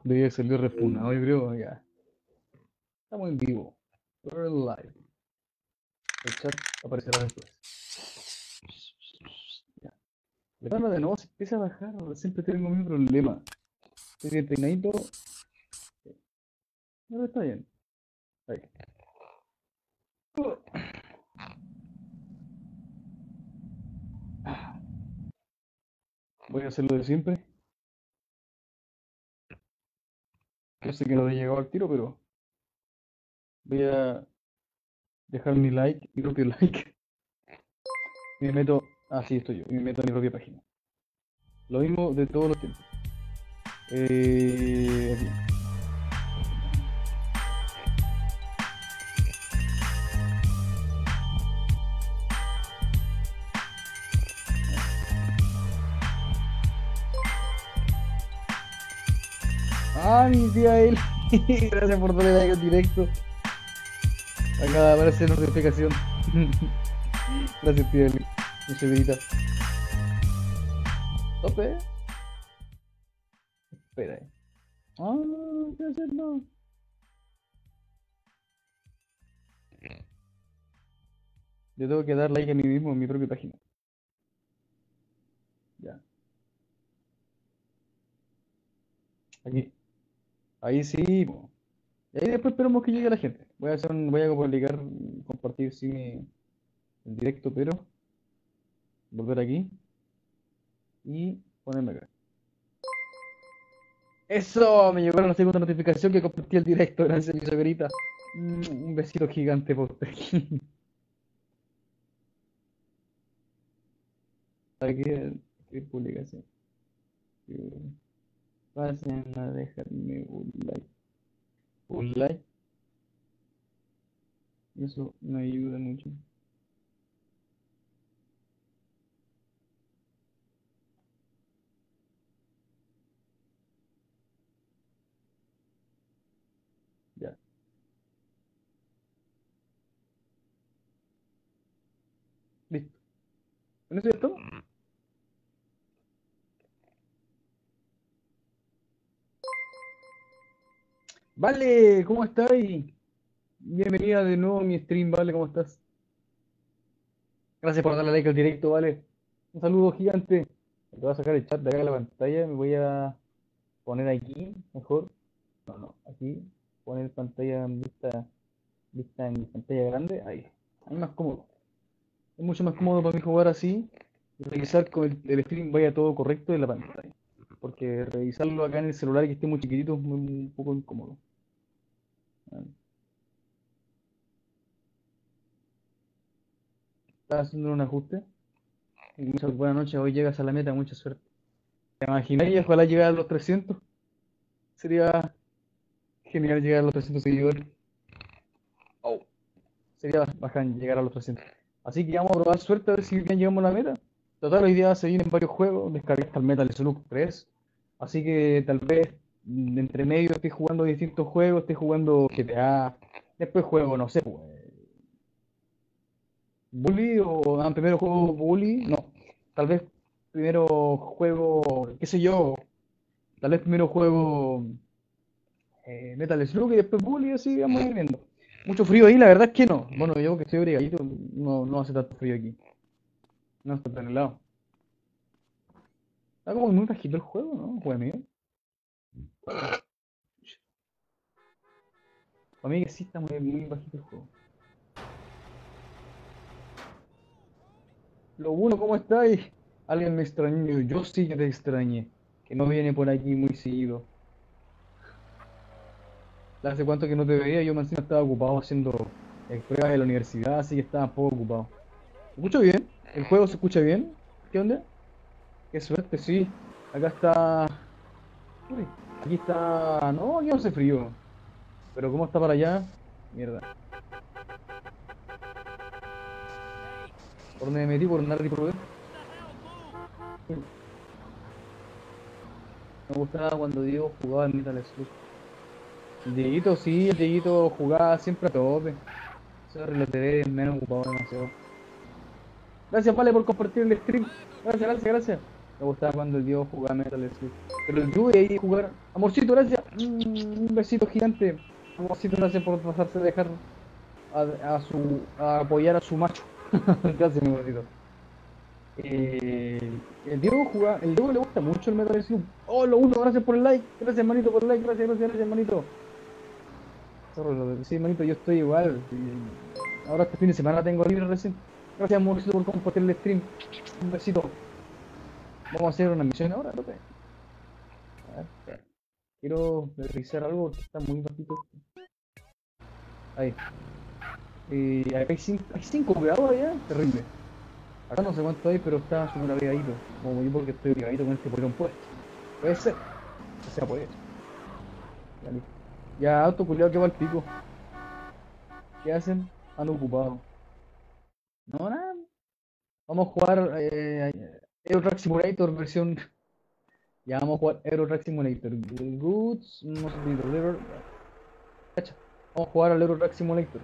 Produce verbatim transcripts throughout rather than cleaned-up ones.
Debe salir refunado, yo creo, ya. Estamos en vivo. We're live. El chat aparecerá después. Ya. La cámara de nuevo se empieza a bajar, ahora siempre tengo mi problema. Estoy bien peinadito. No, está bien. Ahí. Voy a hacer lo de siempre. Yo sé que no he llegado al tiro, pero voy a dejar mi like, mi propio like. Y me meto. Ah, sí, estoy yo. Y me meto a mi propia página. Lo mismo de todos los tiempos. Eh, aquí. Ah, mi tía él. Gracias por darle like al directo. Acaba de aparecer notificación. Gracias, tía Eli. Mi señorita. Tope. Espera. eh. Ah, ¿qué hacer? No. Yo tengo que dar like a mí mismo en mi propia página. Ya. Aquí. Ahí sí, po. Y ahí después esperamos que llegue la gente. Voy a hacer un, voy a publicar, compartir sí mi- el directo, pero volver aquí y ponerme acá. Eso, me llegó la segunda notificación que compartí el directo. Gracias, mi señorita. Mm, Un besito gigante por usted. Aquí, qué publicación. Pasen a dejarme un like. Un like, eso me ayuda mucho. Ya, listo. ¿Con eso ya está? Vale, ¿cómo estáis? Bienvenida de nuevo a mi stream, Vale, ¿cómo estás? Gracias por darle like al directo, Vale. Un saludo gigante. Te voy a sacar el chat de acá de la pantalla, me voy a poner aquí, mejor. No, no, aquí. Poner pantalla en vista, vista en pantalla grande, ahí. Ahí más cómodo. Es mucho más cómodo para mí jugar así y revisar que el, el stream vaya todo correcto en la pantalla. Porque revisarlo acá en el celular y que esté muy chiquitito es muy- un poco incómodo. Ah, estás haciendo un ajuste. Y muchas buenas noches, hoy llegas a la meta, mucha suerte. ¿Te imaginas? Ojalá llegar a los trescientos. Sería genial llegar a los trescientos seguidores. Oh. Sería bacán llegar a los trescientos. Así que vamos a probar suerte a ver si bien llegamos a la meta. Total, hoy día se vienen varios juegos. Descargué hasta el Metal Slug tres. Así que tal vez mm, entre medio esté jugando distintos juegos, esté jugando G T A. Después juego, no sé, pues, Bully o ah, primero juego Bully. No. Tal vez primero juego, qué sé yo. Tal vez primero juego eh, Metal Slug y después Bully, así vamos a ir viendo. Mucho frío ahí, la verdad es que no. Bueno, yo que estoy abrigadito, no, no hace tanto frío aquí. No está tan helado. Está como muy bajito el juego, ¿no? Juega mío. Para mí que sí está muy, muy bajito el juego. Lo bueno, ¿cómo estáis? Alguien me extrañó, yo sí que te extrañé. Que no viene por aquí muy seguido. Hace cuánto que no te veía, yo más encima estaba ocupado haciendo eh, pruebas de la universidad, así que estaba poco ocupado. ¿Se escucha bien? ¿El juego se escucha bien? ¿Qué onda? Qué suerte, sí. Acá está. Uy, aquí está. No, aquí no hace frío. Pero ¿cómo está para allá? Mierda. ¿Por dónde me metí? ¿Por andar y por ver? Me gustaba cuando Diego jugaba en Metal Slug. El Dieguito sí, el Dieguito jugaba siempre a tope. Sorry, lo te ves menos ocupado demasiado. Gracias, Vale, por compartir el stream. Gracias, gracias, gracias. Me gustaba cuando el Diego jugaba Metal Slug. Pero el Dewey ahí jugar. Amorcito, gracias. Mm, un besito gigante. Un besito, gracias por pasarse a dejar a, a su a apoyar a su macho. Gracias, mi gordito. Eh, el Diego juega, el Diego le gusta mucho el Metal Slug. Oh, lo uno, gracias por el like. Gracias, manito, por el like. Gracias, gracias, gracias, manito. Sorry, lo de- sí, manito, yo estoy igual. Y ahora este fin de semana tengo libre recién. Gracias, amorcito, por compartir el stream. Un besito. Vamos a hacer una misión ahora, ¿no? A ver, espera. Quiero revisar algo porque está muy bajito. Ahí. Eh, acá hay cinco, hay cinco grados allá. Terrible. Acá no sé cuánto hay, pero está súper abrigadito. Como yo porque estoy abrigadito con este polerón puesto. Puede ser. O sea, puede ser. Ya, listo. Ya, auto culiao que va al pico. ¿Qué hacen? Ando ocupado. No, nada. Vamos a jugar eh, Euro Truck Simulator versión. Ya vamos a jugar Euro Truck Simulator. Goods, must be delivered. Cacha. Vamos a jugar al Euro Truck Simulator.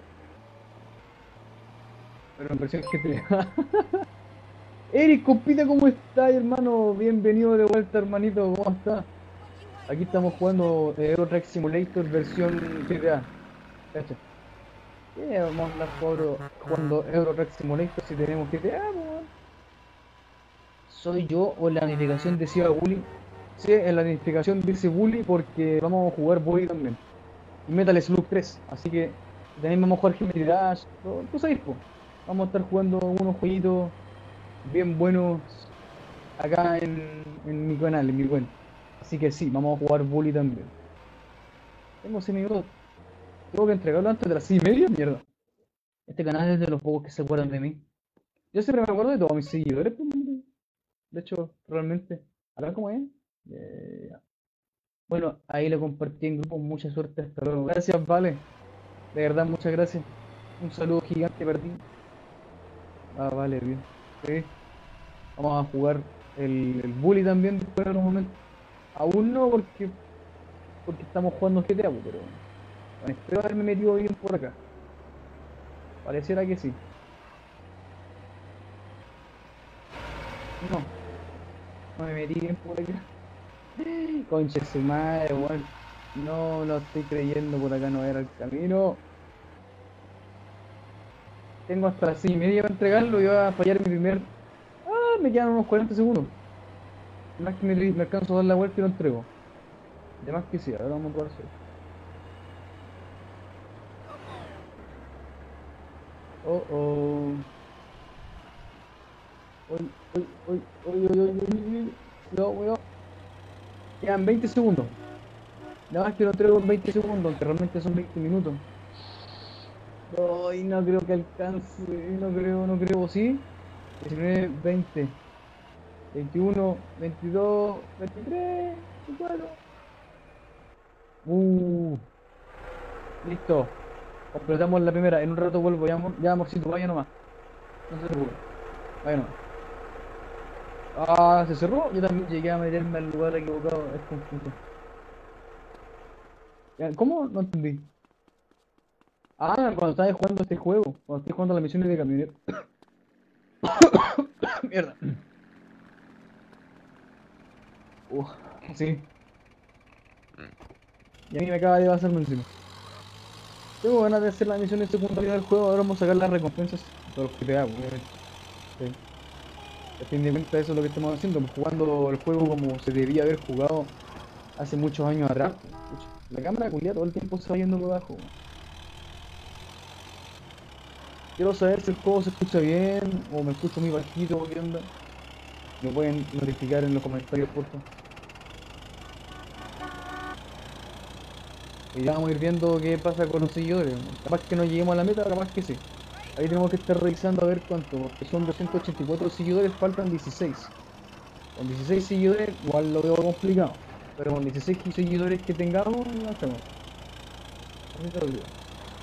Pero en versión G T A. Eric, compita, ¿cómo estás, hermano? Bienvenido de vuelta, hermanito. ¿Cómo estás? Aquí estamos jugando eh, Euro Truck Simulator versión G T A. Cacha. ¿Qué vamos a andar jugando, jugando Euro Truck Simulator si tenemos G T A, po, weón? ¿Soy yo o en la notificación decía Bully? Sí, en la notificación dice Bully porque vamos a jugar Bully también. Y Metal Slug tres. Así que también vamos a jugar Geometry Dash. Tú tú sabes, po. Vamos a estar jugando unos jueguitos bien buenos acá en, en mi canal, en mi cuenta. Así que sí, vamos a jugar Bully también. Tengo seis minutos. Tengo que entregarlo antes de las seis y media, mierda. Este canal es de los pocos que se acuerdan de mí. Yo siempre me acuerdo de todos mis seguidores, pues, de hecho, realmente. A ver cómo es. Eh, ya. Bueno, ahí lo compartí en grupo. Mucha suerte. Hasta luego. Gracias, vale. De verdad, muchas gracias. Un saludo gigante para ti. Ah, vale, bien. Sí. Vamos a jugar el, el bully también después en unos momentos. Aún no porque, porque estamos jugando G T A, pues, pero bueno, espero haberme metido bien por acá. Pareciera que sí. No, no me metí bien por acá. Concha de su madre, weón. No lo estoy creyendo, por acá no era el camino. Tengo hasta las seis y media para entregarlo y voy a fallar mi primer. Ah, me quedan unos cuarenta segundos. Más que me, me alcanzo a dar la vuelta y lo entrego. De más que sí, ahora vamos a probar suerte. Oh, oh. Uy, uy, uy, uy, uy, uy, uy, uy. Cuidado, cuidado. Quedan veinte segundos. Nada más que lo entrego en veinte segundos, aunque realmente son veinte minutos. Ay, no creo que alcance. No creo, no creo, ¿sí? diecinueve, veinte, veintiuno, veintidós, veintitrés, veinticuatro. Uh, listo. Completamos la primera. En un rato vuelvo. Ya, amor, ya, amorcito, vaya nomás. No se preocupe. Vaya nomás. Ah, se cerró. Yo también llegué a meterme al lugar equivocado. Es confuso. Ya, ¿cómo? No entendí. Ah, cuando estabas jugando este juego. Cuando estés jugando las misiones de camionero. Mierda. Uh, sí. Y a mí me acaba de pasarme encima. Tengo ganas de hacer las misiones secundarias del juego. Ahora vamos a sacar las recompensas. Todos los G T A, obviamente. Sí. A fin de cuentas, eso es lo que estamos haciendo. Pues, jugando el juego como se debía haber jugado hace muchos años atrás. Pucha, la cámara culiada todo el tiempo se va yendo por abajo. Quiero saber si el juego se escucha bien o me escucho muy bajito o qué onda. Me pueden notificar en los comentarios, por favor. Y ya vamos a ir viendo qué pasa con los seguidores. Capaz que no lleguemos a la meta, capaz que sí. Ahí tenemos que estar revisando a ver cuánto, porque son doscientos ochenta y cuatro seguidores, faltan dieciséis. Con dieciséis seguidores igual lo veo complicado, pero con dieciséis seguidores que tengamos, lo hacemos. Así te lo digo.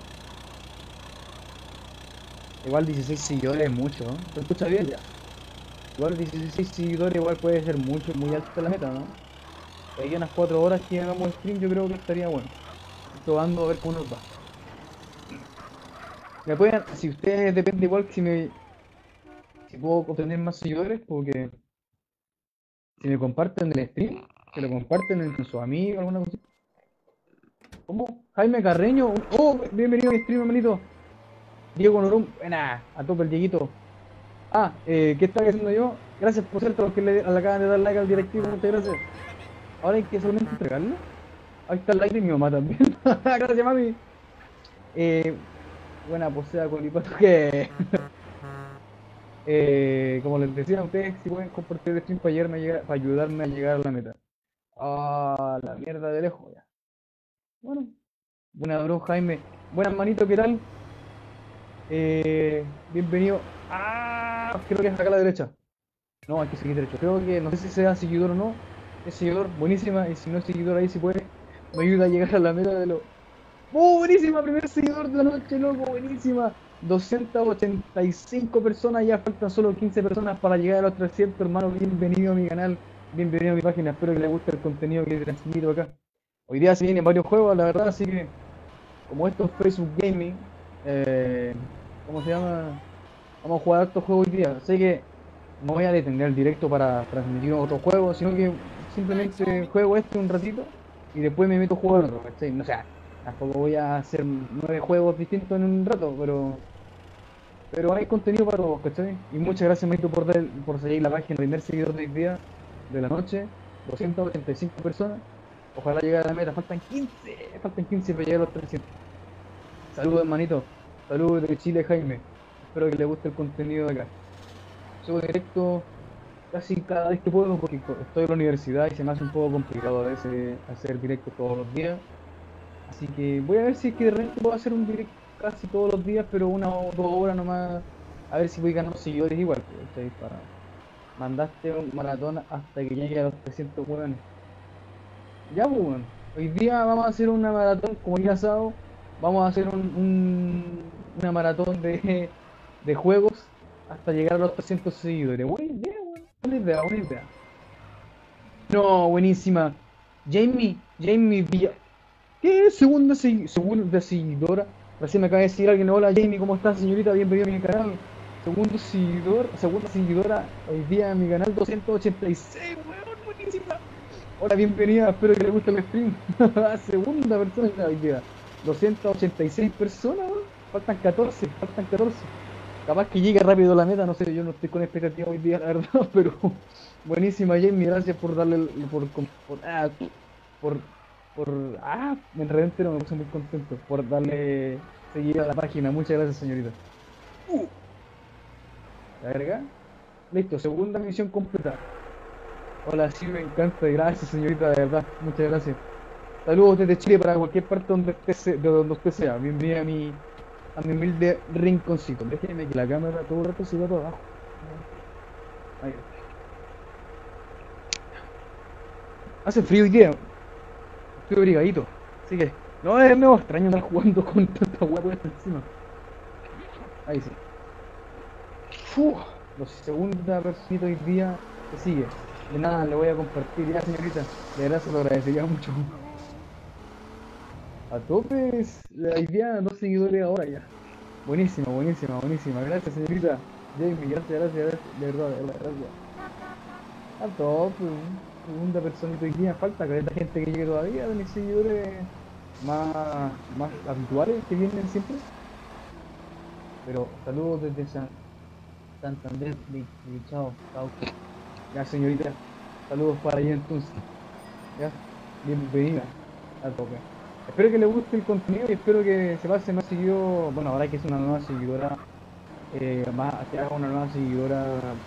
Igual dieciséis seguidores es mucho, ¿no? ¿Se escucha bien? Ya. Igual dieciséis seguidores igual puede ser mucho, muy alta la meta, ¿no? De ahí a unas cuatro horas que hagamos stream yo creo que estaría bueno. Probando a ver cómo nos va. Me pueden, si ustedes depende igual si me si puedo obtener más seguidores, porque si me comparten el stream, que lo comparten entre sus amigos, alguna cosa. ¿Cómo? Jaime Carreño. Oh, bienvenido a mi stream, hermanito. Diego Norum. Buena, a tope el Dieguito. Ah, eh, ¿qué estaba haciendo yo? Gracias por cierto a los que le, le acaban de dar like al directivo, muchas gracias. Ahora hay que solamente entregarlo. Ahí está el like de mi mamá también. Gracias, mami. Eh, buena posea con Lipato que. Eh, como les decía a ustedes, si pueden compartir el stream para, ayudarme a llegar, para ayudarme a llegar a la meta. Ah, la mierda de lejos ya. Bueno, buena bro, Jaime. Buenas manito, ¿qué tal? Eh, bienvenido. Ah, creo que es acá a la derecha. No, hay que seguir derecho. Creo que, no sé si sea seguidor o no. Es seguidor, buenísima. Y si no es seguidor ahí, si puede, me ayuda a llegar a la meta de lo. ¡Oh, buenísima! Primer seguidor de la noche, loco, buenísima. doscientas ochenta y cinco personas, ya faltan solo quince personas para llegar a los trescientos, hermano. Bienvenido a mi canal, bienvenido a mi página. Espero que les guste el contenido que transmito acá. Hoy día se vienen varios juegos, la verdad, así que, como esto es Facebook Gaming, eh, ¿cómo se llama? Vamos a jugar estos juegos hoy día. Sé que no voy a detener el directo para transmitir otro juego, sino que simplemente juego este un ratito y después me meto a jugar otro, ¿cachai? O sea, tampoco voy a hacer nueve juegos distintos en un rato, pero pero hay contenido para todos, ¿cachai? Y muchas gracias, Maito, por, dar- por seguir la página, primer seguidor de hoy día, de la noche, doscientas ochenta y cinco personas. Ojalá llegue a la meta, faltan quince, faltan quince para llegar a los trescientos. Saludos, hermanito, saludos de Chile, Jaime. Espero que les guste el contenido de acá. Subo directo casi cada vez que puedo porque estoy en la universidad y se me hace un poco complicado a veces hacer directo todos los días. Así que voy a ver si es que de repente puedo hacer un directo casi todos los días, pero una o dos horas nomás. A ver si voy ganando seguidores igual, ¿cachai? Para mandaste un maratón hasta que llegue a los trescientos hueones. Ya, pues, weón. Hoy día vamos a hacer una maratón, como ya sábado, vamos a hacer un, un- una maratón de, de juegos hasta llegar a los trescientos seguidores. Buena idea, weón. Buena idea, buena idea. No, buenísima. Jamie, Jamie Villa. ¿Qué? Segunda, segui- segunda seguidora. Recién me acaba de decir alguien, hola Jamie, ¿cómo estás, señorita? Bienvenida a mi canal. Segundo seguidor, segunda seguidora hoy día en mi canal doscientos ochenta y seis, weón, buenísima. Hola, bienvenida, espero que le guste el stream. Segunda persona hoy día. doscientas ochenta y seis personas, weón. Faltan catorce, faltan catorce. Capaz que llegue rápido a la meta, no sé, yo no estoy con expectativa hoy día, la verdad, pero buenísima, Jamie, gracias por darle, el- por, por, por, ah, por, por, ah, me enredé entero, me puse muy contento por darle seguir a la página, muchas gracias, señorita. Uh, ¿La agrega? Listo, segunda misión completa. Hola, sí, me encanta, gracias, señorita, de verdad, muchas gracias. Saludos desde Chile para cualquier parte donde usted, se- de donde usted sea, bienvenida a mi, a mi humilde rinconcito. Déjeme que la cámara todo el rato se va para abajo. Ahí. Hace frío hoy día, estoy abrigadito. Así que, no es nuevo, extraño andar jugando con tanta hueá puesta encima. Ahí sí. Uf, los segunda personita hoy día que sigue. De nada, le voy a compartir ya, señorita. De verdad se lo agradecería mucho. A tope, es- la idea, dos seguidores ahora ya. Buenísima, buenísima, buenísima. Gracias, señorita. Jamie, gracias, gracias, gracias. De verdad, de verdad, gracias. A tope, segunda personita hoy día. Falta que haya gente que llegue todavía de mis seguidores más, más habituales que vienen siempre. Pero saludos desde San Santander, de, de Chao, Chao. Ya, señorita, saludos para allá entonces. Ya, bienvenida a tope. Espero que le guste el contenido y espero que se pase más seguido. Bueno, ahora que es una nueva seguidora, eh, más, que haga una nueva seguidora,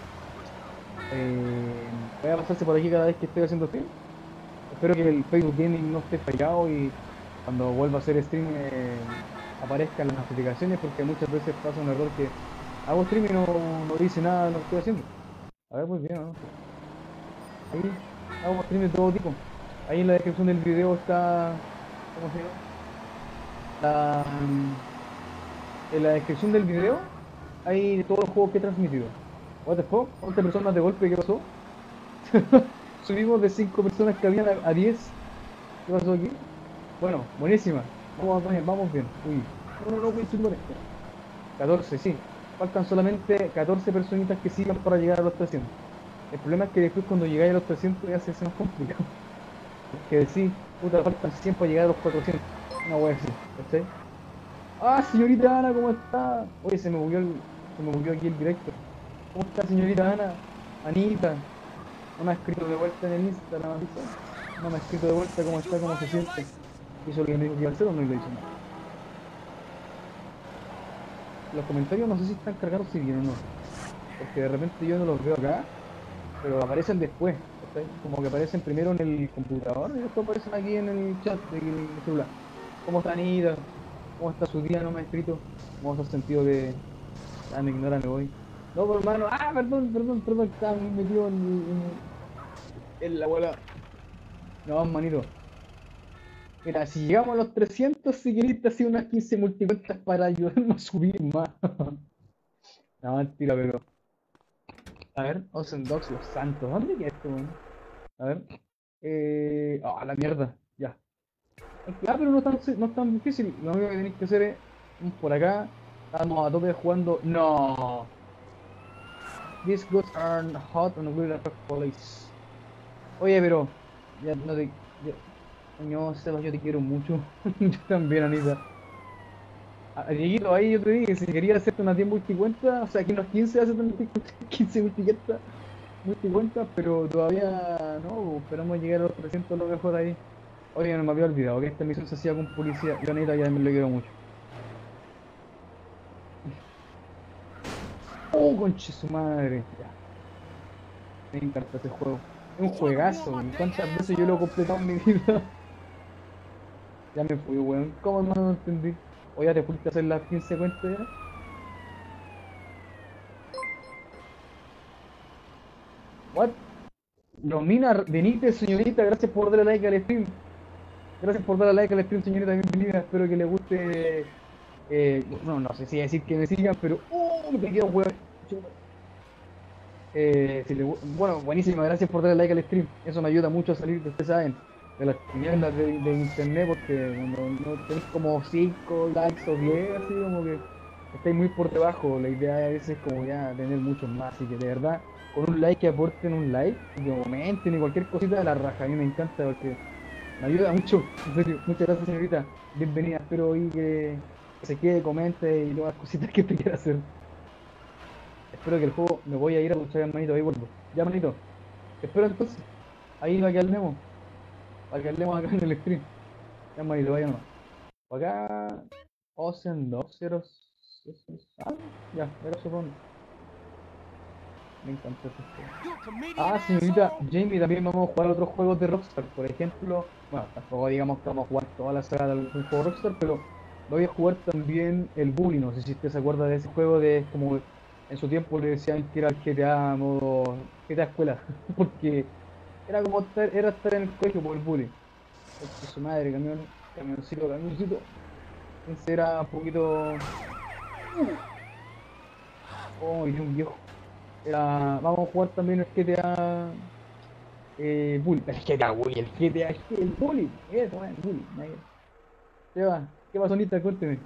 eh, vaya a pasarse por aquí cada vez que estoy haciendo stream. Espero que el Facebook Gaming no esté fallado y cuando vuelva a hacer stream eh, aparezcan las notificaciones porque muchas veces pasa un error que hago stream y no, no dice nada de lo que estoy haciendo. A ver, pues bien, ¿no? Ahí hago stream de todo tipo. Ahí en la descripción del video está, ¿cómo se llama? La, en la descripción del video hay todos los juegos que he transmitido. What the fuck? once personas de golpe, ¿qué pasó? Subimos de cinco personas que habían a, a diez. ¿Qué pasó aquí? Bueno, buenísima. Vamos bien, vamos bien. Uy. No, no, no, voy a subir esto. catorce, sí. Faltan solamente catorce personitas que sigan para llegar a los trescientos. El problema es que después cuando llegáis a los trescientos ya se hace más complicado. Que decir, puta, faltan cien para llegar a los cuatrocientos. Una wea así, ¿cachai? Ah, señorita Ana, ¿cómo está? Oye, se me bugueó el, se me bugueó aquí el directo. ¿Cómo está, señorita Ana? Anita, no me ha escrito de vuelta en el Instagram, ¿viste? No me ha escrito de vuelta cómo está, cómo se siente. Hizo lo que me dijo que iba a hacer o no le hizo nada. Los comentarios no sé si están cargados si bien o no. Porque de repente yo no los veo acá, pero aparecen después, ¿cachai? Como que aparecen primero en el computador y después aparecen aquí en el chat del celular. ¿Cómo está Anita? ¿Cómo está su día? No me ha escrito. ¿Cómo se ha sentido de... Ah, me ignora, me voy. No, pero hermano, ah, perdón, perdón, perdón, estaba muy metido en, en, en la bola. No, manito. Mira, si llegamos a los trescientos, si querés te hacía unas quince multicuentas para ayudarnos a subir más. No, mentira, pero... A ver, Ocean Dogs, los santos. ¿Dónde queda esto, weón? A ver. Eh... Ah, la mierda. Ya. Es que- Ah, pero no es tan, no es tan difícil. Lo único que tenéis que hacer es... mm, por acá. Estamos a tope jugando... No. These goods are hot and will attract police. Oye, pero... Ya no te... ya- No, Sebas, yo te quiero mucho. Yo también, Anita. Ah, Dieguito, ahí yo te dije, si querías hacerte una diez multicuenta, o sea, aquí en los quince haces una quince multicuenta, multicuenta, pero todavía no, esperamos llegar a los trescientos lo mejor ahí. Oye, no me había olvidado que esta misión se hacía con policía. Yo, Anita, ya me lo quiero mucho. Oh, conche su madre. Ya, me encanta este juego. Es un juegazo, weón. ¿Cuántas veces yo lo he completado en mi vida? Ya me fui, weón. ¿Cómo no lo entendí? O ya te fuiste a hacer las quince cuentas ya. What? Romina Benítez, señorita, gracias por darle like al stream. Gracias por darle like al stream, señorita, bienvenida. Espero que le guste. Eh, no, no sé si decir que me sigan, pero. ¡Uh! Me quedo weón. Eh, si le gu- bueno, buenísimo, gracias por darle like al stream. Eso me ayuda mucho a salir, ustedes saben, de las tinieblas de, de internet, porque cuando no tenéis como cinco likes o diez así como que estáis muy por debajo. La idea a veces es como ya tener muchos más, así que de verdad, con un like que aporten un like, y que comenten y cualquier cosita de la raja, a mí me encanta porque me ayuda mucho, en serio. Muchas gracias, señorita. Bienvenida, espero hoy que, que se quede, comente y todas las cositas que te quiera hacer. Espero que el juego me voy a ir a duchar, hermanito, ahí vuelvo. Ya, hermanito, te espero entonces. Ahí va que hablemos, para que hablemos acá en el stream. Ya, hermanito, vaya nomás. Por acá, Ocean dos cero. Ah, ya, era su ronda. Me encanta este juego. Ah, señorita Jamie, también vamos a jugar otros juegos de Rockstar. Por ejemplo, bueno, tampoco digamos que vamos a jugar toda la saga de algún juego de Rockstar, pero voy a jugar también el Bully. No sé si usted se acuerda de ese juego de como en su tiempo le decían que era el G T A modo G T A escuela, porque era como estar, era estar en el colegio por el Bully. Oye, su madre, camión, camioncito, camioncito. Ese era un poquito. Oh, y un viejo. Era, vamos a jugar también el G T A. Eh, Bully, el G T A Bully, el G T A, el Bully, eso, el Bully. Ahí. Seba, ¿qué pasó, Nita? Cuénteme,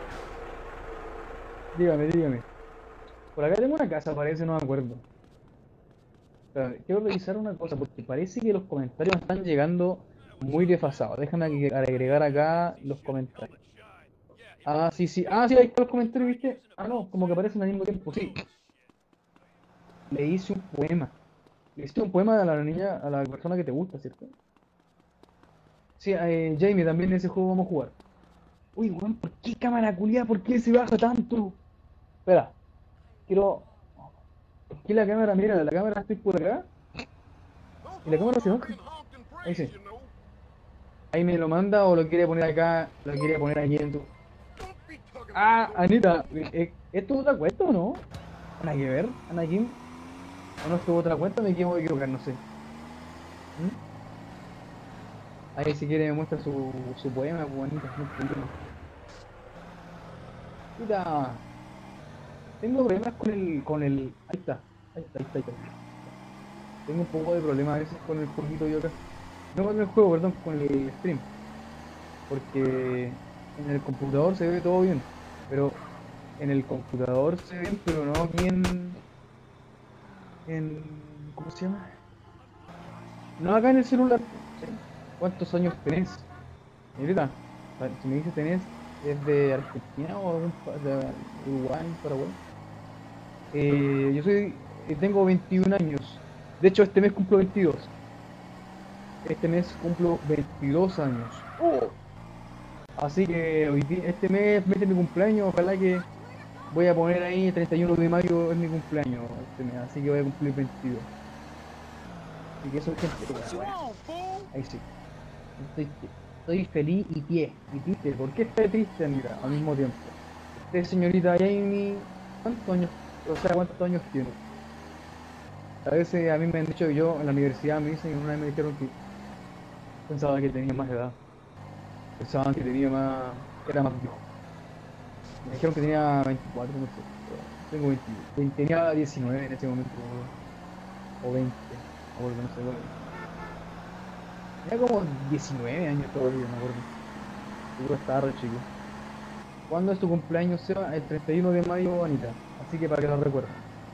dígame, dígame. Por acá tengo una casa, parece, no me acuerdo. Espérame, quiero revisar una cosa, porque parece que los comentarios están llegando muy desfasados. Déjame ag- agregar acá los comentarios. Ah, sí, sí, ah, sí, ahí están los comentarios, ¿viste? Ah, no, como que aparecen al mismo tiempo, sí. Le hice un poema. Le hice un poema a la niña, a la persona que te gusta, ¿cierto? Sí, eh, Jamie, también en ese juego vamos a jugar. Uy, weón, ¿por qué cámara culiada? ¿Por qué se baja tanto? Espera, quiero. ¿Por qué la cámara? Mira, la cámara estoy por acá y la cámara se baja. Ahí sí. Ahí me lo manda o lo quiere poner acá, lo quiere poner aquí en tu. Ah, Anita, eh, ¿esto es otra cuenta o no? Nada que ver, Anakin. ¿O no estuvo otra cuenta? Me quiero equivocar, no sé. ¿Mm? Ahí si quiere me muestra su, su poema, pues Anita, no hay problema. Mira, tengo problemas con el, con el. Ahí está, ahí está, ahí está, ahí está. Tengo un poco de problema a veces con el jueguito yo acá. No con el juego, perdón, con el stream. Porque en el computador se ve todo bien. Pero en el computador se ve bien, pero no aquí en, en. ¿Cómo se llama? No acá en el celular, po, ¿sí? ¿Cuántos años tenés, señorita? Pa- Si me dices tenés, ¿es de Argentina o algún pa- de Uruguay, Paraguay? Eh, yo soy, eh, tengo veintiún años. De hecho, este mes cumplo veintidós. Este mes cumplo veintidós años. ¡Oh! Así que hoy di- este mes, mes de mi cumpleaños, ojalá que voy a poner ahí treinta y uno de mayo es mi cumpleaños este mes, así que voy a cumplir veintidós. Así que eso, gente, bueno, bueno, ahí sí. Estoy, estoy feliz y pie, y triste. ¿Por qué estoy triste, Anita, al mismo tiempo? Usted, señorita Jamie, ¿cuántos años, o sea, cuántos años tiene? A veces a mí me han dicho, yo en la universidad me dicen, una vez me dijeron que pensaban que tenía más edad, pensaban que tenía más, que era más viejo. Me dijeron que tenía veinticuatro, no sé, pero tengo veinte, veinte, tenía diecinueve en ese momento, o veinte, o porque no sé, bueno. Tenía como diecinueve años todavía, me acuerdo. Seguro estaba re chico. ¿Cuándo es tu cumpleaños, Seba? El treinta y uno de mayo, Anita. Así que para que lo recuerden.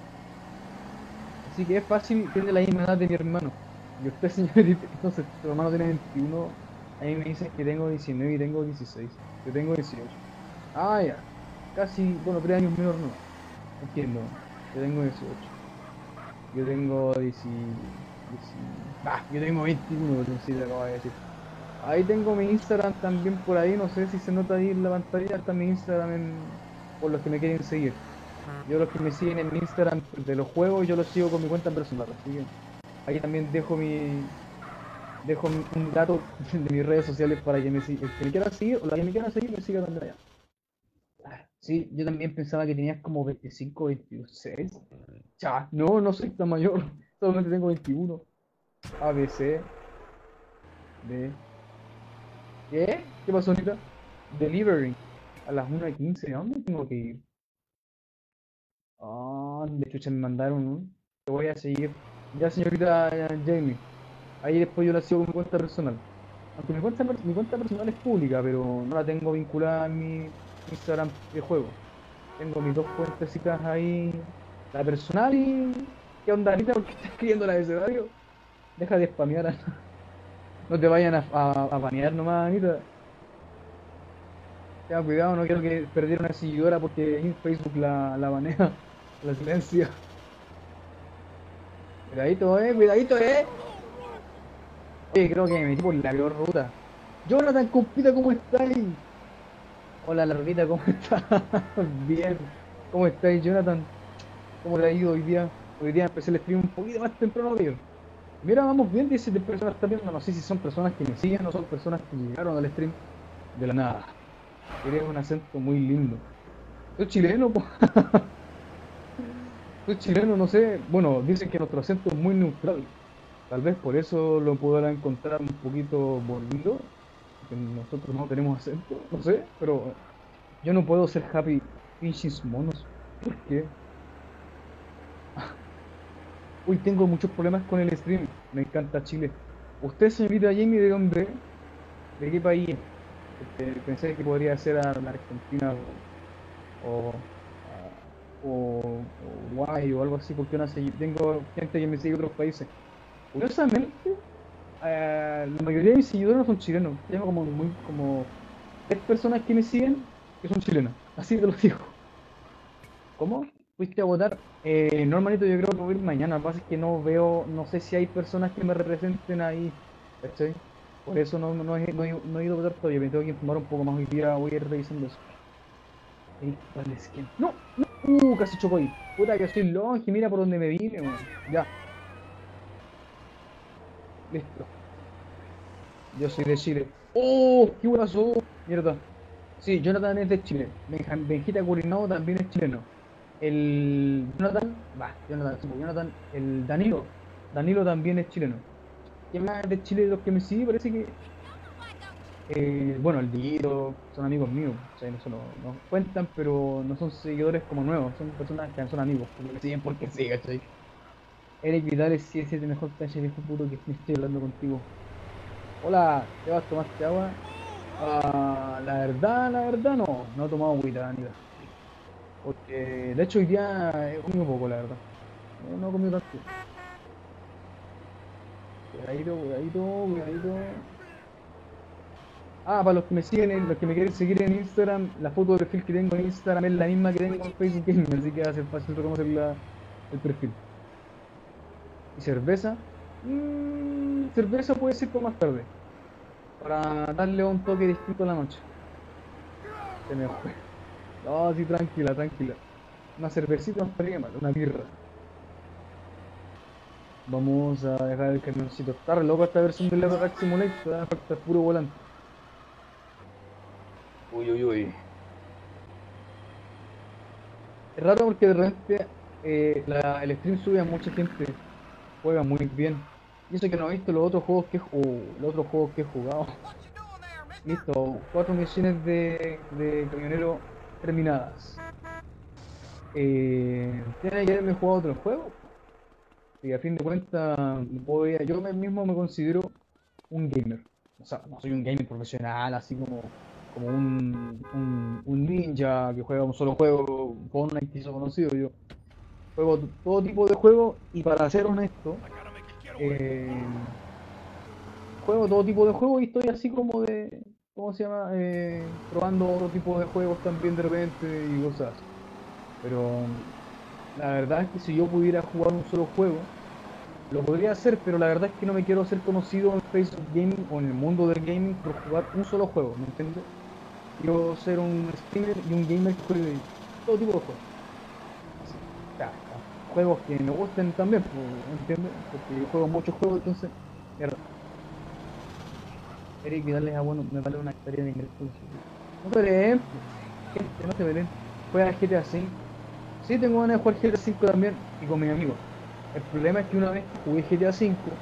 Así que es fácil, tiene la misma edad de mi hermano. Y usted, señorita, entonces, tu hermano tiene veintiuno. A mí me dicen que tengo diecinueve y tengo dieciséis. Yo tengo dieciocho. Ah, ya. Casi, bueno, tres años menor nomás. Entiendo. Yo tengo dieciocho. Yo tengo diez, diez, bah, yo tengo veintiuno, no sé si te acabo de decir. Ahí tengo mi Instagram también por ahí, no sé si se nota ahí en la pantalla, está mi Instagram en- por los que me quieren seguir. Yo los que me siguen en mi Instagram de los juegos, yo los sigo con mi cuenta personal, así que ahí también dejo mi dejo mi- un dato de mis redes sociales para que me siga, el que me quiera seguir o la que me quiera seguir me siga también allá. Ah, sí, yo también pensaba que tenías como veinticinco, veintiséis. Cha, no, no soy tan mayor, solamente tengo veintiuno. A, B, C, D. ¿Qué? ¿Qué pasó, Anita? Delivery. A las una y quince, ¿a dónde tengo que ir? Ah, de hecho, se me mandaron un. Te voy a seguir. Ya, señorita eh, Jamie. Ahí después yo la sigo con mi cuenta personal. Aunque mi cuenta, per- mi cuenta personal es pública, pero no la tengo vinculada a mi Instagram de juego. Tengo mis dos cuentecitas ahí. La personal y. ¿Qué onda, Anita? ¿Por qué estás escribiendo la abecedario? Deja de spamear. No te vayan a, a, a banear nomás, Anita. Tenga cuidado, no quiero que perdiera una seguidora porque ahí en Facebook la, la banea, la silencia. Cuidadito, eh, cuidadito, eh. Oye, creo que me metí por la peor ruta. Jonathan, compita, ¿cómo estáis? Hola, Larvita, ¿cómo estás? Bien. ¿Cómo estáis, Jonathan? ¿Cómo te ha ido hoy día? Hoy día empecé el stream un poquito más temprano que ayer. Mira, vamos bien, dice de personas también. No sé si son personas que me siguen o son personas que llegaron al stream de la nada. Tienes un acento muy lindo. ¿Soy chileno, po? Soy chileno, no sé. Bueno, dicen que nuestro acento es muy neutral. Tal vez por eso lo podrá encontrar un poquito burlilo, que nosotros no tenemos acento, no sé, pero yo no puedo ser happy pinches monos. ¿Por qué? Uy, tengo muchos problemas con el stream. Me encanta Chile. ¿Usted, señorita Jamie, de dónde es? ¿De qué país es? Porque pensé que podría ser a la Argentina o, o, a- o- o Uruguay o algo así, porque no sé, tengo gente que me sigue de otros países. Curiosamente, eh, la mayoría de mis seguidores no son chilenos. Tengo como muy como tres personas que me siguen que son chilenas. Así te lo digo. ¿Cómo? ¿Fuiste a votar? Eh, no, hermanito, yo creo que voy a ir mañana. Lo que pasa es que no veo, no sé si hay personas que me representen ahí. ¿Cachai? Por eso no, no, he, no he- no he ido a votar todavía. Me tengo que informar un poco más hoy día. Voy a ir revisando eso. Eric Valesquien. ¡No! ¡No! ¡Uh! Casi chocó ahí. Puta que soy longe. Mira por dónde me vine, weón. Ya, listo. Yo soy de Chile. ¡Oh! ¡Qué buenazo! Mierda. Sí, Jonathan es de Chile. Benja- Benjita Curinao también es chileno. El Jonathan, va, Jonathan, sí, pues, Jonathan, el Danilo. Danilo también es chileno. ¿Quién más es de Chile de los que me sigue? Parece que, eh, bueno, el Dito, son amigos míos. O sea, no, son- no, no cuentan, pero no son seguidores como nuevos. Son personas que son amigos, porque me siguen porque sí, ¿cachai? Eric Vidal es siete siete mejor cancha viejo puto que me estoy hablando contigo. Hola, ¿te vas? ¿Tomaste agua? Ah, la verdad, la verdad, no, no he tomado agüita, Anita. Porque, de hecho, hoy día he comido poco, la verdad. No, no he comido tanto. Cuidadito, cuidadito, cuidadito. Ah, para los que me siguen, en- los que me quieren seguir en Instagram, la foto de perfil que tengo en Instagram es la misma que tengo en Facebook Gaming, así que va a ser fácil reconocer la- el perfil. ¿Y cerveza? Mm, cerveza puede ser por más tarde, para darle un toque distinto a la noche. Se me fue. No, sí, tranquila, tranquila. Una cervecita no estaría mal, una birra. Vamos a dejar el camioncito. Está re loco esta versión del Euro Truck Simulator, ¿eh? Falta el puro volante. Uy, uy, uy. Es raro porque de repente eh, la- el stream sube a mucha gente, juega muy bien. Y eso que no he visto los otros juegos que he, ju- los otros juegos que he jugado. Listo, cuatro misiones de, de camionero terminadas. Eh, ¿tiene que haberme jugado otro juego? Y a fin de cuentas, voy a- yo me- mismo me considero un gamer. O sea, no soy un gamer profesional, así como, como un, un, un ninja que juega un solo juego, Fortnite que hizo conocido. Yo juego t- todo tipo de juegos y para ser honesto, eh, juego todo tipo de juegos y estoy así como de, ¿cómo se llama? Eh, probando otro tipo de juegos también de repente y cosas así. Pero la verdad es que si yo pudiera jugar un solo juego, lo podría hacer, pero la verdad es que no me quiero hacer conocido en Facebook Gaming o en el mundo del gaming por jugar un solo juego, ¿me entiendes? Quiero ser un streamer y un gamer que juegue todo tipo de juegos. Así. O sea, ta- juegos que me gusten también, pues, ¿entiendes? Porque yo juego muchos juegos, entonces, mierda. Eric Vidal a bueno, me vale una hectárea de ingresos. No peleen, po. Gente, no se peleen. Juega G T A cinco. Sí, tengo ganas de jugar G T A cinco también y con mis amigos. El problema es que una vez que jugué G T A cinco,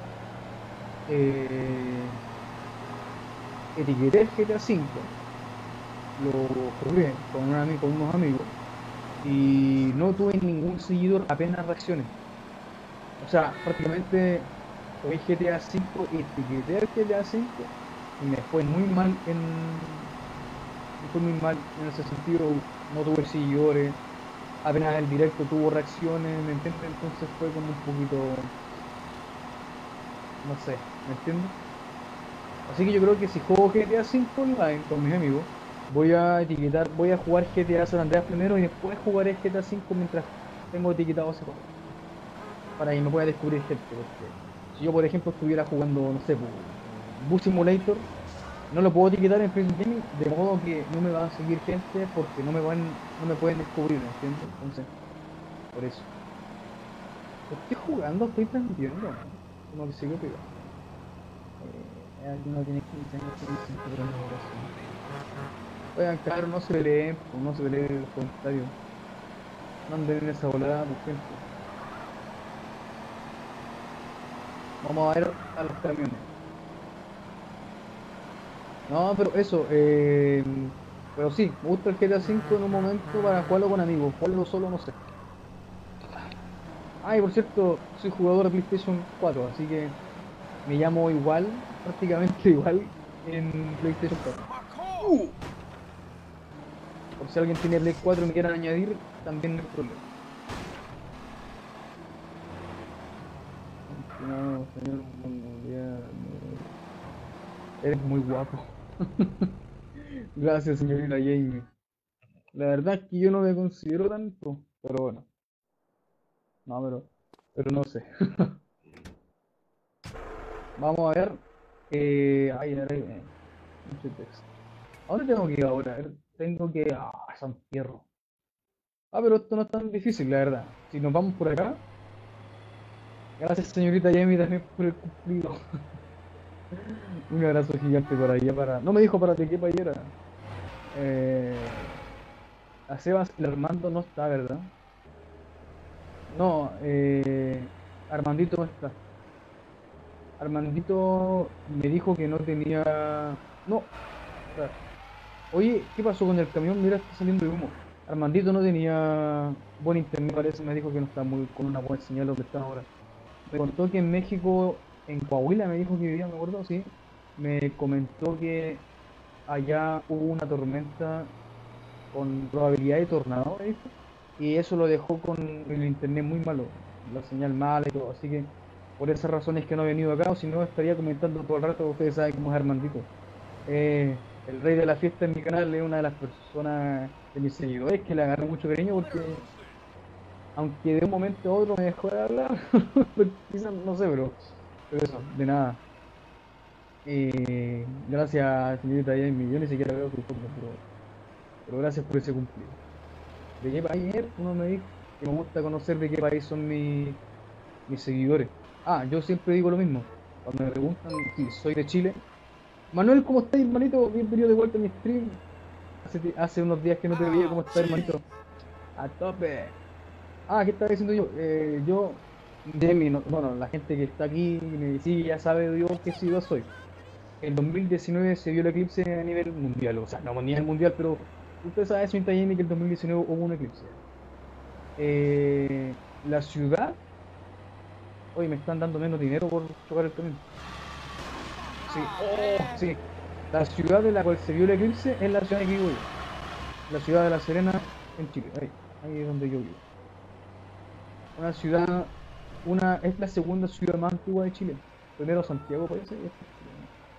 eh, etiqueté el G T A cinco, lo jugué con, un ami- con unos amigos y no tuve ningún seguidor, apenas reacciones. O sea, prácticamente jugué G T A cinco, etiqueté el G T A cinco y me fue muy mal en... Me fue muy mal en ese sentido, no tuve seguidores, apenas el directo tuvo reacciones, ¿me entiendes? Entonces fue como un poquito, no sé, ¿me entiendes? Así que yo creo que si juego G T A cinco online con mis amigos, voy a etiquetar, voy a jugar G T A San Andreas primero y después jugaré G T A cinco mientras tengo etiquetado ese juego, para que me pueda descubrir gente, porque si yo, por ejemplo, estuviera jugando, no sé, pues, eh, Bus Simulator, no lo puedo etiquetar en Facebook Gaming, de modo que no me va a seguir gente porque no me van, no me pueden descubrir, ¿entiendes? Entonces, por eso. Estoy jugando, estoy transmitiendo, ¿no? Como que sigo pegado. Eh, alguno tiene quince años, tiene cinco pero no es gracioso. Oigan, claro, no se peleen, pues, no se peleen en los comentarios. No anden en esa volada, pues gente. Vamos a ver a los camiones. No, pero eso, eh, pero sí, me gusta el G T A cinco en un momento para jugarlo con amigos, jugarlo solo no sé. Ah, y por cierto, soy jugador de PlayStation cuatro, así que me llamo igual, prácticamente igual en PlayStation cuatro. Uh, por si alguien tiene Play cuatro y me quieren añadir, también no hay problema. Estimado señor Mongolia, eres muy guapo. Gracias, señorita Jamie. La verdad es que yo no me considero tanto, pero bueno, no, pero, pero no sé. Vamos a ver. Eh, ay, ay, ay, eh, mucho texto. ¿A dónde tengo que ir ahora? A ver, tengo que... Ah, San Fierro. Ah, pero esto no es tan difícil, la verdad. Si nos vamos por acá. Gracias, señorita Jamie, también por el cumplido. Un abrazo gigante por allá para... No me dijo para de qué país era. Eh, a Sebas, el Armando no está, ¿verdad? No, eh, Armandito no está. Armandito me dijo que no tenía... No, espera. Oye, ¿qué pasó con el camión? Mira, está saliendo de humo. Armandito no tenía buen internet, parece, me dijo que no está muy con una buena señal donde está ahora. Me contó que en México, en Coahuila, me dijo que vivía, me acuerdo, sí. Me comentó que allá hubo una tormenta con probabilidad de tornado, me dijo. Y eso lo dejó con el internet muy malo, la señal mala y todo. Así que por esas razones que no he venido acá, o si no estaría comentando todo el rato, ustedes saben cómo es Armandito. Eh, el rey de la fiesta en mi canal es una de las personas de mis seguidores que le agarré mucho cariño porque, aunque de un momento a otro me dejó de hablar, quizás no sé, pero, pero eso, de nada. Eh, gracias, señorita Jamie. Yo ni siquiera veo su foto, pero, pero gracias por ese cumplido. ¿De qué país eres? Uno me dijo que me gusta conocer de qué país son mis, mis seguidores. Ah, yo siempre digo lo mismo. Cuando me preguntan si soy de Chile. Manuel, ¿cómo estás, hermanito? Bienvenido de vuelta a mi stream. Hace, ti- hace unos días que no te veía. ¿Cómo estás, hermanito? A tope. Ah, ¿qué estaba diciendo yo? Eh, yo, Jamie, no- bueno, la gente que está aquí y me sigue ya sabe yo qué ciudad soy. En dos mil diecinueve se vio el eclipse a nivel mundial, o sea, no a nivel mundial, pero usted sabe, señorita Jamie, que en dos mil diecinueve hubo un eclipse. Eh, la ciudad, hoy me están dando menos dinero por chocar el camión. Sí, oh, sí. La ciudad de la cual se vio el eclipse es la ciudad de que vivo yo, la ciudad de La Serena, en Chile, ahí, ahí es donde yo vivo. Una ciudad, una, es la segunda ciudad más antigua de Chile. Primero Santiago, parece, y después Chile.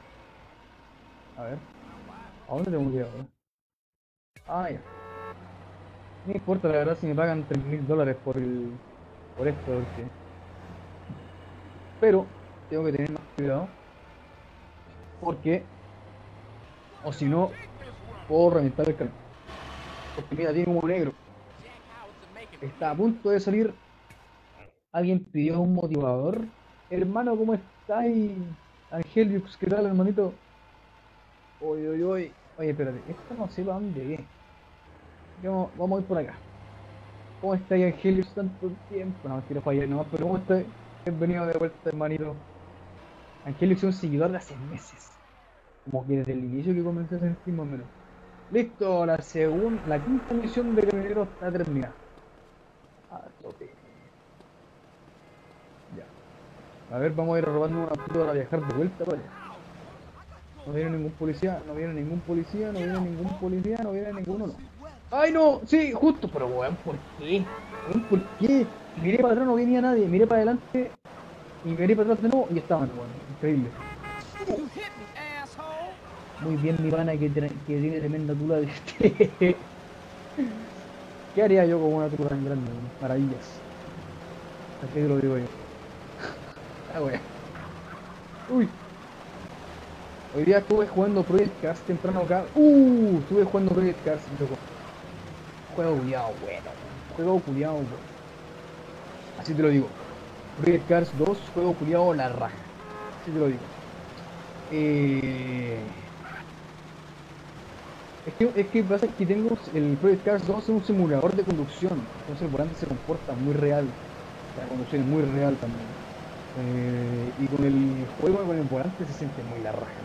A ver, ¿a dónde tengo que ir ahora? Ah, ya. No importa, la verdad, si me pagan tres mil dólares por el, por esto, porque... Pero tengo que tener más cuidado, porque, o si no, puedo reventar el camión. Porque mira, tiene humo negro. Está a punto de salir. Alguien pidió un motivador. Hermano, ¿cómo estáis? Angeliux, ¿qué tal, hermanito? Oye, oye, oye. Oye, espérate, esto no sé para dónde es. Vamos, vamos a ir por acá. ¿Cómo estáis, Angeliux? Tanto tiempo. No, quiero fallar nomás, pero ¿cómo estáis? Bienvenido de vuelta, hermanito. Angeliux es un seguidor de hace meses. Como que desde el inicio que comencé a hacer stream más o menos. Listo, la segunda, la quinta misión de Camionero está terminada. A tope. Ya. A ver, vamos a ir robando una auto para viajar de vuelta para allá. No viene ningún policía, no viene ningún policía, no viene ningún policía, no viene ninguno, no. ¡Ay, no! Sí, justo, pero weón, ¿por qué? Weón, ¿por qué? Miré para atrás, no venía nadie, miré para adelante y miré para atrás de nuevo y estaban, weón. Increíble. Muy bien, mi pana que, tra- que tiene tremenda tula de este. ¿Qué haría yo con una tula tan grande, weón? Maravillas. Así que lo digo yo. Ah, weón. Uy, hoy día estuve jugando Project Cars temprano acá. Uh, estuve jugando Project Cars, loco. Juego culiado, bueno. Juego culiado, bueno. Así te lo digo. Project Cars dos, juego culiado la raja. Así te lo digo. Eh... Es que, es que pasa que tengo el Project Cars dos es un simulador de conducción. Entonces el volante se comporta muy real. La conducción es muy real también. Eh, y con el juego, con el volante se siente muy la raja.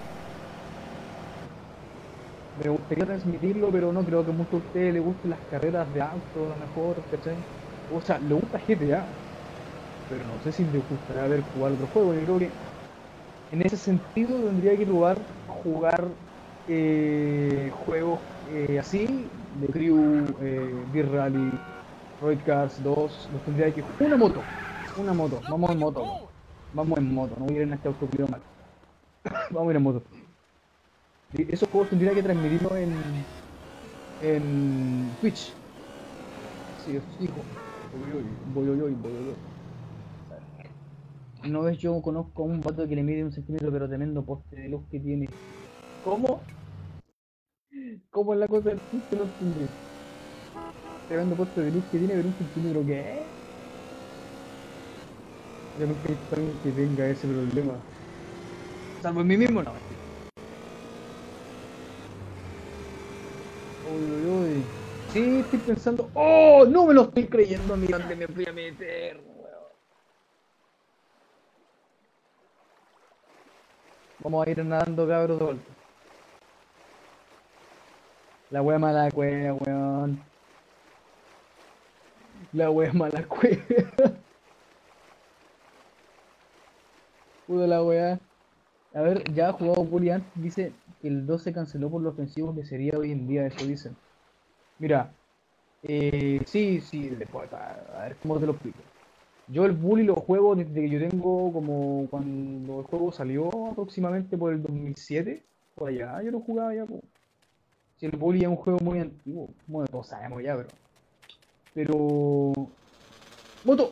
Me gustaría transmitirlo, pero no creo que mucho a ustedes les gusten las carreras de auto, a lo mejor, ¿cachai? O sea, le gusta G T A, pero no sé si les gustaría ver jugar otro juego. Yo creo que en ese sentido tendría que probar jugar eh, juegos eh, así, de Crew, eh, Beer Rally, Roid Cars dos, los tendría que... Una moto, una moto, vamos en moto, weón. Vamos en moto, no voy a ir en este auto culiao mal. Vamos a ir en moto. Y esos juegos tendría que transmitirlos en, en Twitch. Sí, eso sí, hijo. Voy, voy, voy, voy, voy, voy. Una vez yo conozco a un vato que le mide un centímetro, pero tremendo poste de luz que tiene. ¿Cómo? ¿Cómo es la cosa del chiste? No entendí. Tremendo poste de luz que tiene, pero un centímetro, ¿qué? Yo nunca he visto a alguien que tenga ese problema. Salvo en mí mismo, no, mentira. Uy, uy, uy. Sí, estoy pensando. ¡Oh! No me lo estoy creyendo, mira dónde me fui a meter, weón. Vamos a ir nadando, cabros, de vuelta. La wea mala cueva, weón. La wea mala cueva. Puta la wea. A ver, ya ha jugado Bully antes, dice que el dos se canceló por lo ofensivo que sería hoy en día, eso dicen. Mira, eh, sí, sí, después, a, a ver cómo te lo explico. Yo el Bully lo juego desde que yo tengo como cuando el juego salió aproximadamente por el dos mil siete. por allá, yo lo jugaba ya, po. Si el Bully es un juego muy antiguo, bueno, todos sabemos ya, pero. Pero. ¡Moto!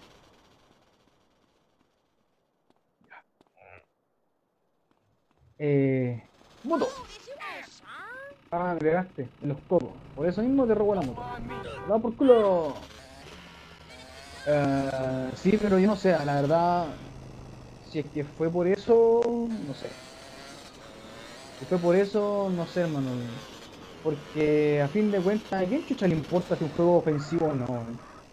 Eh. ¡Moto! Ah, me pegaste en los cocos. Por eso mismo te robó la moto. ¡Va por culo! Eh, sí, pero yo no sé, la verdad. Si es que fue por eso, no sé. Si fue por eso, no sé, hermano. Porque a fin de cuentas, ¿a quién chucha le importa si un juego ofensivo o no?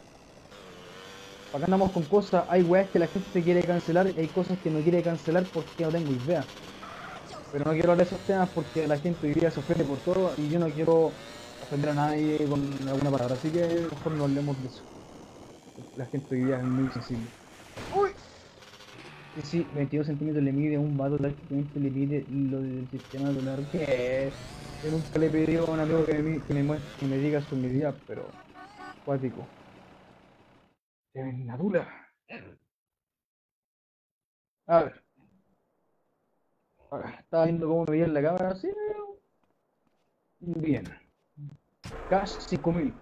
Acá andamos con cosas, hay weas que la gente quiere cancelar y hay cosas que no quiere cancelar porque no tengo idea. Pero no quiero hablar de esos temas porque la gente hoy día se ofende por todo y yo no quiero ofender a nadie con alguna palabra. Así que mejor no hablemos de eso. La gente hoy día es muy sensible. ¡Uy! Sí, sí, veintidós centímetros le mide un vato prácticamente le mide lo del sistema solar que yo nunca le he pedido a un amigo que me, que me, muestre- que me diga sus medidas, pero cuático. Tremenda dula. A ver, acá, estaba viendo cómo me veía en la cámara, sí, bien. Cash cinco mil.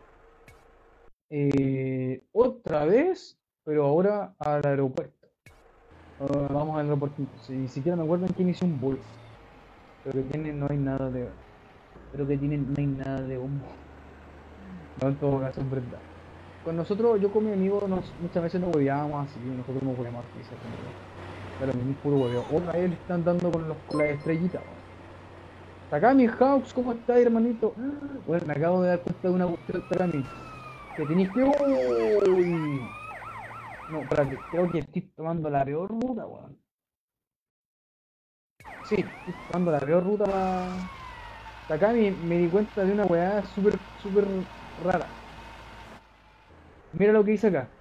Eh, otra vez, pero ahora al aeropuerto. Ah, vamos al aeropuerto. Si ni siquiera me acuerdo en qué inició un vuelo. Pero que tiene, no hay nada de. Pero que tiene, no hay nada de humo. No, en todo caso, es verdad. Con nosotros, yo con mi amigo, nos, muchas veces nos hueveábamos así, nosotros nos hueveamos así, pero es puro hueveo. Otra vez le están dando con, los, con las estrellitas. Takami Hawks, ¿cómo estás, hermanito? Bueno, me acabo de dar cuenta de una cuestión, Takami. Que tenéis que. Uy. No, espérate, creo que estoy tomando la peor ruta, weón. Sí, estoy tomando la peor ruta para. Takami, me di cuenta de una weá súper, súper rara. Mira lo que hice acá.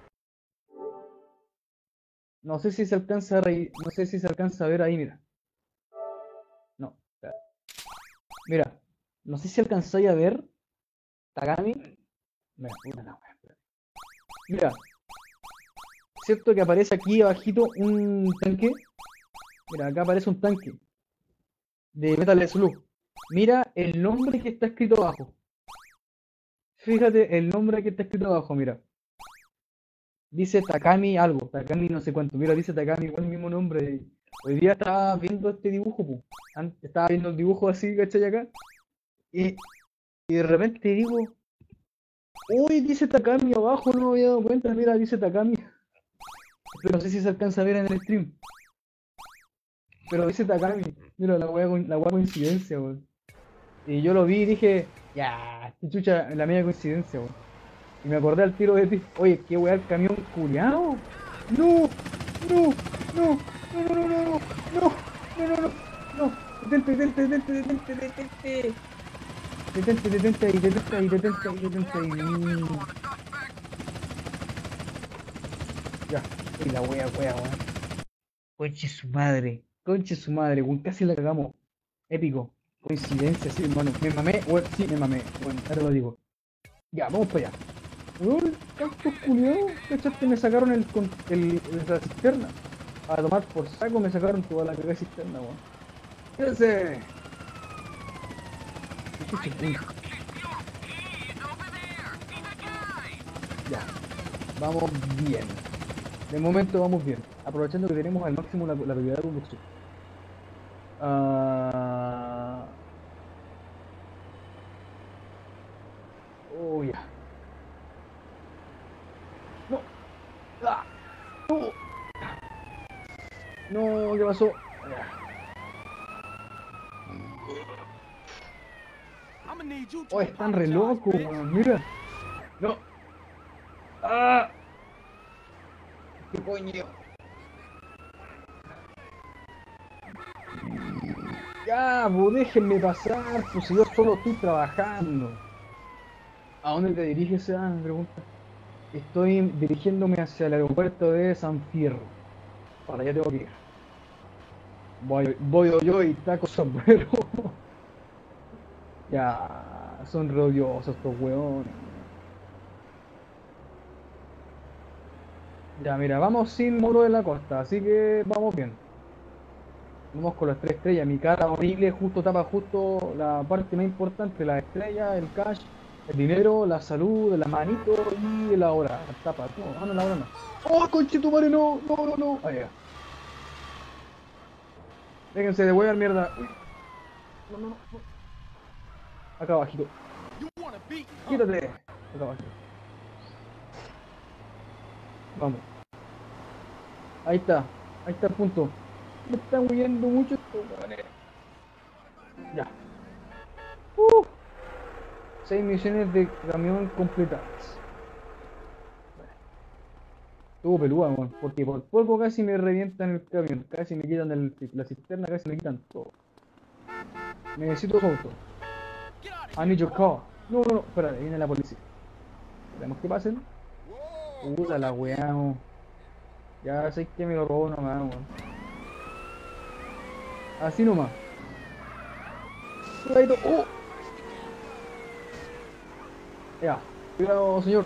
No sé si se alcanza a re- no sé si se alcanza a ver ahí, mira. No, espera. Mira, no sé si alcanzáis a ver, Takami. Mira, puta la wea, espera. Mira, ¿cierto que aparece aquí abajito un tanque? Mira, acá aparece un tanque de Metal Slug. Mira el nombre que está escrito abajo. Fíjate el nombre que está escrito abajo, mira. Dice Takami algo, Takami no sé cuánto. Mira, dice Takami, igual el mismo nombre. Hoy día estaba viendo este dibujo, pu. An- Estaba viendo el dibujo así, ¿cachai? Acá. Y, y de repente digo, uy, dice Takami abajo, no me había dado cuenta. Mira, dice Takami. Pero no sé si se alcanza a ver en el stream. Pero dice Takami. Mira, la wea, la wea coincidencia, weón. Y yo lo vi y dije, ya, qué chucha, la media coincidencia, weón. Y me acordé al tiro de ti. Oye, qué weá el camión culiao. No, no, no, no, no, no, no, no, no, no, no, no. Detente, detente, detente, detente, detente. Detente, detente ahí, detente ahí, detente ahí, detente ahí. Mm, ya. Y la wea, wea, weón. Conche su madre. Conche su madre, weón. Casi la cagamos. Épico. Coincidencia, sí, hermano. Me mamé, weón. Sí, me mamé. Bueno, ahora lo digo. Ya, vamos para allá. Weón, tantos culiados, ¿cachaste? Me sacaron el, con- el, el- la cisterna. A tomar por saco me sacaron toda la cagada cisterna, weón. ¡Ese! ¿Qué chucha? Uy, ya, vamos bien. De momento vamos bien. Aprovechando que tenemos al máximo la, la habilidad de conducción. Ah, oh, ya. No, ah, no, no, ¿qué pasó? Ya. Oh, están re locos, weón. Mira. No. Ah, qué coño. Ya, pues déjenme pasar, pues si yo solo estoy trabajando. ¿A dónde te diriges, Seba? Me pregunta. Estoy dirigiéndome hacia el aeropuerto de San Fierro. Para allá tengo que ir. Voy, voy yo y taco sombrero. Ya, son re odiosos estos hueones. Ya, mira, vamos sin muro de la costa, así que vamos bien. Vamos con las tres estrellas. Mi cara horrible justo tapa justo la parte más importante, la estrella, el cash, el dinero, la salud, la manito y la hora. Tapa, no, ah, no, la hora no. ¡Oh, conchetumare, no! No, no, no. Ahí ya. Déjense de huear, mierda. Uy, no, no, no, no. Acá abajito. Quítate. Acá abajito. Vamos. Ahí está. Ahí está el punto. Me están huyendo mucho estos hueones. Ya. Uh, seis misiones de camión completadas. Estuvo pelúa, weón, porque por poco casi me revientan el camión, casi me quitan el, la cisterna, casi me quitan todo. Necesito su auto. I need your car. No, no, no, espérate, viene la policía. Esperemos que pasen. Puta la weá, weón. Ya sé que me lo robó nomás, weón. Así nomás. Cuidadito. ¡Oh! Ya, cuidado, señor.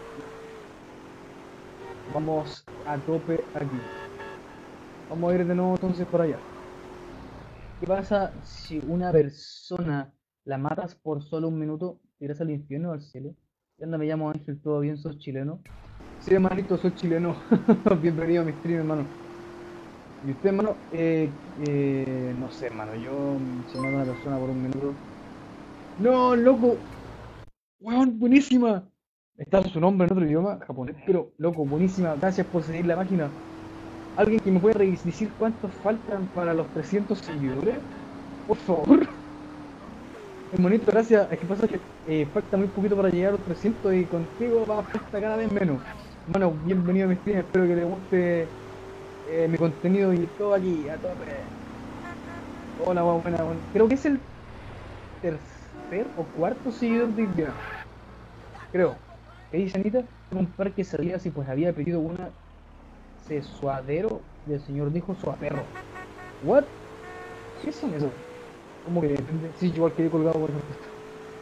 Vamos a tope aquí. Vamos a ir de nuevo entonces para allá. ¿Qué pasa si una persona la matas por solo un minuto? ¿Te irás al infierno o al cielo? ¿Qué onda? Me llamo Ángel, ¿todo bien? ¿Sos chileno? Sí, hermanito, soy chileno. Bienvenido a mi stream, hermano. ¿Y usted, hermano? Eh, eh, no sé, hermano. Yo, mm, si mato a una persona por un minuto. ¡No, loco! ¡Weón, buenísima! Está su nombre en otro idioma, japonés, pero, loco, buenísima. Gracias por seguir la página. ¿Alguien que me puede re- decir cuántos faltan para los trescientos seguidores? Por favor. Hermanito, gracias. Es que pasa que eh, falta muy poquito para llegar a los trescientos y contigo va a falta cada vez menos. Hermano, bienvenido a mi stream. Espero que te guste eh, mi contenido y todo aquí, a tope. Hola, guau, buena, buena. Creo que es el tercer o cuarto seguidor de Indiana. Creo. ¿Qué dice Anita? En un parque salidas y pues había pedido una cesuadero y el señor dijo suaperro. ¿What? ¿Qué son eso? ¿Cómo que depende? Sí, igual quedé colgado por esa respuesta.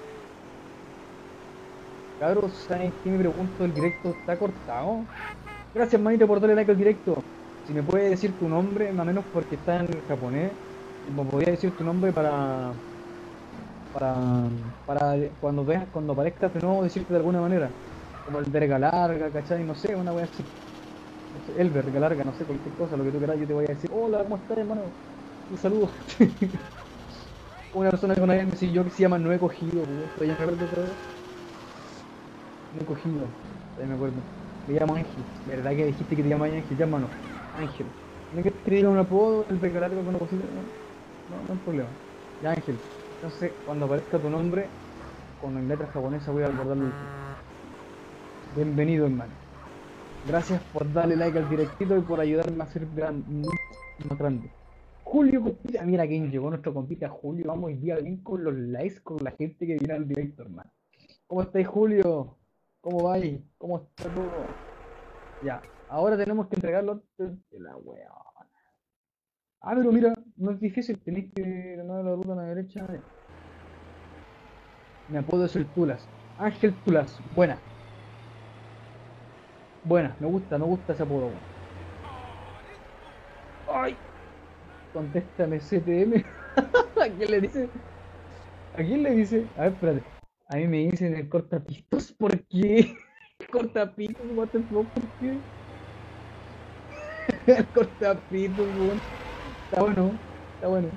Cabros, ¿saben qué me pregunto? ¿El directo está cortado? Gracias, manito, por darle like al directo. Si me puedes decir tu nombre, más o menos porque está en japonés, me podría decir tu nombre para, para, para cuando veas, cuando aparezcas de nuevo, decirte de alguna manera. Como el verga larga, ¿cachai? No sé, una wea así. No sé, el verga larga, no sé, cualquier cosa, lo que tú quieras, yo te voy a decir, hola, ¿cómo estás, hermano? Un saludo. Una persona con alguien me siguió que se llama No He Cogido, weón. Todavía me acuerdo otra vez. No he cogido, todavía me acuerdo. Me llamo Ángel. ¿Verdad que dijiste que te llamas Ángel? Llámanos. Ángel. ¿No quieres que te diga un apodo, el pecalario con una cosita? No, no, no hay problema. Ya, Ángel. Entonces, cuando aparezca tu nombre, con letras japonesas voy a recordarlo último. Bienvenido, hermano. Gracias por darle like al directito y por ayudarme a ser gran, mucho más grande. Julio Compita, mira quién llegó nuestro compita Julio. Vamos hoy día bien con los likes, con la gente que viene al directo, hermano. ¿Cómo estáis, Julio? ¿Cómo vais? ¿Cómo está todo? Ya, ahora tenemos que entregarlo antes de la wea. Ah, pero mira, no es difícil, tenéis que ganar la ruta a la derecha. Mi apodo es el Tulas. Ángel Tulas, buena, buena, me gusta, me gusta ese apodo. Weón. ¡Ay! Contéstame, C T M. ¿A quién le dice? ¿A quién le dice? A ver, espérate. A mí me dicen el cortapitos, ¿por qué? Cortapitos, what the fuck, ¿por qué? El cortapitos, weón. Está bueno, está bueno.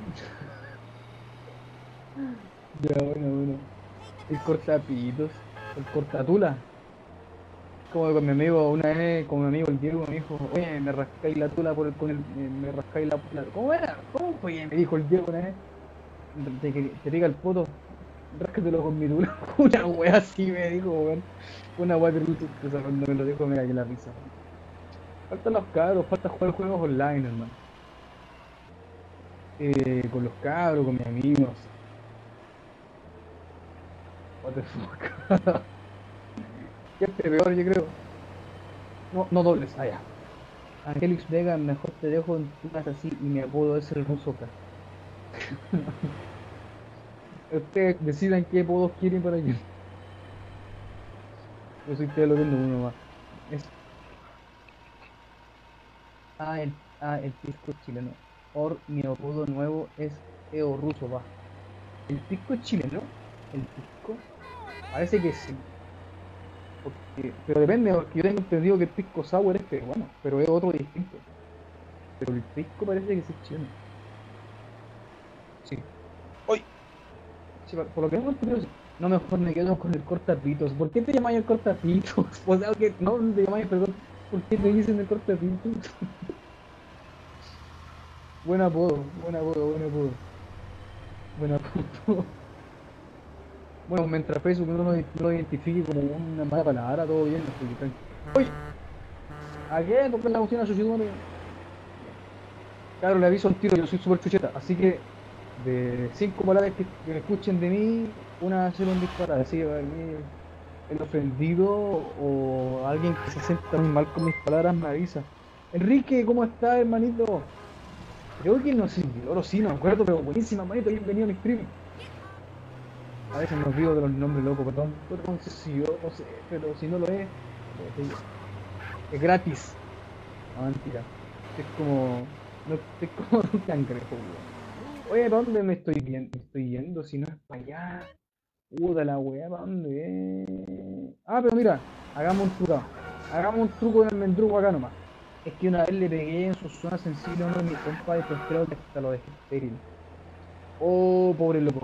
Ya, bueno, bueno. El cortapitos, el cortatula. Como con mi amigo, una vez, con mi amigo el Diego me dijo, oye, me rascáis la tula por el, con el, eh, me rascáis la, la- ¿cómo era? ¿Cómo fue? Me dijo el Diego una vez, te, te, te pica el poto, ráscatelo con mi tula. Una wea así me dijo, weón. Una wea terrible chistosa cuando me lo dijo, me cayó la risa, weón. Faltan los cabros, falta jugar juegos online, hermano. Eh, con los cabros, con mis amigos. What the fuck. ¿Qué es peor, yo creo? No, no dobles, allá. Angelix Vega, mejor te dejo en tu casa así y mi apodo es el Rusoka. Ustedes decidan qué apodos quieren para yo. Yo soy te lo viendo uno más. Es, ah, el, ah, el pisco chileno. orniapodo nuevo es eo ruso, va. ¿El pisco es chileno? ¿El pisco? Parece que sí. Porque, pero depende, porque yo tengo entendido que el pisco sour es peruano, pero es otro distinto. Pero el pisco parece que sí es chileno. Sí. ¡Uy! Sí, por por lo que tengo entendido, sí. No, mejor me quedo con el cortapitos. ¿Por qué te llamáis el cortapitos? O sea, que no te llamáis, perdón. ¿Por qué te dicen el cortapitos? Buen apodo, buen apodo, buen apodo. Buen apodo. Bueno, mientras Facebook no lo, no lo identifique como una mala palabra, todo bien, así que tranqui. ¡Uy! ¿A qué? Tocar la cuestión a su chico. Claro, le aviso al tiro, yo soy súper chucheta, así que de cinco palabras que, que escuchen de mí, una va a ser un disparate, así que para mí el ofendido o alguien que se sienta muy mal con mis palabras me avisa. Enrique, ¿cómo estás, hermanito? Creo que no sé, oro sí, no me acuerdo, pero buenísima, hermanito, bienvenido a mi stream. A veces me olvido de los nombres, loco, perdón, perdón si yo no sé, pero si no lo es, pues, es gratis. No, mentira. Es como, no, es como un cangrejo, weón. Oye, ¿para dónde me estoy viendo? Me estoy yendo, si no es para allá. Puta la weá, ¿para dónde es? Ah, pero mira, hagamos un truco. Hagamos un truco en el mendrugo acá nomás. Es que una vez le pegué en su zona sensible a uno de mis compas y pues creo que hasta lo dejé estéril. Oh, pobre loco.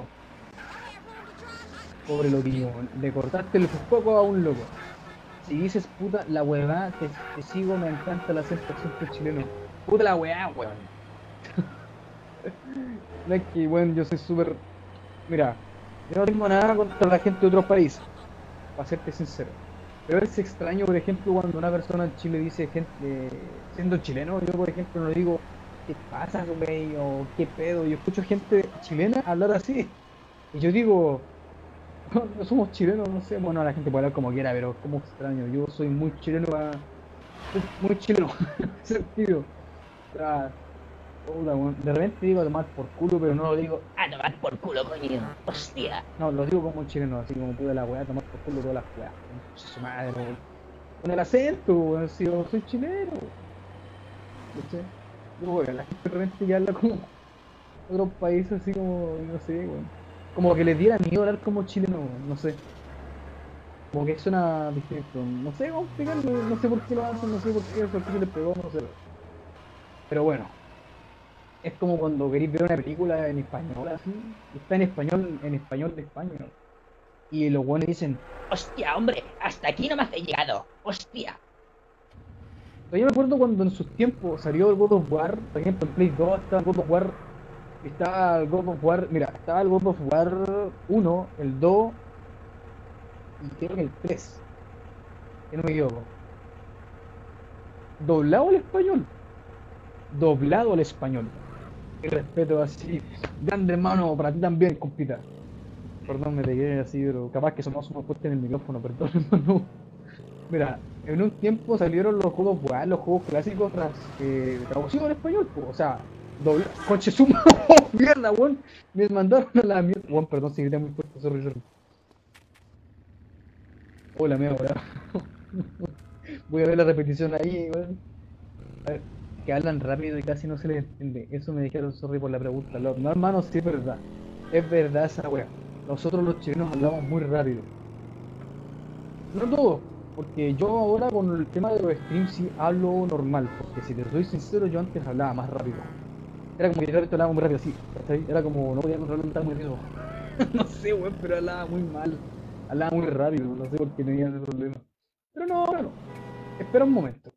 Pobre loquillo, weón. Le cortaste el poco a un loco. Si dices puta la weá, te, te sigo, me encanta el acento acento chileno. Puta la weá, weón. No es que, weón, yo soy súper. Mira, yo no tengo nada contra la gente de otros países, para serte sincero. Pero es extraño, por ejemplo, cuando una persona en Chile dice, gente, eh, siendo chileno, yo por ejemplo no digo, ¿qué pasa, güey? O ¿qué pedo? Yo escucho gente chilena hablar así. Y yo digo, no, no somos chilenos, no sé, bueno, la gente puede hablar como quiera, pero es como extraño. Yo soy muy chileno, a- soy muy chileno, en ese sentido. O sea, puta, weón, de repente digo a tomar por culo, pero no lo digo a tomar por culo, coño. Hostia. No, lo digo como un chileno, así como pude la weá, tomar por culo todas las weas. Concha su madre, weón. Con el acento, weón, si yo soy chileno. ¿Viste? Yo, weón, la gente de repente ya habla como otros países, así como, no sé, weón. Como que les diera miedo hablar como chileno, weón, no sé. Como que suena distinto. No sé cómo explicarlo, no sé por qué lo hacen, no sé por qué, por qué se les pegó, no sé. Pero bueno. Es como cuando queréis ver una película en español, así, y está en español, en español de España. Y los buenos dicen, Hostia, hombre, hasta aquí no me has llegado. Hostia. yo me acuerdo cuando en sus tiempos salió el God of War, por ejemplo en Play dos estaba el God of War, estaba el God of War, mira, estaba el God of War uno, el dos y creo que el tres, que no me equivoco. Doblado al español, doblado al español. Y respeto así, grande hermano, para ti también, compita. Perdón, me pegué así, pero capaz que sonó súper fuerte en el micrófono, perdón, hermano. Mira, en un tiempo salieron los juegos buenos, los juegos clásicos tras, eh, traducidos en español, po, o sea, doble... Conche suma, mierda, weón, me mandaron a la mierda. Weón, perdón si grité muy fuerte, sorry, sorry. Hola, mierda, weón. Voy a ver la repetición ahí, weón. A ver, que hablan rápido y casi no se les entiende. Eso me dijeron, sorry por la pregunta, Lord. No, hermano, sí es verdad. Es verdad esa weá. Nosotros los chilenos hablamos muy rápido. No todo, porque yo ahora con el tema de los streams sí hablo normal, porque si te soy sincero, yo antes hablaba más rápido. Era como que yo hablaba muy rápido así, ¿cachai? Era como, no podía controlar tan muy rápido. No sé, weón, pero hablaba muy mal. Hablaba muy rápido, no sé por qué tenía ese problema. Pero no, ahora no. Espera un momento.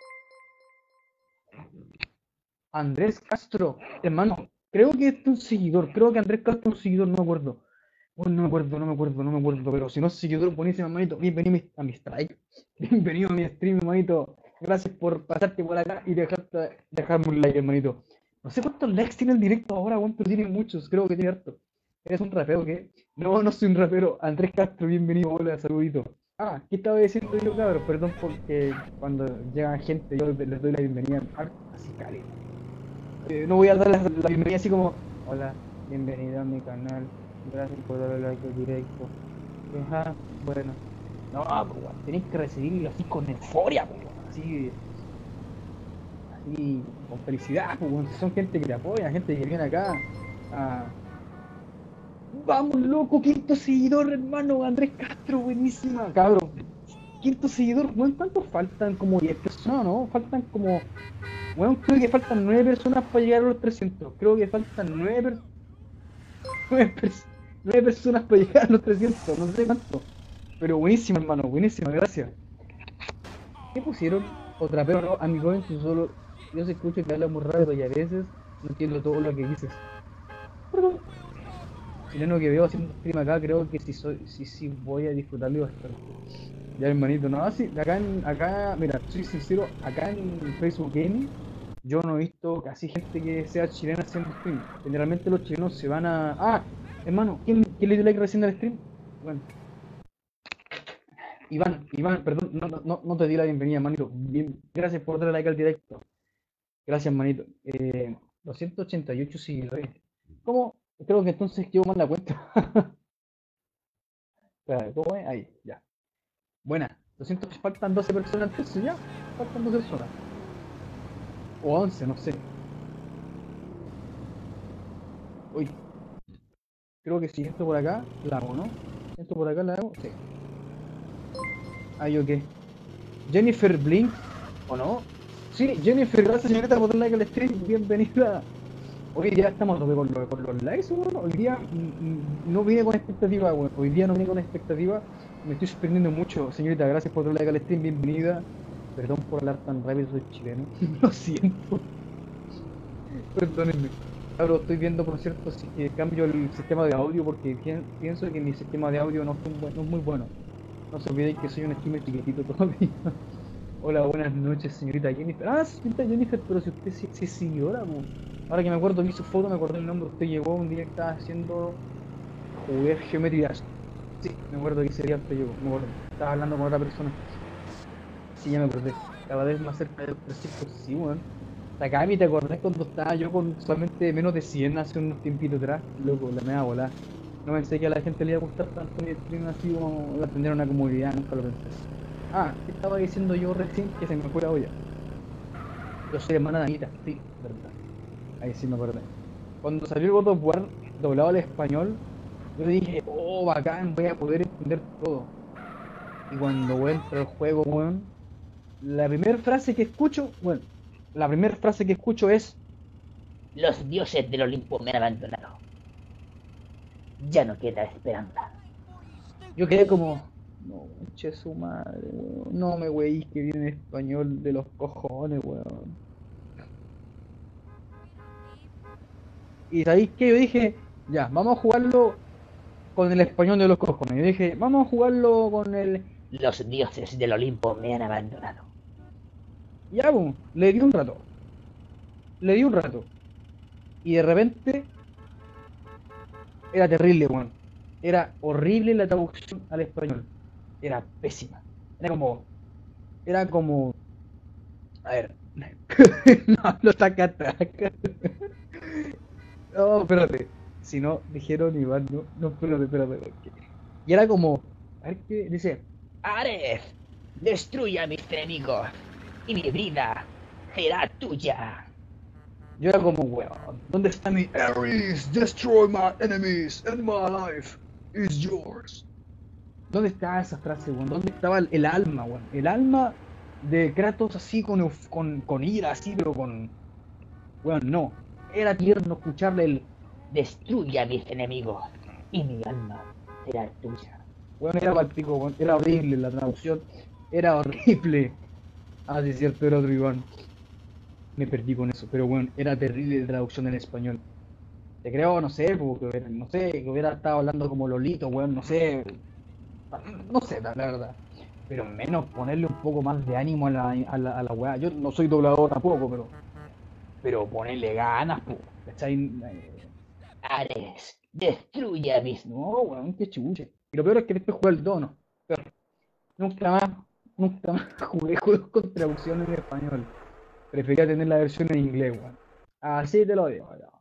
Andrés Castro, hermano, creo que este es un seguidor, creo que Andrés Castro es un seguidor, no me acuerdo. Oh, no me acuerdo, no me acuerdo, no me acuerdo, pero si no es seguidor, buenísimo, hermanito. Bienvenido a mi, a mi strike. Bienvenido a mi stream, hermanito. Gracias por pasarte por acá y dejarte, dejarme un like, hermanito. No sé cuántos likes tiene el directo ahora, weón, pero tiene muchos, creo que tiene harto. ¿Eres un rapero qué? No, no soy un rapero. Andrés Castro, bienvenido, hola, saludito. Ah, ¿qué estaba diciendo yo, cabros? Perdón porque cuando llega gente yo les doy la bienvenida así cálida. Eh, no voy a dar la, la bienvenida así como, hola, bienvenido a mi canal, gracias por darle like al directo. Ajá, bueno. No, pues, weón, tenéis que recibirlo así con euforia, pues, weón, así, y con felicidad, pues, weón. Son gente que te apoya, gente que viene acá a... Vamos, loco, quinto seguidor, hermano, Andrés Castro, buenísima, cabrón. Quinto seguidor, weón, ¿cuántos faltan? Como diez personas, ¿no? Faltan como... Weón, creo que faltan nueve personas para llegar a los trescientos. Creo que faltan nueve personas. Nueve, pers- nueve personas para llegar a los trescientos, no sé cuánto. Pero buenísimo, hermano, buenísimo, gracias. ¿Qué pusieron? Otra pero no, a mi joven tú solo. Yo se escucho que habla muy rápido y a veces no entiendo todo lo que dices. Perdón. Chileno que veo haciendo stream acá, creo que si soy, sí, sí voy a disfrutarlo bastante. Ya hermanito, no, sí, acá en, acá, mira, soy sincero, acá en Facebook Gaming, yo no he visto casi gente que sea chilena haciendo stream. Generalmente los chilenos se van a. Ah, hermano, ¿quién, quién le dio like recién al stream? Bueno, Iván, Iván, perdón, no, no, no no te di la bienvenida, manito. Bien, gracias por darle like al directo. Gracias, manito. Eh, doscientos ochenta y ocho seguidores. ¿Cómo? Creo que entonces llevo mal la cuenta. Espera, ¿cómo es? Ahí, ya. Buena. doscientos, faltan doce personas entonces ya. Faltan doce personas. O once, no sé. Uy, creo que si esto por acá, la hago, ¿no? Esto por acá la hago, sí. Ahí, ok. Jennifer Blink, ¿o no? Sí, Jennifer, gracias señorita por darle like al stream. Bienvenida. Hoy día estamos a tope con, lo- con los likes, weón. Hoy día mm, mm, no vine con expectativa, weón. Hoy día no vine con expectativa. Me estoy sorprendiendo mucho. Señorita, gracias por darle like al stream. Bienvenida. Perdón por hablar tan rápido, soy chileno. Lo siento. Perdónenme. Ahora estoy viendo, por cierto, si que cambio el sistema de audio porque pien- pienso que mi sistema de audio no es, un buen- no es muy bueno. No se olviden que soy un streamer chiquitito todavía. Hola, buenas noches, señorita Jennifer. Ah, señorita Jennifer, pero si usted sí sí es seguidora, po. Ahora que me acuerdo, vi su foto, me acordé el nombre. Usted llegó un día que estaba haciendo. Jugué Geometry Dash. Sí, me acuerdo que ese día usted llegó, me acuerdo. Estaba hablando con otra persona. Sí, ya me acordé. Cada vez más cerca de los trescientos. Sí, weón. Takami, ¿te acordás cuando estaba yo con solamente menos de cien hace unos tiempitos atrás? Loco, la media bola. No pensé que a la gente le iba a gustar tanto mi stream así como iba a tener una comunidad, nunca lo pensé. Ah, ¿qué estaba diciendo yo recién? Que se me fue la olla. Yo soy hermana de Anita, sí, verdad. Ahí sí me acordé. Cuando salió el God of War doblado al español, yo dije, oh, bacán, voy a poder entender todo. Y cuando entro al juego, weón, la primera frase que escucho, bueno, la primera frase que escucho es, Los dioses del Olimpo me han abandonado. Ya no queda esperanza. yo quedé como, no, che su madre, weón, no me weís que viene en español de los cojones, weón. Y sabéis que yo dije, ya, vamos a jugarlo con el español de los cojones. Yo dije, vamos a jugarlo con el... Los dioses del Olimpo me han abandonado. Ya, boom, le di un rato, le di un rato. Y de repente era terrible, weón. Era horrible la traducción al español. Era pésima. Era como, era como, a ver, no, lo taca, taca. No, espérate. Si no, dijeron Iván, no, no, espérate, espérate. Ok. Y era como, a ver qué dice, Ares, destruye a mis enemigos y mi vida será tuya. yo era como, weón, ¿dónde está mi Ares? Destroy my enemies and my life is yours. ¿Dónde estaba esa frase, weón? ¿Dónde estaba el, el alma, weón? El alma de Kratos así con, euf- con, con ira, así, pero con... Weón, no. Era tierno escucharle el... Destruye a mis enemigos y mi alma será tuya. Weón, era palpico, weón. Era horrible la traducción. Era horrible. Ah, sí, es cierto, era otro Iván. Me perdí con eso, pero bueno, era terrible la traducción en español. Te creo, no sé, porque, hubiera- no sé, que hubiera estado hablando como Lolito, weón, no sé, no sé, la, la verdad. Pero menos ponerle un poco más de ánimo a la, a la, a la weá. Yo no soy doblador tampoco, pero, pero ponerle ganas, po, ¿cachai? Eh, Ares, destruye a mis... no, weón, qué chuche. Y lo peor es que después jugué el dono. Peor. Nunca más, nunca más jugué juegos con traducción en español. Prefería tener la versión en inglés, weón. Así te lo digo, ya.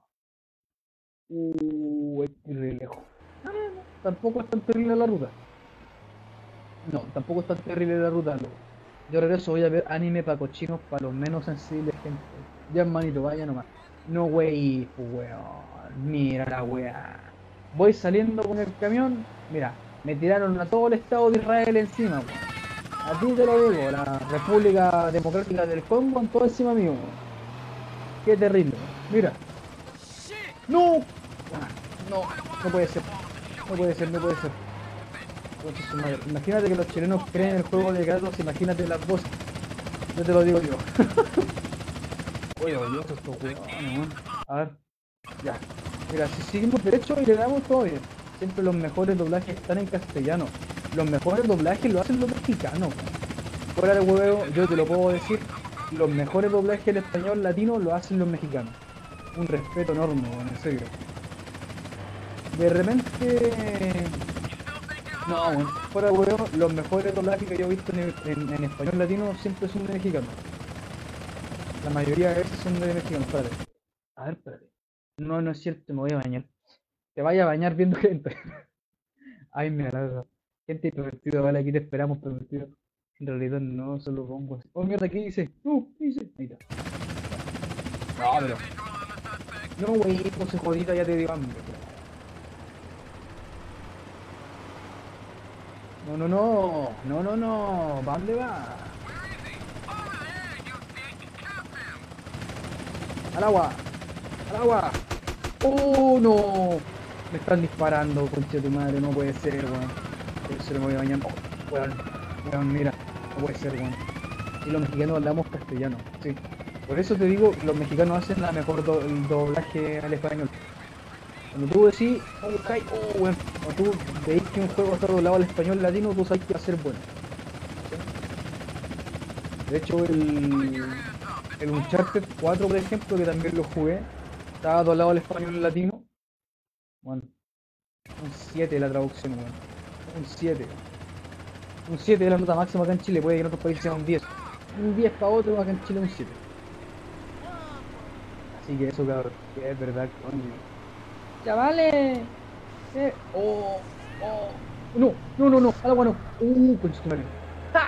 Uh, es re lejos. No, no, no, tampoco es tan terrible la ruta. No, tampoco es tan terrible la ruta, loco. Yo regreso, voy a ver anime para cochinos, para los menos sensibles, gente. Ya hermanito, vaya nomás. No wey, pues weón. Mira la weá. Voy saliendo con el camión. Mira, me tiraron a todo el Estado de Israel encima, weón. A ti te lo digo, la República Democrática del Congo en todo encima mío, weón. Qué terrible, weón. Mira. ¡No! Ah, no, no puede ser. No puede ser, no puede ser. Concha su madre. Imagínate que los chilenos creen el juego de Kratos, imagínate las voces. Yo te lo digo yo. Oye, odioso estos weones, weón. A ver, ya. Mira, si seguimos derecho y le damos todo bien. Siempre los mejores doblajes están en castellano. Los mejores doblajes lo hacen los mexicanos, weón. Fuera de huevo, yo te lo puedo decir. Los mejores doblajes en español latino lo hacen los mexicanos. Un respeto enorme, weón, en serio. De repente... No, bueno, fuera de huevo, los mejores doblajes que yo he visto en, en, en español latino siempre son de mexicanos. La mayoría de veces son de mexicanos, espérate. A ver, espérate. No, no es cierto, me voy a bañar. Te vaya a bañar viendo gente. Ay, me alarga. Gente pervertida, vale, aquí te esperamos, pervertido. En realidad no, solo pongo así. Oh, mierda, ¿qué dice? No, ¿qué dice? Ahí está. No, pero... No, wey, pose jodita, ya te dio hambre. No, no, no, no, no, no, ¿para dónde va? Al agua, al agua. Oh, no, me están disparando, concha de tu madre, no puede ser, weón. Por eso me voy a bañar. Oh, weón, weón, mira, no puede ser, weón. Y los mexicanos hablamos castellano, sí. Por eso te digo, los mexicanos hacen la mejor do el doblaje al español. Cuando tú decís, oh, okay, oh, bueno, cuando tú veis que un juego está doblado al español latino, tú sabes que va a ser bueno. ¿Sí? De hecho, el, el Uncharted cuatro, por ejemplo, que también lo jugué, estaba doblado al español latino. Bueno, un siete la traducción, bueno. Un siete. Un siete es la nota máxima acá en Chile, puede que en otros países sea un diez. Un diez para otro, acá en Chile un siete. Así que eso, cabrón, que es verdad, coño. ¡Chavales! Eh, oh, oh. No, no, no, no, al agua no. Uh, conchetumare. ¡Ja!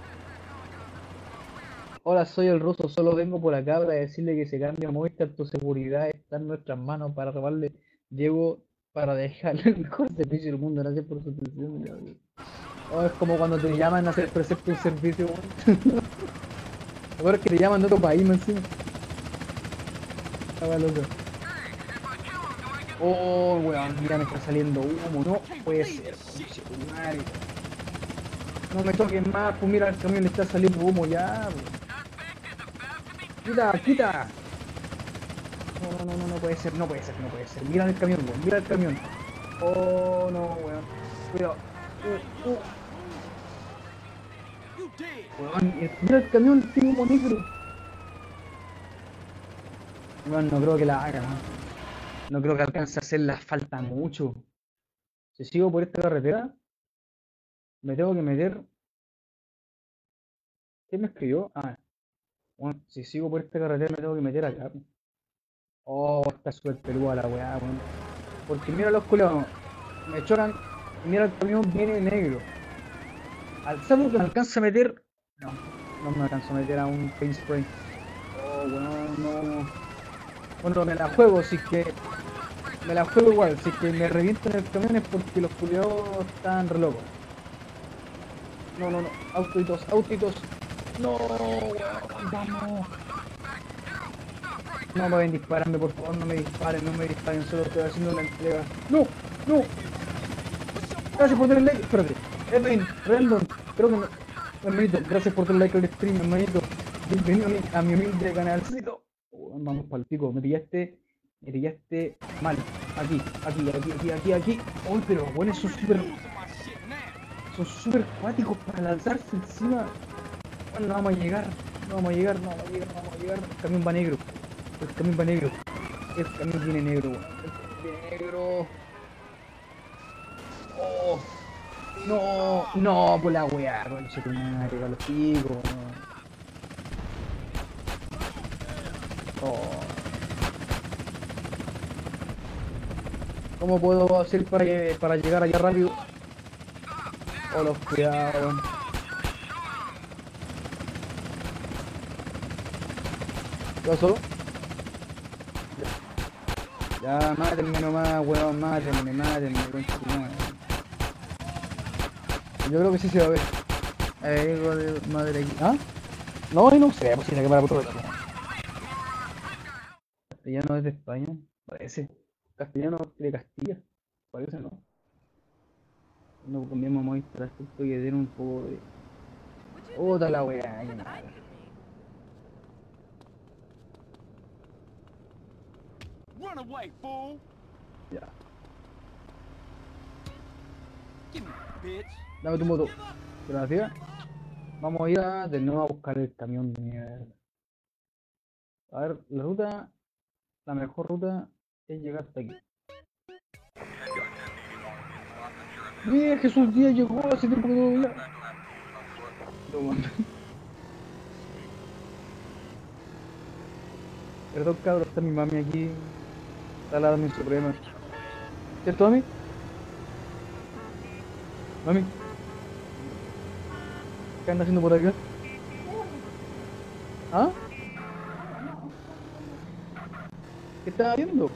Hola, soy el ruso, solo vengo por acá para decirle que se cambie a Movistar, tu seguridad está en nuestras manos para robarle. Llego para dejarle el mejor servicio del mundo, gracias por su atención. Oh, es como cuando te llaman a hacer presente un servicio, weón. Ahora es que te llaman de otro país, man, encima. Estaba loco. Oh, weón, mira, me está saliendo humo, no puede ser, madre. No me toques más, pues mira, el camión le está saliendo humo ya, weón. Quita, quita. No, no, no, no, no puede ser, no puede ser, no puede ser. Mira el camión, weón, mira el camión. Oh, no, weón. Cuidado. Uh, uh. Weón, mira el camión, tiene humo negro. Weón, no creo que la haga, ¿no? No creo que alcance a hacerla, falta mucho. Si sigo por esta carretera, me tengo que meter. ¿Quién me escribió? Ah, bueno, si sigo por esta carretera me tengo que meter acá. Oh, está súper peluda la weá, weón. Porque mira los culeros, me chocan y mira el camión viene negro. Alzamos que me alcanza a meter. No, no me alcanzo a meter a un paint spray. Oh, weón, no. Bueno, me la juego, si es que. Me la juego igual, si es que me revientan el camión es porque los culiados están re locos. No, no, no, autitos, autitos. No, weón, vamos. No me ven dispararme, por favor, no me disparen, no me disparen, solo estoy haciendo una entrega. No, no. Gracias por tener like, espérate. Edwin, Random, creo que no. Hermanito, gracias por tener like al stream, hermanito. Bienvenido a mi, a mi humilde canalcito. Oh, vamos para el pico, me pillaste. Me pillaste mal. Aquí, aquí, aquí, aquí, aquí, aquí. Uy, pero bueno, son súper. Son súper cuáticos para lanzarse encima. Bueno, no vamos a llegar. No vamos a llegar, no vamos a llegar, no vamos a llegar. El camión va negro. El camión va negro. El camión viene negro, weón. El camión viene negro. Oh. No, no, por la weá, conche tu madre, con los picos. Oh. ¿Cómo puedo hacer para, que, para llegar allá rápido? Oh, los cuidados. ¿Qué pasó? Ya, mátenme nomás, weón, mátenme, mátenme, concha tu madre. Yo creo que sí se va a ver. Eh, hijo de madre aquí. ¿Ah? No, y no sé, pues si la cámara por todo lado. Castellano es de España, parece. Castellano de Castilla, parece, ¿no? No cambiamos a Movistar, esto que tiene un poco de. Otra la weá, qué mal. Run away, fool! Ya. Give me, bitch. Dame tu moto. Gracias. Vamos a ir a, de nuevo a buscar el camión de mierda. A ver, la ruta, la mejor ruta es llegar hasta aquí. Mira, Jesús Díaz llegó hace tiempo que no lo veía. No mames. Perdón, cabrón, está mi mami aquí. Está la mi suprema. ¿Cierto, mami? Mami. ¿Qué anda haciendo por acá? ¿Ah? ¿Qué estás viendo?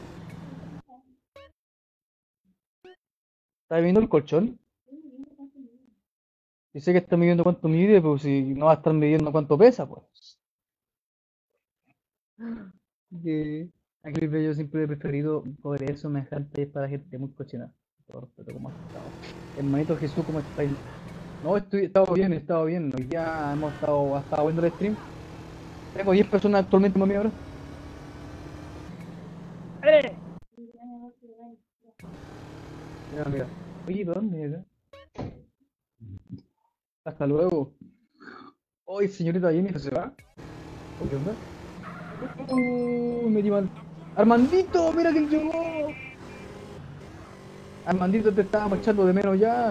¿Estás viendo el colchón? Y sé que está midiendo cuánto mide, pero si no va a estar midiendo cuánto pesa, pues. Que aquí yo siempre he preferido comer eso semejante para gente muy cochina. Todo respeto, ¿cómo has estado? Hermanito Jesús, ¿cómo estáis? No, estoy, he estado bien, he estado bien. Hoy día hemos estado, ha estado viendo el stream. Tengo diez personas actualmente, mami, ahora. ¡Eh! Mira, mira. Oye, ¿dónde era? Hasta luego. Oye, señorita Jennifer, ¿se va? ¿O ¿Qué onda? Uh, me di mal. Armandito, mira que llegó. Armandito, te estábamos echando de menos ya.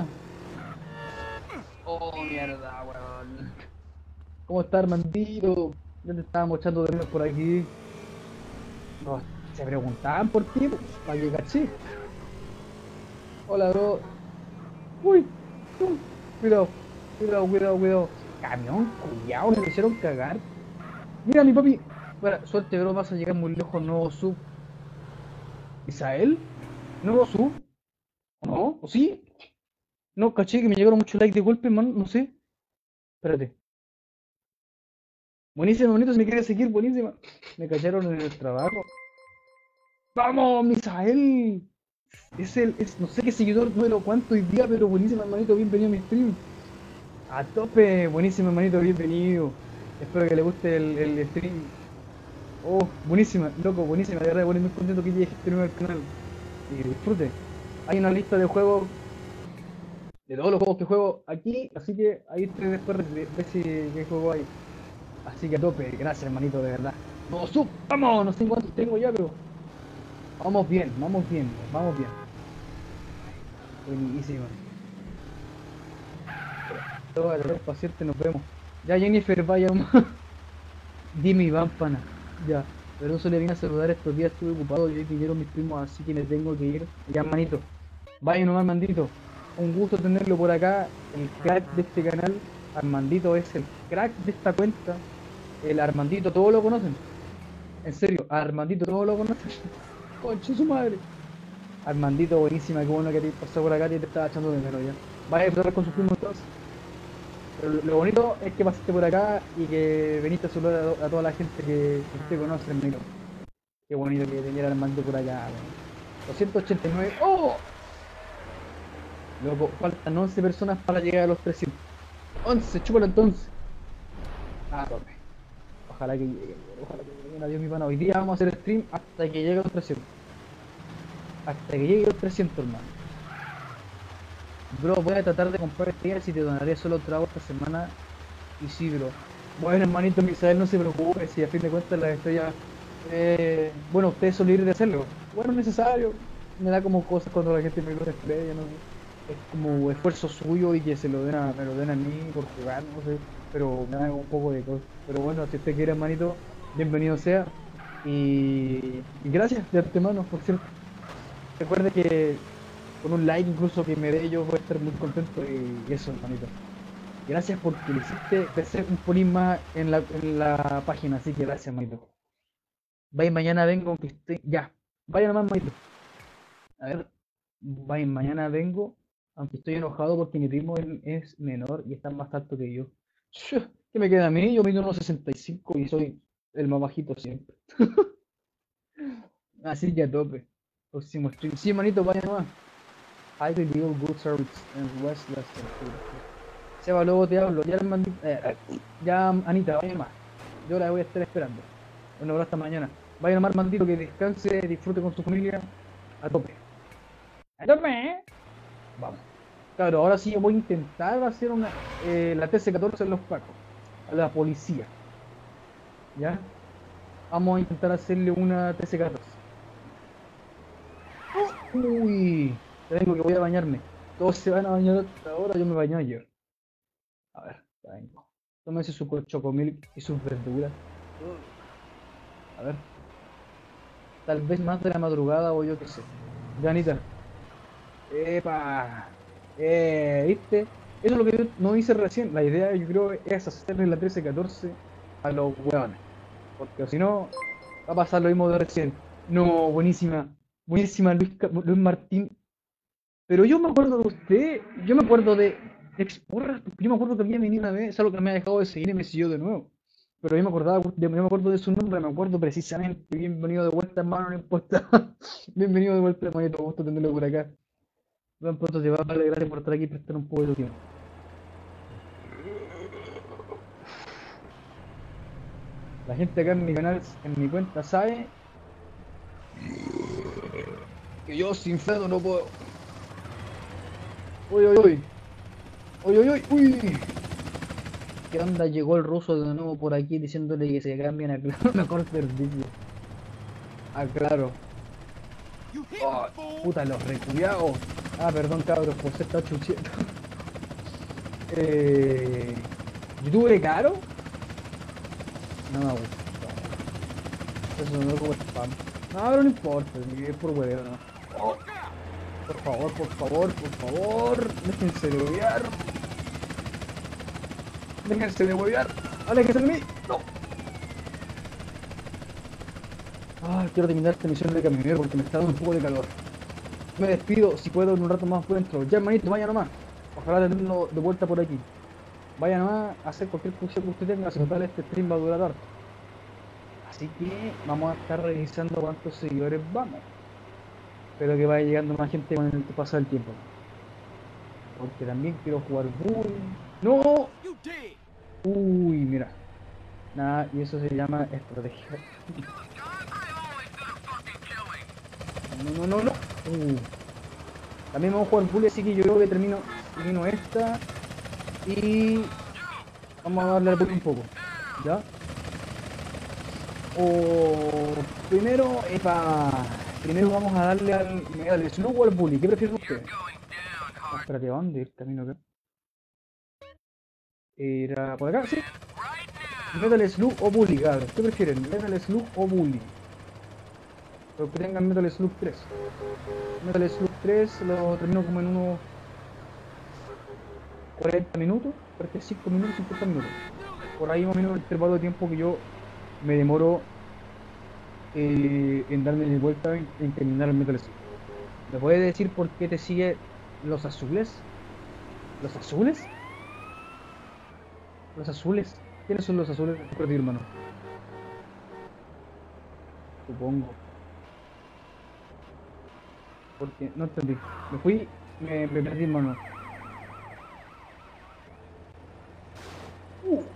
Oh, mierda, weón. ¿Cómo está Armandito? Ya te estábamos echando de menos por aquí. No, se preguntaban por ti, para que caché. Hola, bro. Uy, uy, cuidado, cuidado, cuidado, cuidado. Camión, cuidado, me hicieron cagar. Mira, mi papi. Bueno, suerte, bro, vas a llegar muy lejos, nuevo sub. ¿Isael? ¿Nuevo sub? ¿O no? ¿O sí? No, caché que me llegaron muchos likes de golpe, man, no sé. Espérate. Buenísima, bonito, si me quieres seguir, buenísima. Me cacharon en el trabajo. ¡Vamos, Misael! Es el, es, no sé qué seguidor número cuánto hoy día, pero buenísimo, hermanito, bienvenido a mi stream. A tope, buenísimo, hermanito, bienvenido. Espero que le guste el, el stream. Oh, buenísima, loco, buenísima, de verdad, bueno, muy contento que llegue este nuevo al canal. Y disfrute. Hay una lista de juegos, de todos los juegos que juego aquí, así que ahí estoy después de ver si qué juego hay. Así que a tope, gracias, hermanito, de verdad. ¡Vamos, sub! ¡Vamos! No sé cuántos tengo ya, pero vamos bien, vamos bien, vamos bien. Buenísimo. Todo el paciente, nos vemos. Ya, Jennifer, vaya más. Dime, Iván, pana. Ya. Pero no se le vine a saludar estos días, estuve ocupado y hoy vinieron mis primos, así que me tengo que ir. Ya, manito. Vaya nomás, Armandito. Un gusto tenerlo por acá. El crack de este canal. Armandito es el crack de esta cuenta. El Armandito, todos lo conocen. En serio, a Armandito todos lo conocen. Concha su madre. Armandito, buenísima, qué bueno que te pasó por acá y te estaba echando de menos ya. Vaya a disfrutar con sus primos entonces. Pero lo, lo bonito es que pasaste por acá y que viniste a saludar a, a toda la gente que, que usted conoce, hermanito. Qué bonito que teniera Armando por acá, weón. doscientos ochenta y nueve. ¡Oh! Loco, faltan once personas para llegar a los trescientos. once, chúpalo entonces. Ah, tope. Ojalá que llegue, ojalá que llegue. Adiós, mi pana. Hoy día vamos a hacer stream hasta que llegue a los trescientos. Hasta que llegue a los trescientos, hermano. Bro, voy a tratar de comprar estrellas y te donaré solo trago esta semana. Y sí, bro. Bueno, hermanito Misael, no se preocupe, si a fin de cuentas las estrellas... Eh, bueno, ustedes son libres de hacerlo. Bueno, es necesario. Me da como cosas cuando la gente me lo estrella, ¿no? Es como esfuerzo suyo y que se lo den a, me lo den a mí por jugar, no sé. Pero me da un poco de cosas. Pero bueno, si usted quiere, hermanito, bienvenido sea. Y, y gracias de antemano, por cierto. Recuerde que con un like incluso que me dé yo voy a estar muy contento y eso, hermanito. Gracias porque le hiciste crecer un poquito más en la, en la página, así que gracias, hermanito. Vaya, mañana vengo aunque esté. Ya. Vaya nomás, manito. A ver. Vaya, mañana vengo aunque estoy enojado porque mi primo es, es menor y está más alto que yo. Shua, ¿qué me queda a mí? Yo mido unos sesenta y cinco y soy el más bajito siempre. Así que a tope. Próximo stream. Sí, manito, vaya nomás. I deliver good service and West Leicester. Seba, luego te hablo. Ya, el mandi- eh, eh, ya, Anita, vaya nomás. Yo la voy a estar esperando. Bueno, hasta mañana. Vaya nomás, mandito, que descanse, disfrute con su familia. A tope. A tope, ¿eh? Vamos. Claro, ahora sí voy a intentar hacer una, eh, la T C catorce en los pacos. A la policía. ¿Ya? Vamos a intentar hacerle una T C catorce. Uy, tengo que voy a bañarme. Todos se van a bañar hasta ahora, yo me bañé ayer. A ver, ya vengo. Tómese su chocomilk y sus verduras. A ver. Tal vez más de la madrugada o yo qué sé. Janita. ¡Epa! Eh, ¿viste? Eso es lo que yo no hice recién. La idea, yo creo, es hacerle la trece catorce a los hueones. Porque si no, va a pasar lo mismo de recién. No, buenísima. Buenísima, Luis, Ca- Luis Martín. Pero yo me acuerdo de usted. Yo me acuerdo de Exporras. Yo me acuerdo que había venido una vez. Es algo que me ha dejado de seguir y me siguió de nuevo. Pero yo me acordaba, yo me acuerdo de su nombre, me acuerdo precisamente. Bienvenido de vuelta, hermano, no importa. Bienvenido de vuelta, hermanito. Gusto tenerlo por acá. Buen pronto se va, vale, gracias por estar aquí y prestar un poco de tu tiempo. La gente acá en mi canal, en mi cuenta, sabe que yo sin fredo no puedo. Uy, uy, uy. Uy, uy, uy, uy. ¿Qué onda? Llegó el ruso de nuevo por aquí diciéndole que se cambien a claro, mejor servicio. Ah, claro. You hit Oh, me, fool! puta, los reculeados. Ah, perdón, cabros, José está chucheando. Eh, ¿YouTube caro? No me gusta. Eso no es como spam. No, pero no importa, es por hueveo, ¿no? Oh, Look out! por favor, por favor, por favor. Déjense de huevear. Déjense de huevear. Aléjense de mí. No. Ah, quiero terminar esta misión de camionero porque me está dando un poco de calor. Me despido, si puedo en un rato más dentro. Ya, hermanito, vaya nomás. Ojalá tenerlo de vuelta por aquí. Vaya nomás a hacer cualquier función que usted tenga, si total este stream va a durar harto. Así que vamos a estar revisando cuántos seguidores vamos. Espero que vaya llegando más gente con el paso del tiempo. Porque también quiero jugar Bull. ¡No! You dead! Uy, mira. Nada, y eso se llama estrategia. No, no, no, no. Uh. También vamos a jugar Bull, así que yo creo que termino, termino esta. Y vamos a darle al Bull un poco. ¿Ya? O primero, epa. Primero vamos a darle al. Al Slug o al Bully. ¿Qué prefiere usted? Ah, espérate, ¿a dónde? El camino acá. Era por acá, sí. Metal Slug o Bully, cabros. ¿Qué prefieren? Metal Slug o Bully. Pero que tengan Metal Slug tres. Metal Slug tres lo termino como en unos cuarenta minutos, cuarenta y cinco minutos, cincuenta minutos. Por ahí más o menos el intervalo de tiempo que yo me demoro eh, en darme de vuelta en, en terminar el Metal Slug. ¿Me puedes decir por qué te sigue los azules? ¿Los azules? ¿Los azules? ¿Quiénes son los azules? Perdí, hermano. Supongo. Porque no entendí. Me fui, me, me perdí, hermano. Uh.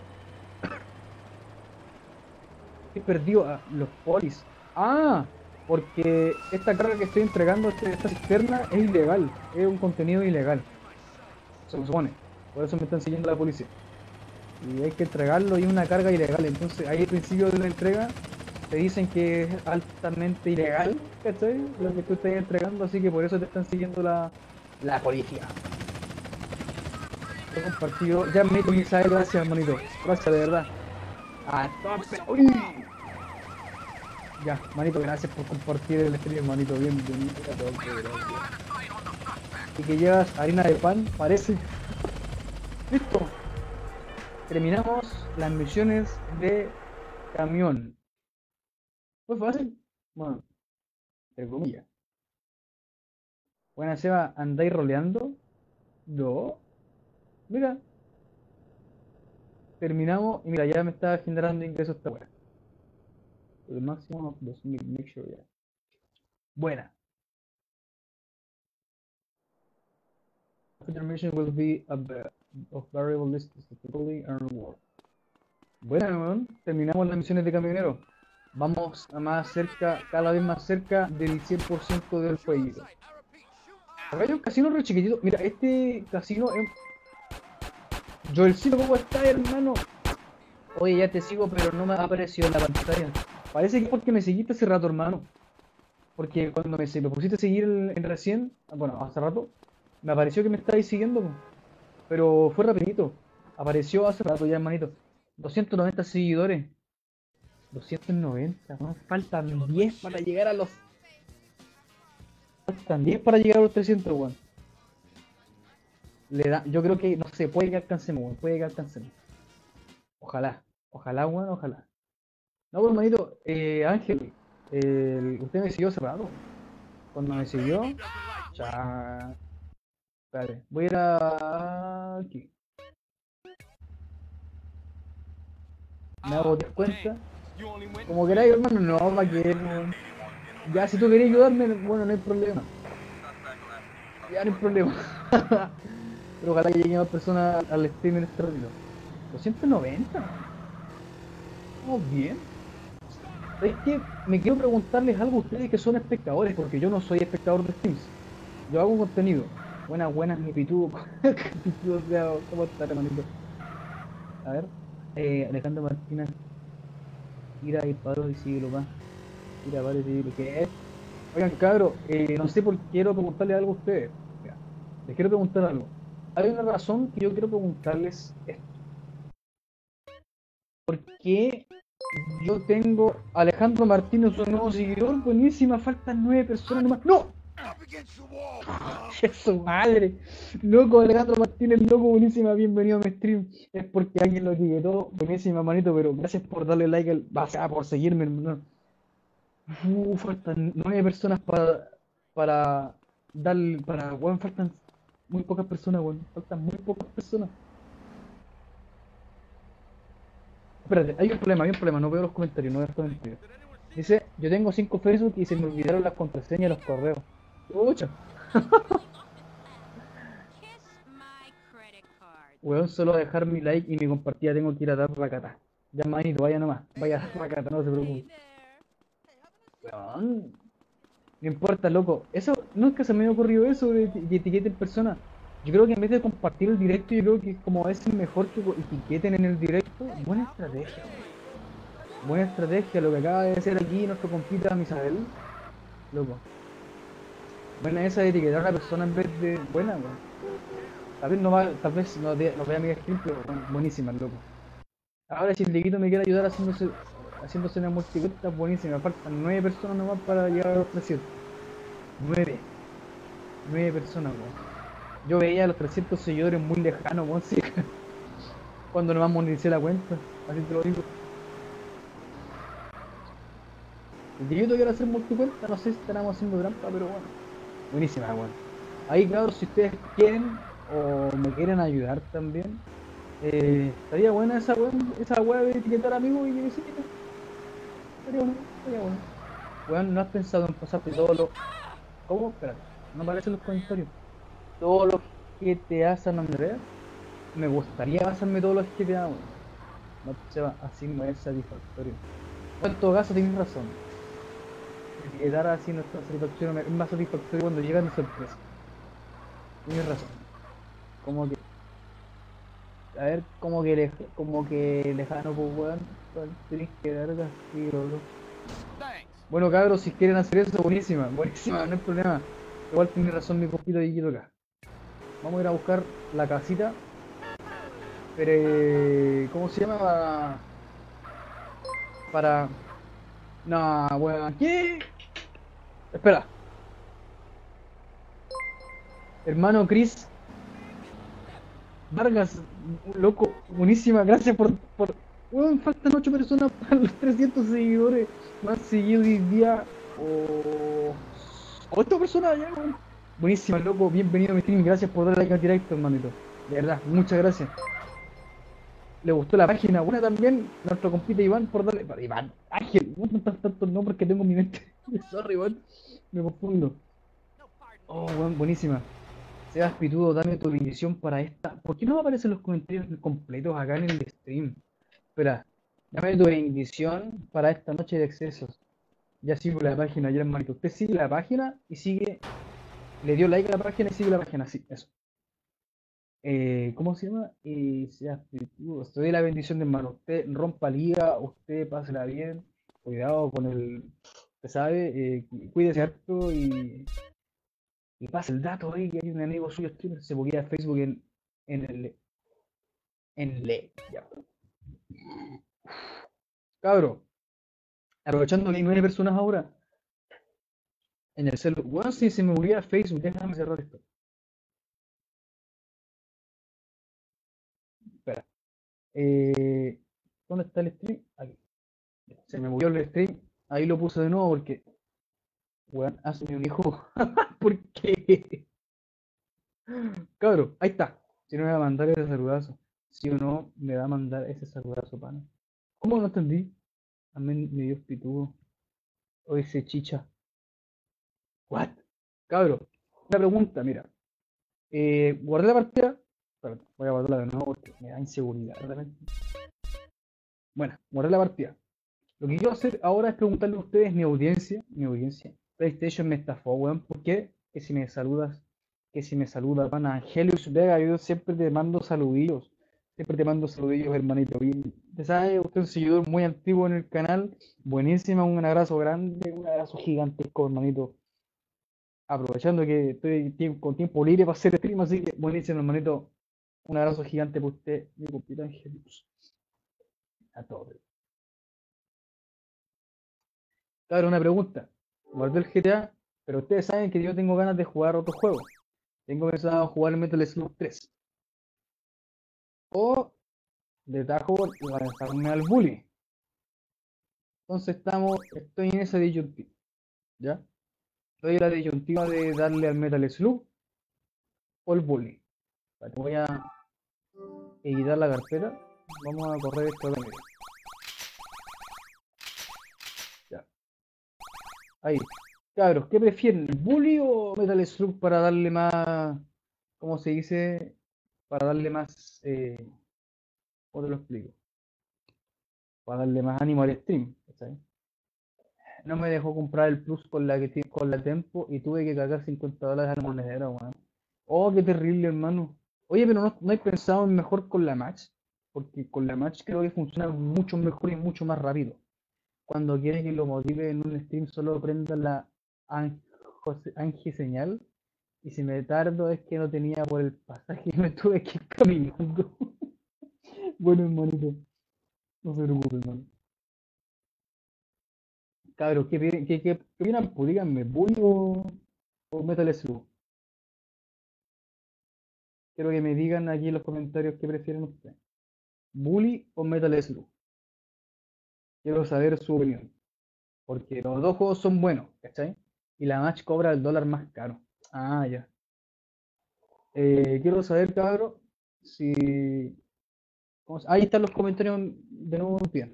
He perdido a los polis. Ah, porque esta carga que estoy entregando, este- esta cisterna, es ilegal. Es un contenido ilegal. Se supone. Por eso me están siguiendo la policía. Y hay que entregarlo y es una carga ilegal. Entonces ahí al principio de la entrega te dicen que es altamente ilegal, ¿cachai? Lo que tú estás entregando, así que por eso te están siguiendo la, la policía. He compartido. Ya me Misael, gracias, hermanito. Gracias, de verdad. A tope. Uy. Ya, manito, gracias por compartir el stream, manito. Bienvenido a tope, gracias. Y que llevas harina de pan, parece. Listo. Terminamos las misiones de camión. Fue fácil. Bueno, entre comillas. Buena Seba, ¿andáis roleando? No. Mira, terminamos y mira, ya me está generando ingresos esta weá. El máximo of dos mil, make sure ya. Buena. Confirmation will be a va- of variable list statistically and reward. Buena, weón. Terminamos las misiones de camionero. Vamos a más cerca, cada vez más cerca del cien por ciento del jueguito. Acá hay un casino re chiquitito. Mira, este casino es... Joelcito, ¿cómo estás, hermano? Oye, ya te sigo, pero no me ha aparecido en la pantalla. Parece que es porque me seguiste hace rato, hermano. Porque cuando me, se- me pusiste a seguir en, en recién, bueno, hace rato, me apareció que me estabais siguiendo, po. Pero fue rapidito. Apareció hace rato ya, hermanito. doscientos noventa seguidores. doscientos noventa, ¿no? Faltan diez para llegar a los... Faltan diez para llegar a los trescientos, weón. Le da... Yo creo que, no sé, puede que alcancemos, weón. Puede que alcancemos. Ojalá. Ojalá, weón, ojalá. No, pues, hermanito, eh, Ángel, eh, usted me siguió hace rato. Cuando me siguió, ya... Espérate, voy a ir a... aquí. Me hago diez cuentas. You only went Como queráis, hermano, no, para que... no. Ya, si tú querés ayudarme, bueno, no hay problema. Ya no hay problema. Pero ojalá que lleguen más personas al stream en este ratito. doscientos noventa. Vamos bien. Es que me quiero preguntarles algo a ustedes que son espectadores, porque yo no soy espectador de streams. Yo hago contenido. Buenas, buenas, mi pitudo. Pitudo, o sea, ¿cómo está, hermanito? A ver. Eh, Alejandro Martínez. Tira y paro y síguelo más. Tira, paro y síguelo. ¿Qué es? Oigan, cabros, eh, no sé por qué quiero preguntarles algo a ustedes. Mira, les quiero preguntar algo. Hay una razón que yo quiero preguntarles esto. ¿Por qué yo tengo a Alejandro Martínez, un nuevo seguidor? Buenísima, faltan nueve personas nomás. ¡No! up against the wall. ¡Es su madre! Loco, Alejandro Martínez, loco, buenísima, bienvenido a mi stream. Es porque alguien lo etiquetó, buenísima, manito, pero gracias por darle like, al... o sea, por seguirme, hermano. Uh, faltan nueve personas para, para darle, para, weón, faltan muy pocas personas, weón, faltan muy pocas personas. Espérate, hay un problema, hay un problema, no veo los comentarios, no veo los comentarios. Dice, yo tengo cinco Facebook y se me olvidaron las contraseñas de los correos. Mucho. Weón, solo a dejar mi like y mi compartida tengo que ir a dar racata. Ya, manito, vaya nomás, vaya a dar racata, no se preocupe. Weón, no importa, loco. Eso, nunca se me había ocurrido eso de, de etiqueten personas. Yo creo que en vez de compartir el directo, yo creo que como es mejor que etiqueten en el directo. Buena estrategia, weón. Buena estrategia, lo que acaba de hacer aquí nuestro compita Misael. Loco. Buena esa de etiquetar a una persona en vez de... Buena, weón. Tal vez no va, tal vez no, de- no vea mi stream, pero bueno, buenísima, loco. Ahora si el Dieguito me quiere ayudar haciéndose, haciéndose una multicuenta, buenísima. Faltan nueve personas nomás para llegar a los trescientos. Nueve. Nueve personas, weón. Yo veía a los trescientos seguidores muy lejanos, weón, sí. Cuando nomás moneticé la cuenta, así te lo digo. El Dieguito quiere hacer multicuenta, no sé si estaremos haciendo trampa, pero bueno. Buenísima, weón. Ahí, claro, si ustedes quieren o me quieren ayudar también, eh, estaría buena esa web, esa web de etiquetar amigos y que me sigan. Estaría bueno, estaría bueno. Weón, ¿no has pensado en pasarte todos los... ¿Cómo? Espérate, no aparecen los comentarios. Todos los G T A San Andreas. Me gustaría pasarme todos los G T A, weón. No se va, así no es satisfactorio. En todo caso, tienes razón. Etiquetar así no es tan satisfactorio, es más satisfactorio cuando llegan de sorpresa. Tienes razón. Como que... A ver, como que lej como que lejano, pues weón. Tenés que dar así, bro. Thanks. Bueno, cabros, si quieren hacer eso, buenísima, buenísima, no hay problema. Igual tiene razón mi compito de Guido acá. Vamos a ir a buscar la casita. Pero, eh, ¿cómo se llama? Para... Para... No, weón, ¿qué? Espera. Hermano Chris Vargas, loco, buenísima, gracias por, por, Weón, faltan ocho personas para los trescientos seguidores más seguidos hoy día. O ocho personas ya, weón. Buenísima, loco. Bienvenido a mi stream. Gracias por darle like al directo, hermanito. De verdad, muchas gracias. Le gustó la página. Buena también, nuestro compite Iván por darle. Para Iván, Ángel, no tantos tantos nombres que tengo en mi mente. Sorry, Iván. Me confundo. Oh, weón, buenísima. Sebas Pitudo, dame tu bendición para esta. ¿Por qué no me aparecen los comentarios completos acá en el stream? Espera, dame tu bendición para esta noche de excesos. Ya sigo la página, ya hermanito. Usted sigue la página y sigue, le dio like a la página y sigue la página, sí, eso. Eh, ¿cómo se llama? Eh, Sebas Pitudo, te doy la bendición de hermano. Usted rompa liga, usted pásela bien. Cuidado con el, usted sabe, eh, cuídese harto y, y pase el dato ahí que hay un amigo suyo streamer, se bloquea Facebook en, en el en le. Ya. Cabro, aprovechando que hay nueve personas ahora en el celular. Bueno, si se me olvida Facebook, déjame cerrar esto. Espera. Eh, ¿Dónde está el stream? Aquí. Se me movió el stream. Ahí lo puse de nuevo porque, weón, hazme un hijo. ¿Por qué? Cabro, ahí está. Si no me va a mandar ese saludazo. Si o no, me va a mandar ese saludazo, pana. ¿Cómo no entendí? A mí me dio pitudo. O ese chicha. ¿What? Cabro, una pregunta, mira. Eh, guardé la partida. Espérate, voy a guardarla de nuevo porque me da inseguridad, realmente. Bueno, guardé la partida. Lo que quiero hacer ahora es preguntarle a ustedes, mi audiencia, mi audiencia. PlayStation me estafó, weón. ¿Por qué? Que si me saludas, que si me saluda, pana Angelius Vega, yo siempre te mando saludillos. Siempre te mando saludillos, hermanito. Y, te sabes, usted es un seguidor muy antiguo en el canal. Buenísima, un abrazo grande, un abrazo gigantesco, hermanito. Aprovechando que estoy tiemp- con tiempo libre para hacer stream, así que buenísimo, hermanito. Un abrazo gigante por usted, mi compita Angelus. A todos. Claro, una pregunta. Guardé el G T A, pero ustedes saben que yo tengo ganas de jugar otro juego. Tengo pensado jugar el Metal Slug tres. O de tajo lanzarme al bully. Entonces estamos, estoy en esa disyuntiva. ¿Ya? Estoy en la disyuntiva de darle al Metal Slug o el bully. Vale, voy a editar la carpeta. Vamos a correr esto de medio. Ya. Ahí. Cabros, ¿qué prefieren? ¿El bully o Metal Slug para darle más, ¿cómo se dice? Para darle más, eh, ¿cómo te lo explico? Para darle más ánimo al stream, ¿cachai? No me dejó comprar el plus con la que ti- con la Tempo y tuve que cargar cincuenta dólares al monedero, weón. Oh, qué terrible, hermano. Oye, pero no, no hay pensado en mejor con la Match, porque con la Match creo que funciona mucho mejor y mucho más rápido. Cuando quiere que lo motive en un stream, solo prenda la Angie señal. Y si me tardo es que no tenía por el pasaje y me tuve que ir caminando. Bueno, hermanito, no se preocupe, hermano. Cabros, ¿qué, pi- qué, qué, qué opinan? Pues díganme, ¿Bully o, o Metal Slug? Quiero que me digan aquí en los comentarios qué prefieren ustedes. ¿Bully o Metal Slug? Quiero saber su opinión. Porque los dos juegos son buenos, ¿cachai? Y la Match cobra el dólar más caro. Ah, ya. Eh, quiero saber, cabros, si... ¿cómo se- ahí están los comentarios de nuevo bien.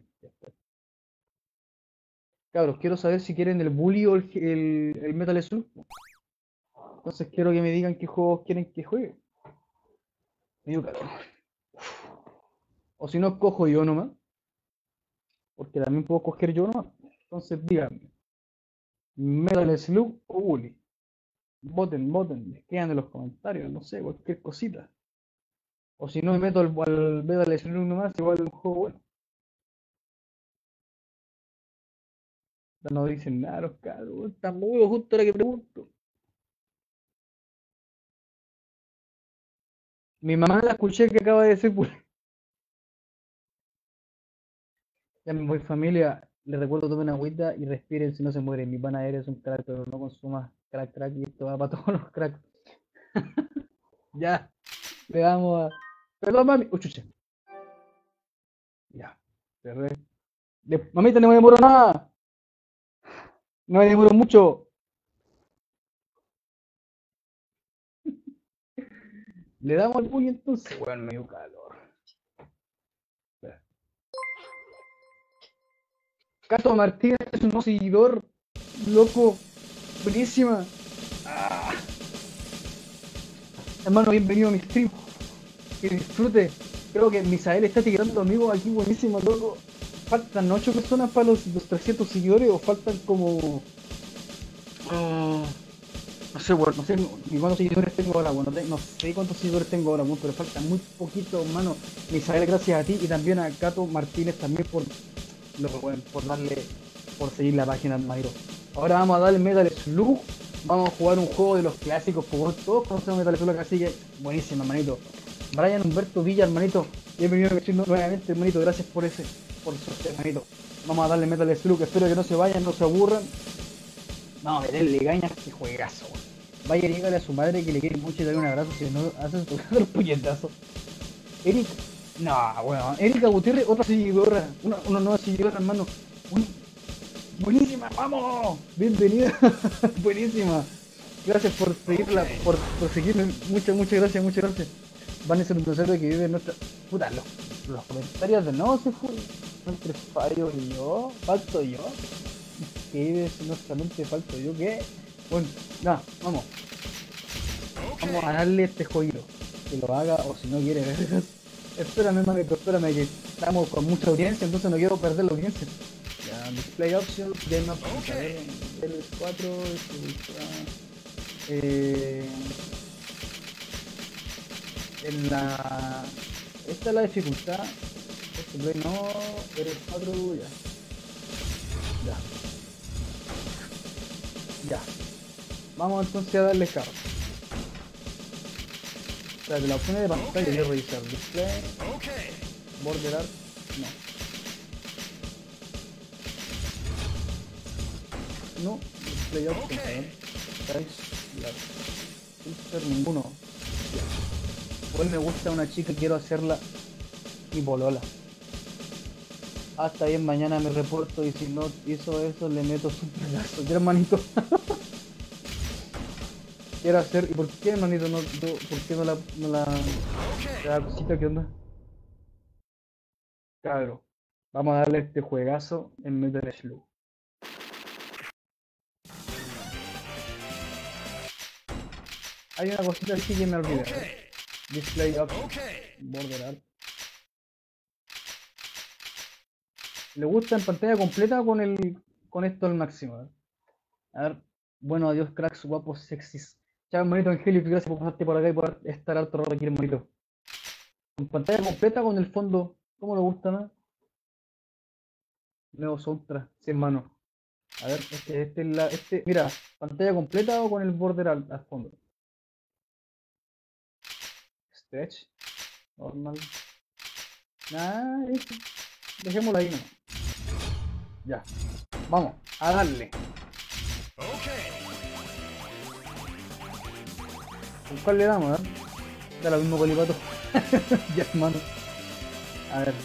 Cabros, quiero saber si quieren el Bully o el, el, el Metal Slug. Entonces quiero que me digan qué juegos quieren que juegue. Me dio calor. O si no, cojo yo nomás. Porque también puedo coger yo nomás. Entonces díganme, Metal Slug o Bully. Voten, voten, escriban en los comentarios, no sé, cualquier cosita. O si no me meto al, al Metal Slug nomás, igual es un juego bueno. No dicen nada los cabros, están muy justo ahora que pregunto. Mi mamá la escuché que acaba de decir, pues, ya me voy familia, les recuerdo tomen agüita y respiren si no se mueren. Mi pana eres un crack, pero no consumas crack crack y esto va para todos los cracks. Ya, le damos a... Perdón, mami. Uy, chucha. Ya. Cerré. De- Mamita, no me demoro nada. No me demoro mucho. Le damos al puño entonces. Bueno, me dio calor. Espera. Cato Martínez es un nuevo seguidor. Loco. Buenísima. Ah. Hermano, bienvenido a mi stream. Que disfrute. Creo que Misael está tirando amigos aquí, buenísimo, loco. ¿Faltan ocho personas para los, los trescientos seguidores o faltan como... ah, no sé, bueno, no sé ni cuántos seguidores tengo ahora, bueno, no, no sé cuántos seguidores tengo ahora, bueno, pero faltan muy poquitos, hermano. Misael, gracias a ti y también a Cato Martínez también por, lo, bueno, por darle, por seguir la página, hermanito. Ahora vamos a darle Metal Slug. Vamos a jugar un juego de los clásicos, pues todos conocemos Metal Slug, así que buenísimo, hermanito. Brian Humberto Villa, hermanito, bienvenido a mi stream nuevamente, hermanito, gracias por ese, por su hermanito. Vamos a darle Metal Slug, espero que no se vayan, no se aburran. Vamos a meterle caña a este juegazo, weón. Vaya, dígale a su madre que le quiere mucho y darle un abrazo, si no hacen tocar los puñetazos. Eric, no, weón, Erika Gutiérrez, otra seguidora, una, una nueva seguidora, hermano. Un... Buenísima, vamos, bienvenida, buenísima. Gracias por seguirla, por, por seguirme, muchas, muchas gracias, muchas gracias. Van a ser un proceso que vive en nuestra... Puta, los, los comentarios de no se fue. Entre fallo y yo, falto yo. Que vive en nuestra mente, falto yo, ¿qué? Bueno, nada, vamos. Vamos a darle este jueguito. Que lo haga, o si no quiere ver. Espérame, manito, espérame, que estamos con mucha audiencia, entonces no quiero perder la audiencia. Ya, display options, game options, a ver, L S cuatro, eh... en la... esta es la dificultad. Este play no, L S cuatro, ya. Ya. Ya. Vamos entonces a darle carga. O sea, de la opción de pantalla voy a revisar. Display. Border art. No. No. Display options. A ver. Size. Black. Filter ninguno. Ya. Hoy me gusta una chica y quiero hacerla mi polola. Hasta bien, mañana me reporto y si no hizo eso le meto su pedazo. Ya, hermanito. Quiero hacer... ¿Y por qué, hermanito? No, no, ¿por qué no la... no la... la cosita? ¿Qué onda? Claro. Vamos a darle este juegazo en Metal Slug. Hay una cosita así que me olvidé. ¿eh? Display options. Border art. ¿Le gusta en pantalla completa o con el... con esto al máximo? ¿eh? A ver. Bueno, adiós, cracks, guapos, sexys. Chao, hermanito Angélico, gracias por pasarte por acá y por estar harto rato aquí, hermanito. En pantalla completa con el fondo. ¿Cómo le gusta, no? Nuevo Soundtrack, sí, hermano. A ver, este, este, es la, este, mira, pantalla completa o con el border al, al fondo. Stretch, normal. Nah, este, dejémoslo ahí, no. Ya, vamos, a darle. ¿Con cuál le damos, eh? Da lo mismo colipato. Ya, hermano. A ver.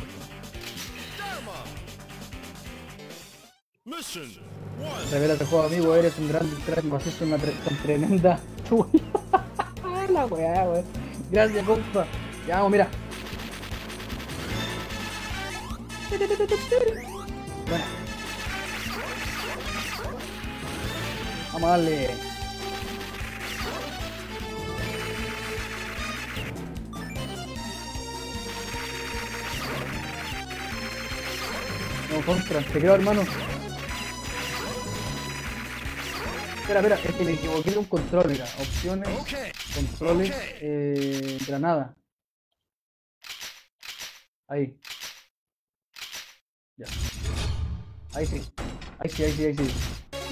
Revela este juego, amigo, eres un gran crack, me haces una tre con tremenda... La weá, weá. Gracias, compa. Ya vamos, mira. Bueno. Vamos a darle. No, contra, te creo, hermano. Espera, espera, es que me equivoqué de un control, mira. Opciones, controles, eh, granada. Ahí. Ya. Ahí sí. Ahí sí, ahí sí, ahí sí.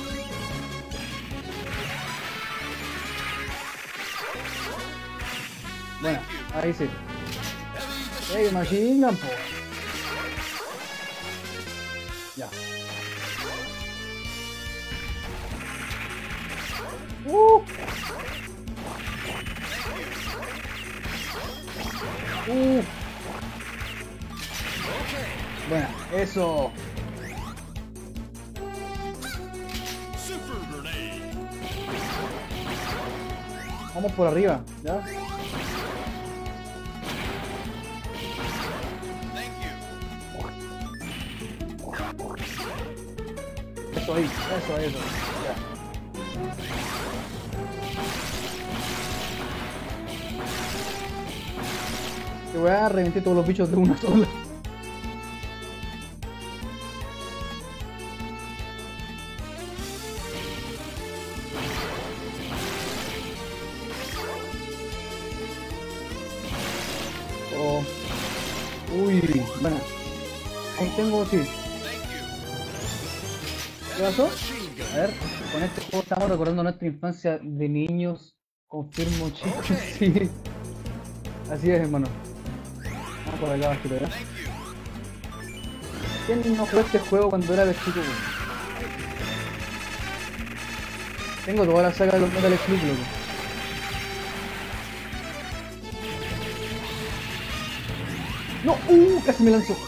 Bueno, ahí sí. Ey, Machine Gun, po. Ya. Uh. Uh. Bueno, eso. Super grenade. Vamos por arriba, ¿ya? Thank you. Eso ahí, eso, eso. Ya. Te voy a reventar todos los bichos de una sola. Oh. Uy, bueno. Ahí tengo, sí. Thank you. ¿Qué pasó? Machine gun. A ver, con este juego estamos recordando nuestra infancia de niños. Confirmo, chicos, sí. Así es, hermano. Vamos por acá, bajito, ¿ya? Thank you. ¿Quién no jugó este juego cuando era de chico? Güey? Tengo toda la saga de los Metal Slug, loco. ¡No! ¡Uh! Casi me lanzó.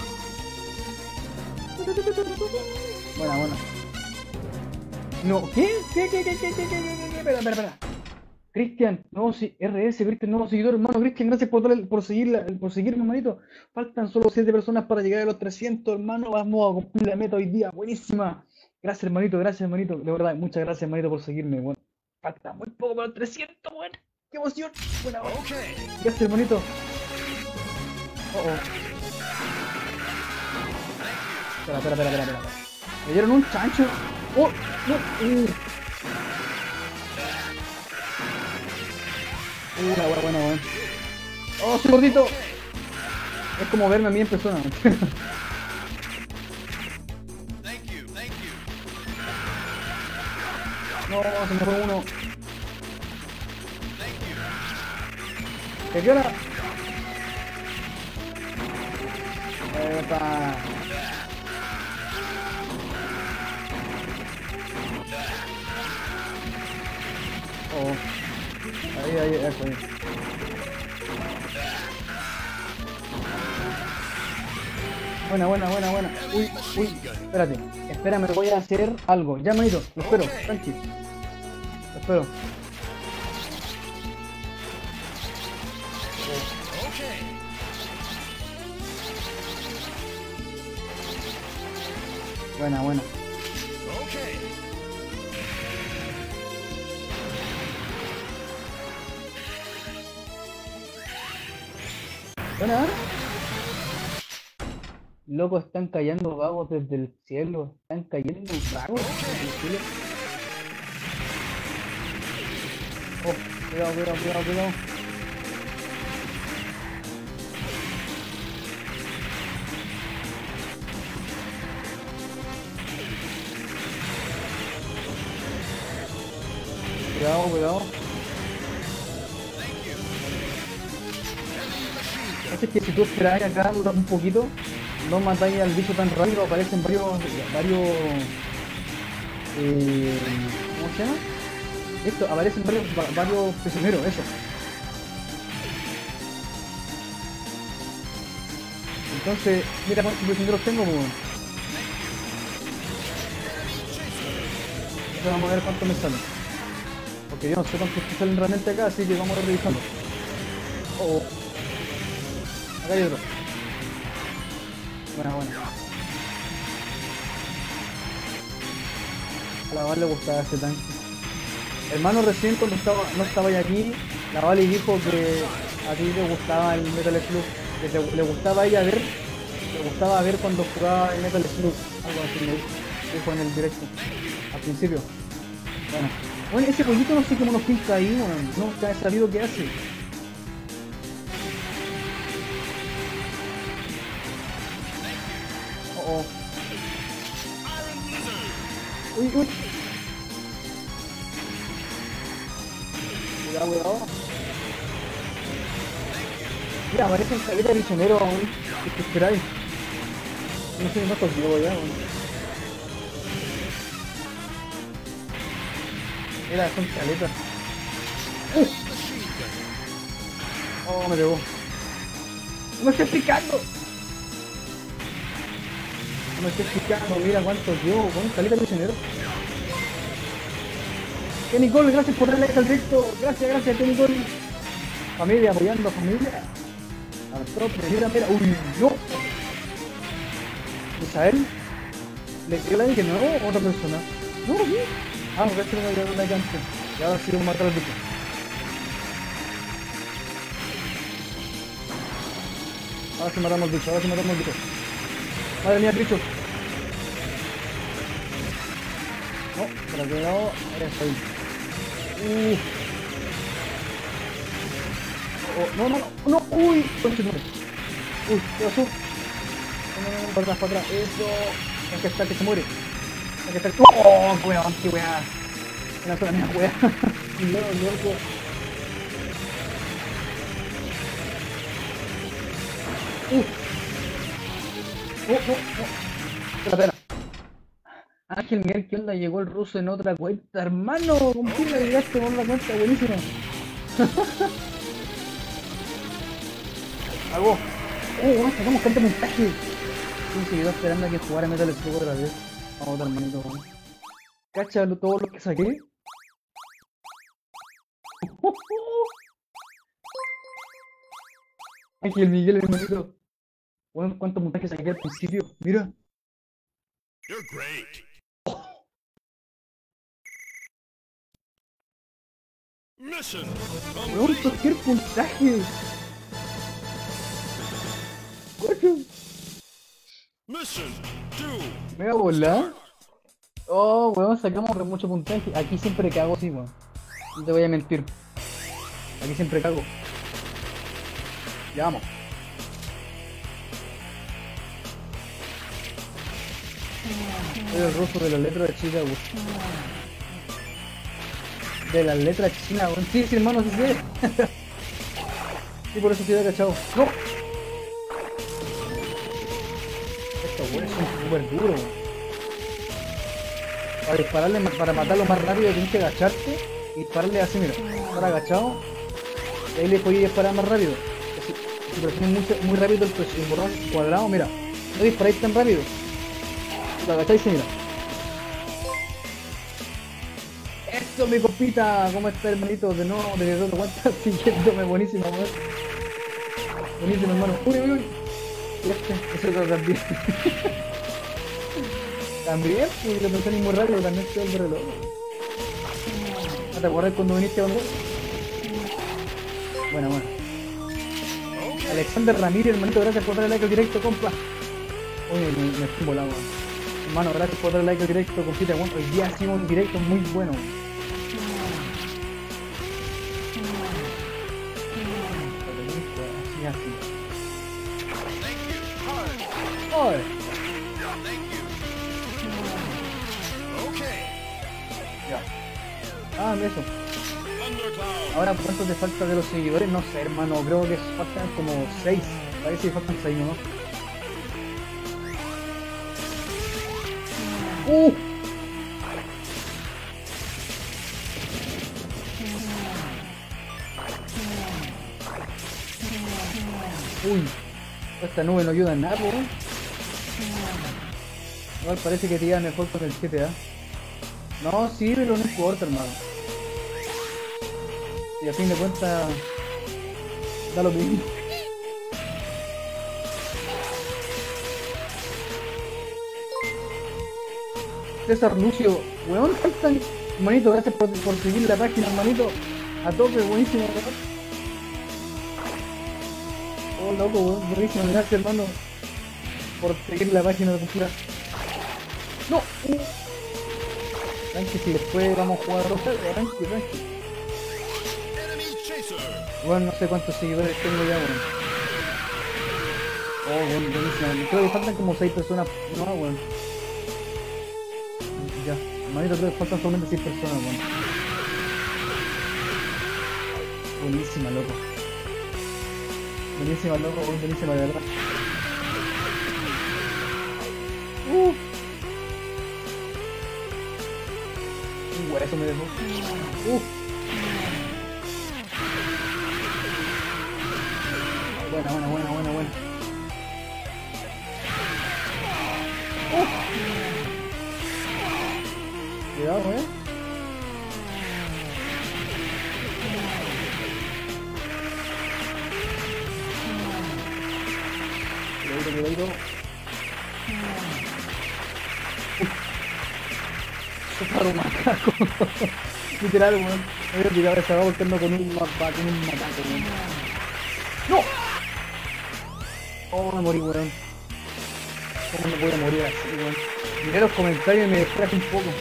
Buena, buena. No, ¿qué? ¿Qué? ¿Qué? ¿Qué? ¿Qué? ¿Qué? ¿Qué? ¿Qué? ¿Qué? Espera, espera, espera. Cristian, nuevo si- R S, Cristian, nuevo seguidor, hermano. Cristian, gracias por, darle- por, seguirla, por seguirme, hermanito. Faltan solo siete personas para llegar a los trescientos, hermano. Vamos a cumplir la meta hoy día. Buenísima. Gracias, hermanito, gracias, hermanito. De verdad, muchas gracias, hermanito, por seguirme. Bueno, falta muy poco para los trescientos, bueno. ¡Qué emoción! Buena, buena. Okay. Gracias, hermanito. Oh, oh. Espera, espera, espera, espera, espera. Me dieron un chancho. Oh, no. Uh. Uh, la buena, buena, buena. Oh, soy gordito. Es como verme a mí en persona. Thank you. Thank you. No, se me fue uno. Thank you. ¿Qué qué hora? Epa. Oh. Ahí, ahí, eso, ahí. Buena, buena, buena, buena. Uy, uy, espérate. Espérame, voy a hacer algo. Ya, manito, lo espero, tranqui. Lo espero. Okay. Buena, buena. Okay. Buena. Loco, están cayendo vagos desde el cielo. Están cayendo vagos desde el cielo. Oh, cuidado, cuidado, cuidado, cuidado. Cuidado, cuidado. Es que si tú esperas acá un poquito, no matáis al bicho tan rápido, aparecen varios, varios, eh, ¿cómo se llama? Esto, aparecen varios, va- varios prisioneros, eso. Entonces, mira cuántos prisioneros tengo, pues. Entonces vamos a ver cuántos me salen. Porque yo no sé cuántos me salen realmente acá, así que vamos a ir revisando. Oh, oh. Acá hay otro. Buena, buena. A la Val le gustaba ese tanque. Hermano, recién cuando estaba, no estaba aquí, la Vale dijo que a ti te gustaba el Metal Slug, que te- le gustaba a ella ver, le gustaba ver cuando jugaba el Metal Slug, algo así me dijo en el directo, al principio. Bueno, bueno, ese pollito no sé cómo nos pinta ahí, bueno, nunca he sabido qué hace. Oh, oh. Uy, uy. Cuidado, cuidado. Mira, aparece el caleta de prisionero aún. ¿Qué te esperáis? No sé ni cuántos llevo ya, weón. Mira, son caletas. ¡Uh! Oh, me pegó. ¡No me estoy picando! No me estoy fijando, mira cuánto llevo, con caleta prisionero. Que Nicole, gracias por darle like al directo. Gracias, gracias, que Nicole. Familia, apoyando a familia. Al top, mira, mira. Uy, no. Misael. ¿Le dio like de nuevo o otra persona? No, sí. Ah, no, gracias, no me dio like antes. Y ahora sí vamos a matar al bicho. Ahora sí matamos al bicho, ahora sí matamos al bicho. Madre mía, bicho. No, para que no, ahora estoy. Uh. Oh, no, no, no, no, uy, conche, no. Uy, ¿qué pasó? No, no, no, para atrás, para atrás, eso. Hay que estar que se muere. Hay que estar. Oh, weón, qué weá. Una sola mía, weá. Y luego, luego. Uh. Oh, no, no. Espera, espera. Ángel Miguel, ¿qué onda? Llegó el ruso en otra cuenta, hermano. ¿Con quién le agregaste por la cuenta? Buenísimo. Hago. Oh, bueno, sacamos tanto mensaje. Un seguidor esperando a que jugara Metal Slug otra vez. Vamos, otro hermanito. Cacha todo lo que saqué. Ángel Miguel, hermanito. Bueno, cuántos mensajes saqué al principio. Mira. You're great. Mission Weón, complete. cualquier puntaje. Guacho. Mission two. Me voy a volar. Oh, weón, sacamos re mucho puntaje. Aquí siempre cago, sí, weón. No te voy a mentir. Aquí siempre cago. Ya vamos. Soy el ruso de las letras chinas, weón. De las letras chinas, weón. Sí, sí, hermano, sí, sí. Sí, por eso te había cachado. ¡No! Estos weones son súper duros, weón. Para dispararle, para matarlo más rápido tienes que agacharte y dispararle así, mira. Estar agachado. Y ahí le podéis disparar más rápido. Si, si presiones muy, muy rápido el, el botón cuadrado, mira. No disparáis tan rápido. Lo agacháis y mira. Eso, mi compita. ¿Cómo está, hermanito? De nuevo, de nuevo, cuenta siguiéndome. Buenísimo, weón. Buenísimo, hermano. Uy, uy, uy. Y este, ese otro también. También, pues lo presiones muy rápido, también se vuelve reloj. ¿No te acuerdas cuando viniste con vos? Bueno, bueno. Alexander Ramírez, hermanito, gracias por darle like al directo, compa. Oye, me, me estoy volado, weón. Hermano, gracias por darle like al directo, compita, weón. Hoy día hicimos un directo muy bueno. Así, así. Thank you. Hard. ¡Oye! Thank you. Okay. Ya. Ah, eso. Thundercloud. Ahora, ¿cuánto te falta de los seguidores? No sé, hermano, creo que faltan como seis. Parece que faltan seis, ¿no? ¡Uh! Uy, esta nube no ayuda en nada, weón. Igual parece que te iba mejor con el G T A. No, sí, pero no importa, hermano. Y a fin de cuentas, da lo mismo. César Lucio, weón, faltan. Hermanito, gracias por, por seguir la página, hermanito. A tope, buenísimo, weón. Oh, loco, weón, buenísimo, gracias, hermano. Por seguir la página de cultura. No, uh. Tranqui, si después vamos a jugar rosa, tranqui, tranqui. Enemy chaser. Bueno, no sé cuántos seguidores tengo ya, weón. Oh, weón, buenísimo. Creo que faltan como seis personas. No, weón. Ya, hermanito, creo que faltan solamente seis personas, weón. Buenísima, loco. Buenísima, loco, weón, buenísima, de verdad. Uh. Uh, eso me dejó. Uh. Buena, buena, buena, buena, buena. eh. Cuidadito, cuidadito. Eso un macaco. Literal, weón. Me había picado esa va volteando con un mapa, con un macaco, weón. ¡No! Oh, me morí, weón. ¿Cómo me voy a morir así, weón? Miré los comentarios y me distraje un poco.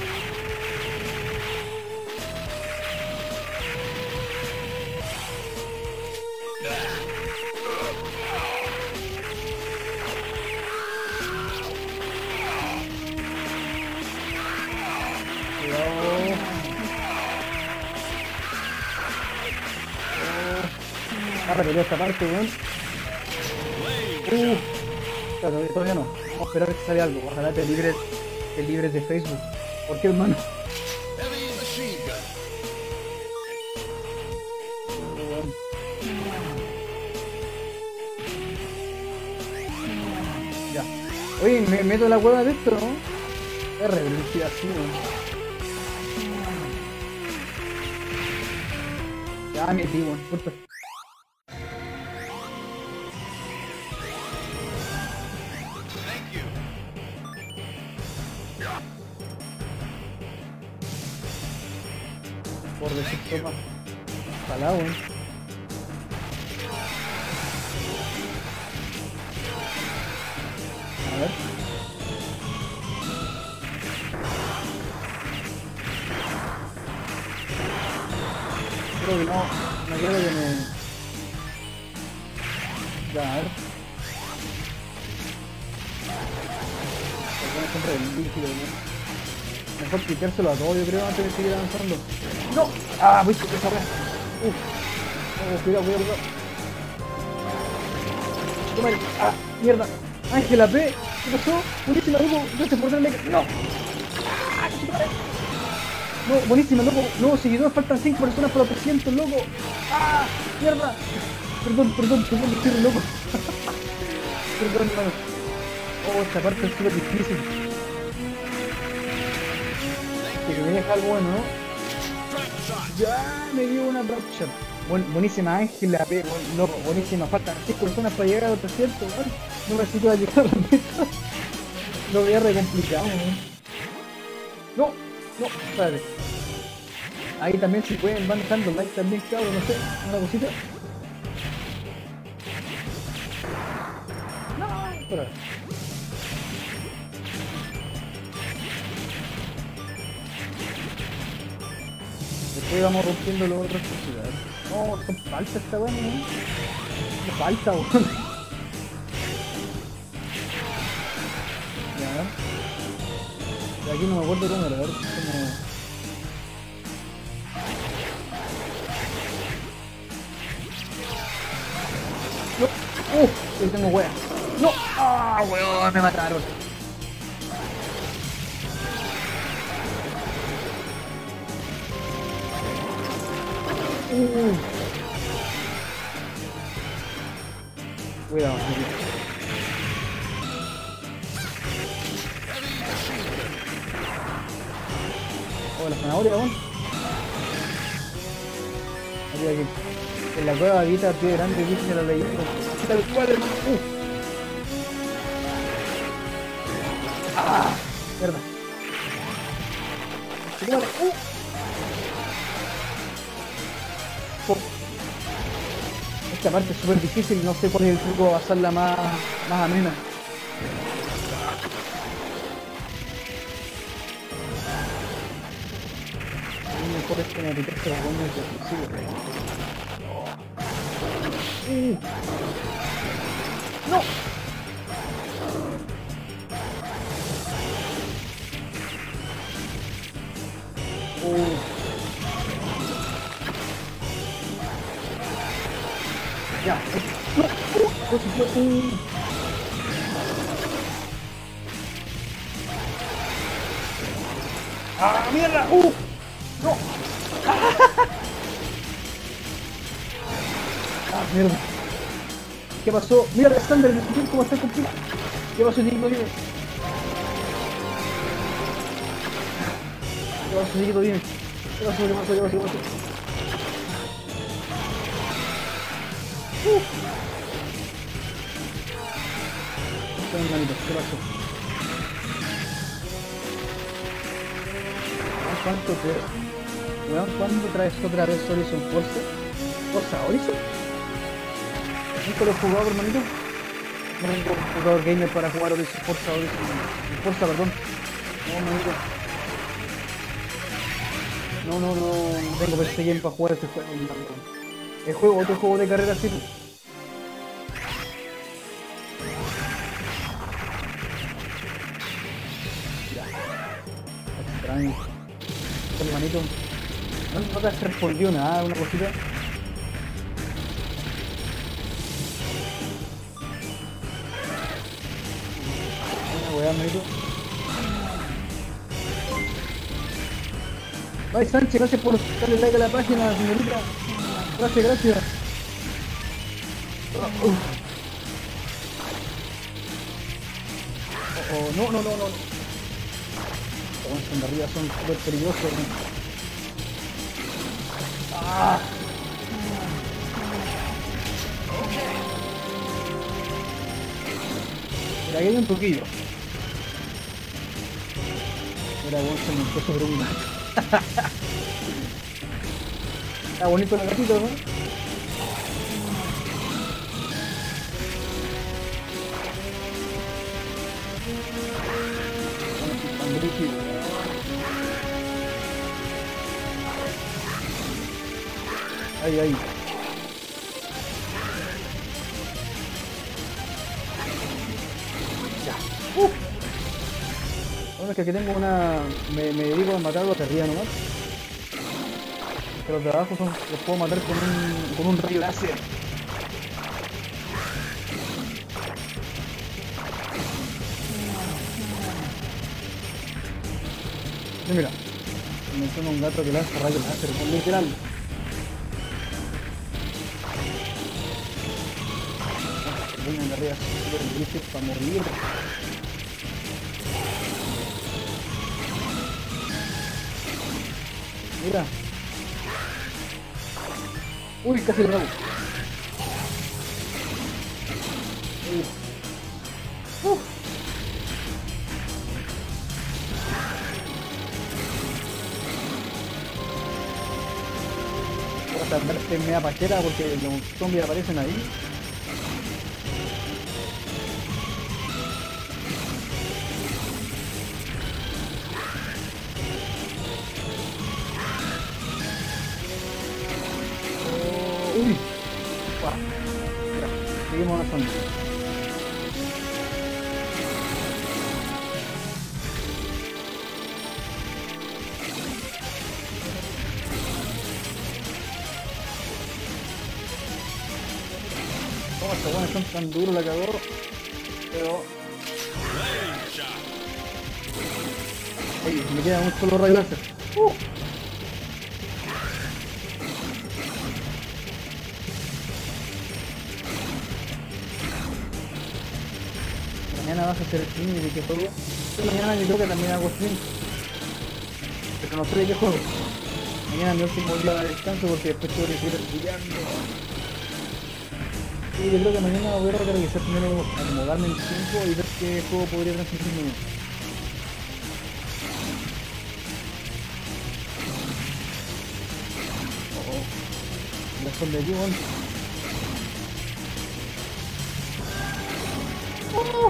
Ahora quería esta parte, weón. Uh, claro, todavía no. Vamos a esperar a que salga algo. Ojalá te libres, te libres de Facebook. ¿Por qué, hermano? Heavy machine gun. Ya. Oye, me meto la hueva de esto, ¿no? Es reverencia así, weón. Ya metí, weón. Puta. Thank you. Por decir toma. Ojalá, weón. A ver. Creo que no, no quiero que me... Ya, a ver. Se pone siempre el líquido, ¿no? Mejor quitárselo a todo, yo creo, antes de seguir avanzando. ¡No! ¡Ah! Voy con esa wea. ¡Uf! Oh, cuidado, cuidado, cuidado. Toma el... ¡Ah! ¡Mierda! ¡Ángela P! ¿Qué pasó? Buenísima, loco. Gracias por darle... ¡No! ¡Ah! ¡Qué madre! No, buenísima, loco. Nuevos seguidores, faltan cinco personas para los trescientos, loco. ¡Ah! ¡Mierda! Perdón, perdón, perdón, estoy re loco. Perdón, hermano. Oh, esta parte es súper difícil. Que me deja algo bueno, ¿no? Ya me dio una drop shot. Buen, buenísima Ángela, P, buen, loco, buenísima. Faltan cinco personas para llegar a los trescientos, ¿no? No me siento a llegar a la meta. Lo veía re complicado, ¿no? No, no, espérate. Ahí también si pueden van dejando like también, cabrón, no sé, una cosita. No, espera. Después vamos rompiendo los otros cositas. No, son falta esta weá, ¿no? Me falta, weón. Ya. De aquí no me acuerdo cómo era, a ver cómo... No. ¡Uh! Ahí tengo wea. ¡No! ¡Ah, weón! Me mataron. Uh. Cuidado, cuidado. Oh, la zanahoria, weón. Aquí, aquí. En la cueva habita pie grande, dice la leyenda. Tal cual, hermano. Uh. ¡Ah! Mierda. ¡Uh! Oh. Esta parte es súper difícil, no sé cuál es el truco para hacerla más, más amena. Mejor es que me aplicarse las bombas de explosivo. Uh. ¡No! Uh. Ya. ¡No! Uh. Uh. ¡Ah, mierda! ¡Uh! ¡No! ¡Ah, mierda! ¿Qué pasó? Mira, Alexander, el discusión cómo está complicado. ¿Qué pasó, Nico? ¿Qué pasó, Chiquito? Dime. ¿Qué pasó? ¿Qué pasó? ¿Qué pasó? ¿Qué pasó? Uh. Está bien, manito. ¿Qué pasó? Ah, ¿cuánto te... Weón, ¿cuándo traes otra vez Horizon Forza? ¿Forza Horizon? ¿Nunca lo he jugado, hermanito? No tengo computador gamer para jugar Horizon Forza Horizon. Forza, perdón. No, hermanito. No, no, no, no tengo P C Game para jugar ese juego. El juego, otro juego de carrera así. Ya. Extraño. Hermanito. No, no te has respondido nada, una cosita. Una weá, hermanito. Ay, Sánchez, gracias por darle like a la página, señorita. Gracias, gracias. Oh, uh. oh, oh, no, no, no, no. Los son de arriba son súper peligrosos. ¿No? Ah. Mira, aquí hay un truquillo. Mira, bueno, se montó sobre un gato. Está bonito el gatito, ¿no? Ahí, ahí. Ya. Uh. Bueno, es que aquí tengo una... Me, me dedico a matarlos de arriba nomás. Que los de abajo son, los puedo matar con un, con un rayo láser. Sí, mira. Me suena un gato que lanza rayos láser, con literal. Vengan de arriba, súper difícil para morir. Mira. Uy, casi lo hago. Uh. Uh. Voy a tratar de media pachera porque los zombies aparecen ahí. Uy, wow. Mira, seguimos avanzando. Oh, estos buenos son tan duros, la cagó. Pero... Oye, me queda un solo rayo láser. Uh. Mañana vas a hacer stream de qué juego. Sí, mañana yo creo que también hago stream. Pero no sé de qué juego. Mañana es mi último día de descanso porque después tengo que seguir estudiando. Sí, yo creo que mañana voy a revisar primero, acomodarme en el tiempo y ver qué juego podría transmitirme. Oh, oh. La son de Dion. Oh.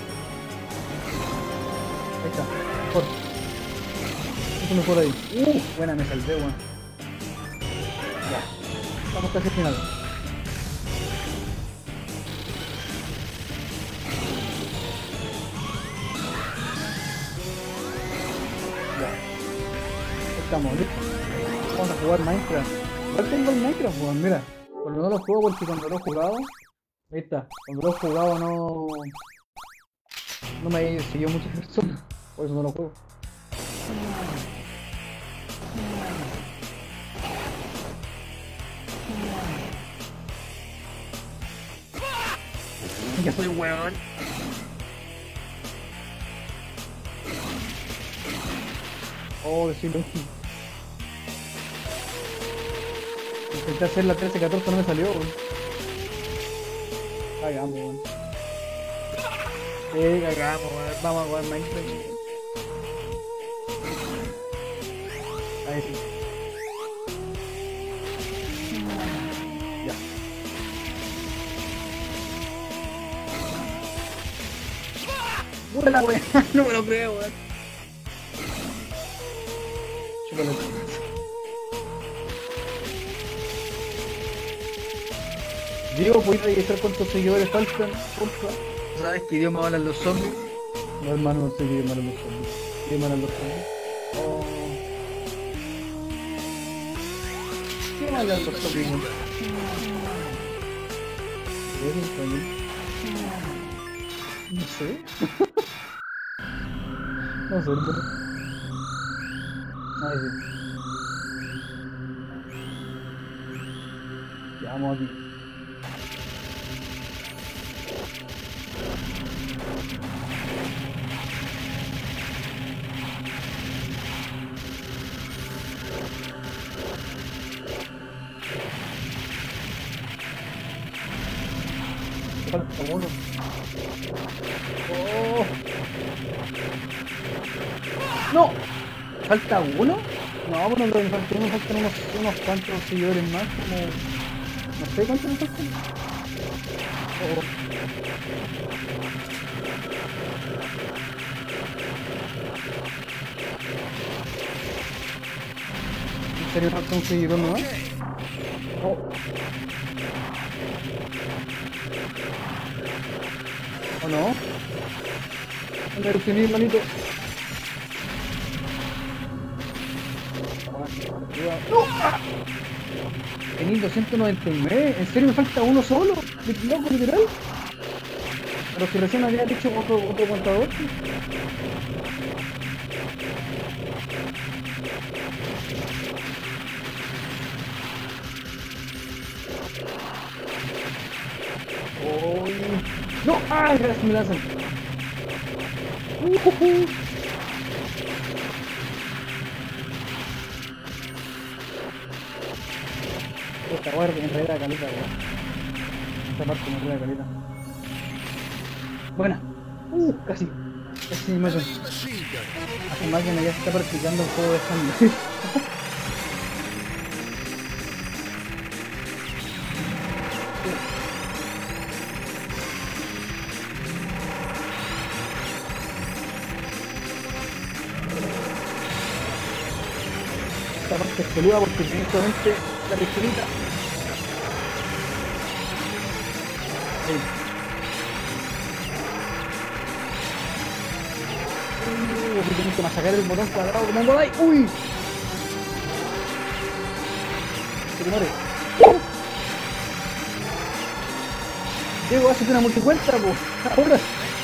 Ahí está, mejor. Eso mejor ahí. Uh, buena, me salvé, weón. Ya, estamos casi al final. Ya, estamos listos. Vamos a jugar Minecraft. Igual tengo el Minecraft, weón, mira. Pero no lo juego porque cuando lo he jugado. Ahí está, cuando lo he jugado no. No me he seguido muchas personas. Por eso no lo juego. Ya soy weón. Oh, decirlo. Intenté hacer la trece catorce, no me salió, weón. Cagamos, weón. Sí, cagamos, weón. Vamos a jugar Minecraft. Ahí sí. Ya. ¡Buena, weón! No me lo creo, weón. Chúpalo. Diego, ¿puedes revisar cuántos seguidores faltan? Porfa. ¿Sabes qué idioma hablan los zombies? No, hermano, no sé qué idioma hablan los zombies. ¿Qué idioma hablan los zombies? Oh. ¿Qué idioma hablan los zombies? ¿Es en español? No sé. No sé, hermano. Ahí sí. Ya, vamos aquí. Falta uno. Oh. ¡No! ¿Falta uno? No, bueno, lo que me falta uno, faltan unos, unos cuantos seguidores más, como... No sé cuántos me faltan. Oh. ¿En serio falta un seguidor más? Oh. ¿O no? Me refiní, hermanito. ¡No! ¡Ah! Tenís doscientos noventa y nueve. ¿En serio me falta uno solo? ¿De loco, literal? Pero si recién había dicho otro, otro contador. Oh, ¡no! ¡Ah! Gracias, me lanzan. Uh, uh, uh. Esta guarda en realidad caleta, weón. Esta parte me enreda caleta. Buena. Uh, casi. Casi me matan. Heavy machine gun. Hace máquina ya se está practicando el juego de sangre. Esta parte es peluda porque tiene solamente la pistolita. Ahí. Uh, aquí tengo que masacrar el botón cuadrado como un Godai. ¡Uy! Se te muere. Diego, hazte una multicuenta, po. Ahora.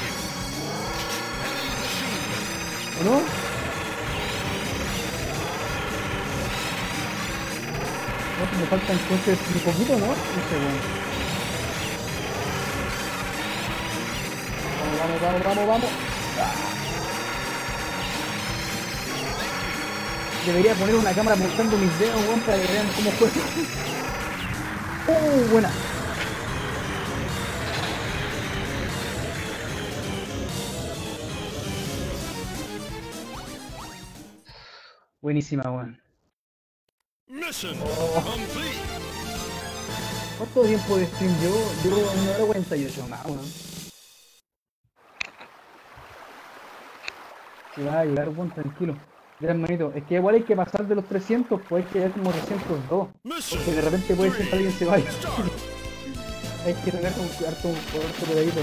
¿O no? No, me falta entonces un poquito, ¿no? Un segundo. Vamos, vamos, vamos, vamos. Ah. Debería poner una cámara mostrando mis dedos, weón, para que vean cómo juego. ¡Oh, buena! Buenísima, weón. Mission Oh. complete. ¿Cuánto tiempo de stream llevo? Llevo una hora cuarenta y ocho más, weón. Si vas a llegar, weón, tranquilo. Ya, hermanito, es que igual hay que pasar de los trescientos, pues hay que llegar como trescientos dos. Mission Porque de repente puede ser que alguien se vaya. start. Hay que tener un harto, harto cuidadito.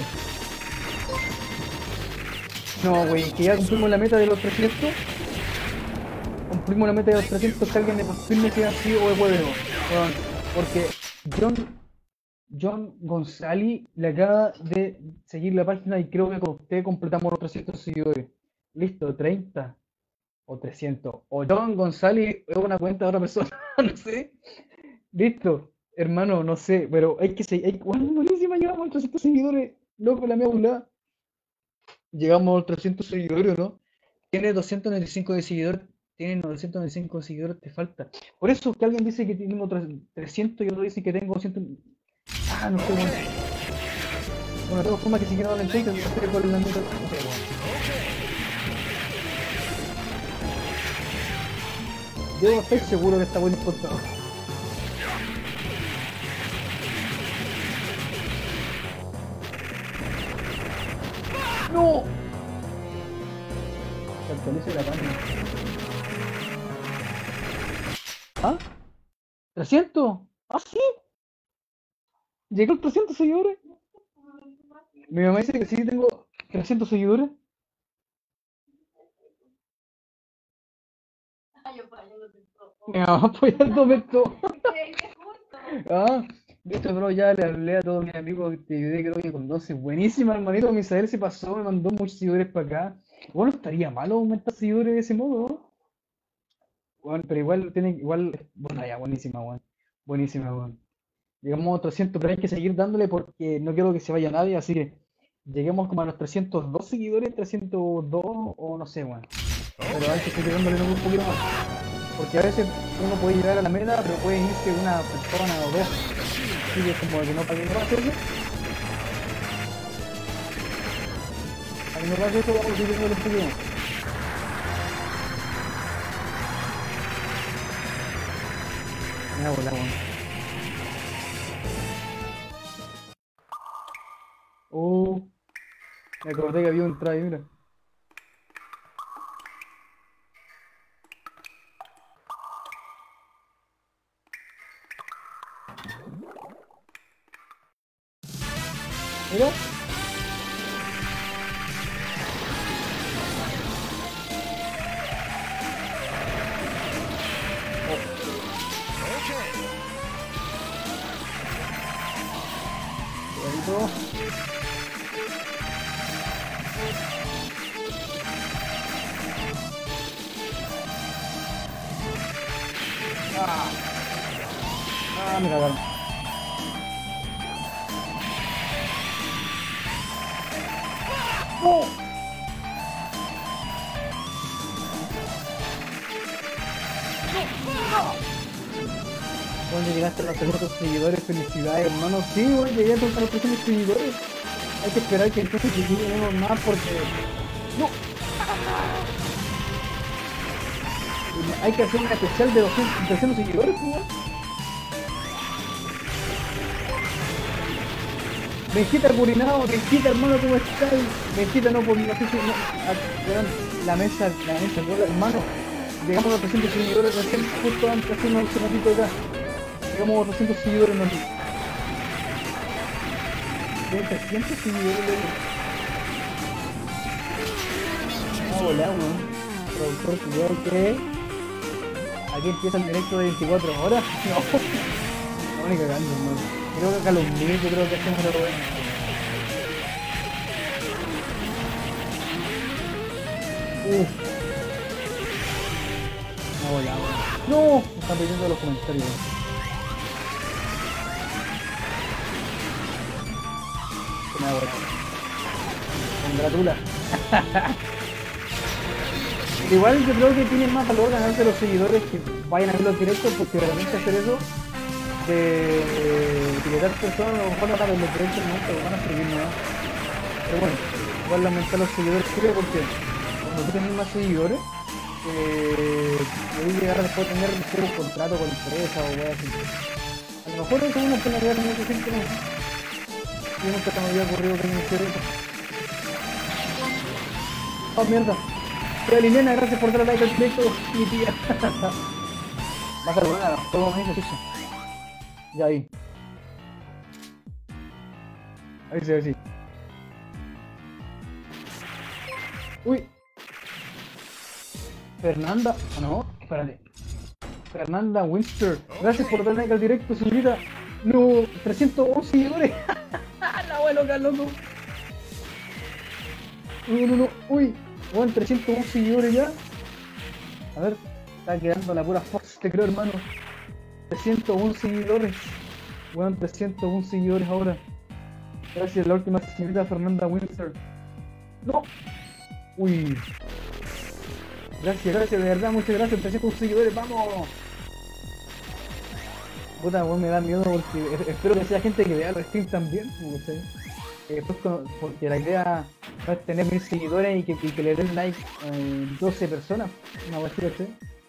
No, wey, que ya cumplimos la meta de los trescientos. Cumplimos la meta de los trescientos, que alguien me confirme si es así o es huevo. Weón, porque John, John González le acaba de seguir la página y creo que con usted completamos los trescientos seguidores. Listo, treinta o trescientos. O John González es una cuenta de otra persona, no sé. Listo, hermano, no sé, pero hay que seguir. Hay... Bueno, buenísima, llegamos a los trescientos seguidores. Loco, la mía volada. Llegamos a los trescientos seguidores, ¿no? Tiene doscientos noventa y cinco de seguidores. tienes novecientos noventa y cinco seguidores, te falta. Por eso es que alguien dice que tengo tres- trescientos y otro dice que tengo cien. Ah, no sé, bueno. Bueno, de todas formas que si quiero darle entonces, no sé cuál es la meta. No sé, bueno. Yo estoy seguro que está bueno importado. ¡No! Se actualiza la página. ¿Ah? ¿trescientos? ¿Ah, sí? ¿Llegó a trescientos seguidores? Mi mamá dice que sí tengo trescientos seguidores. Mi mamá apoyándome todo. Ah, viste, bro, ya le hablé a todos mis amigos, te ayudé creo que con doce. Buenísima, hermanito, Misael se pasó, me mandó muchos seguidores para acá. Bueno, estaría malo aumentar seguidores de ese modo, ¿no? Bueno, pero igual tiene, igual, bueno, ya, buenísima, weón. Buenísima, weón. Llegamos a trescientos, pero hay que seguir dándole porque no quiero que se vaya nadie, así que lleguemos como a los trescientos dos seguidores, trescientos dos o no sé, weón. Pero hay que seguir dándole un poquito más. Porque a veces uno puede llegar a la meta, pero puede irse una persona o dos. Así que es como que no pague no pase eso. Para que no pase eso, vamos a seguir dándole un poquito más. Me hago la weón. Oh, me acordé que había un try, mira. Mira. Cuidadito. Ah, ah, me cagaron. ¡No! Bueno, llegaste a los trescientos seguidores, felicidades, hermano. Sí, bueno, llegué a los trescientos seguidores. Hay que esperar que entonces lleguemos más porque... ¡No! Hay que hacer una especial de doscientos, trescientos seguidores, pues. Vegeta Curinado, Vegeta, hermano, ¿cómo estás? Vegeta, no, por no sé si... No, ah, weón, la mesa, la mesa, weón, hermano. Llegamos a los trescientos seguidores recién, justo antes, hace unos ratito acá. Llegamos a los trescientos seguidores, no. Tienen trescientos seguidores, weón. Ah, hola, weón. Productor, cuidado que... Aquí empieza el directo de veinticuatro horas. No, no, ni cagando, hermano. Creo que acá los mil, yo creo que hacemos la weá. Uff. No, ya, weón. No, me están pidiendo los comentarios. Que me hago congratula. Igual yo creo que tienen más valor ganarse los seguidores que vayan a ver los directos, porque realmente hacer eso de etiquetar personas a lo mejor no saben los directos, no te van a seguir nada. Pero bueno, igual aumentar los seguidores sirve porque cuando tú tenés más seguidores, eh, podés llegar a después tener un contrato con empresa o algo así. A lo mejor eso es una penalidad que mucha gente no. Yo nunca se me había ocurrido que me hiciera eso. Oh, mierda. Pero Liliana, gracias por darle like al directo, mi tía. Vas a lograr, todo me dice, chucha. Ya ahí. Ahí se ve así. Uy. Fernanda. Oh, no, espérate. Fernanda Winster. Gracias por darle like al directo, señorita. No, trescientos once seguidores. La abuelo loca, loco. Uy, no, no. Uy. Bueno, trescientos once seguidores ya. A ver. Está quedando la pura Fox, te creo, hermano. trescientos once seguidores. Bueno, trescientos once seguidores ahora. Gracias a la última señorita Fernanda Windsor. ¡No! Uy. Gracias, gracias, de verdad, muchas gracias. trescientos seguidores, vamos. Puta, weón, me da miedo porque e- espero que sea gente que vea los streams también, no sé. Eh, después con- porque la idea no es tener mil seguidores y que, y que le den like eh, doce personas. Una cuestión así.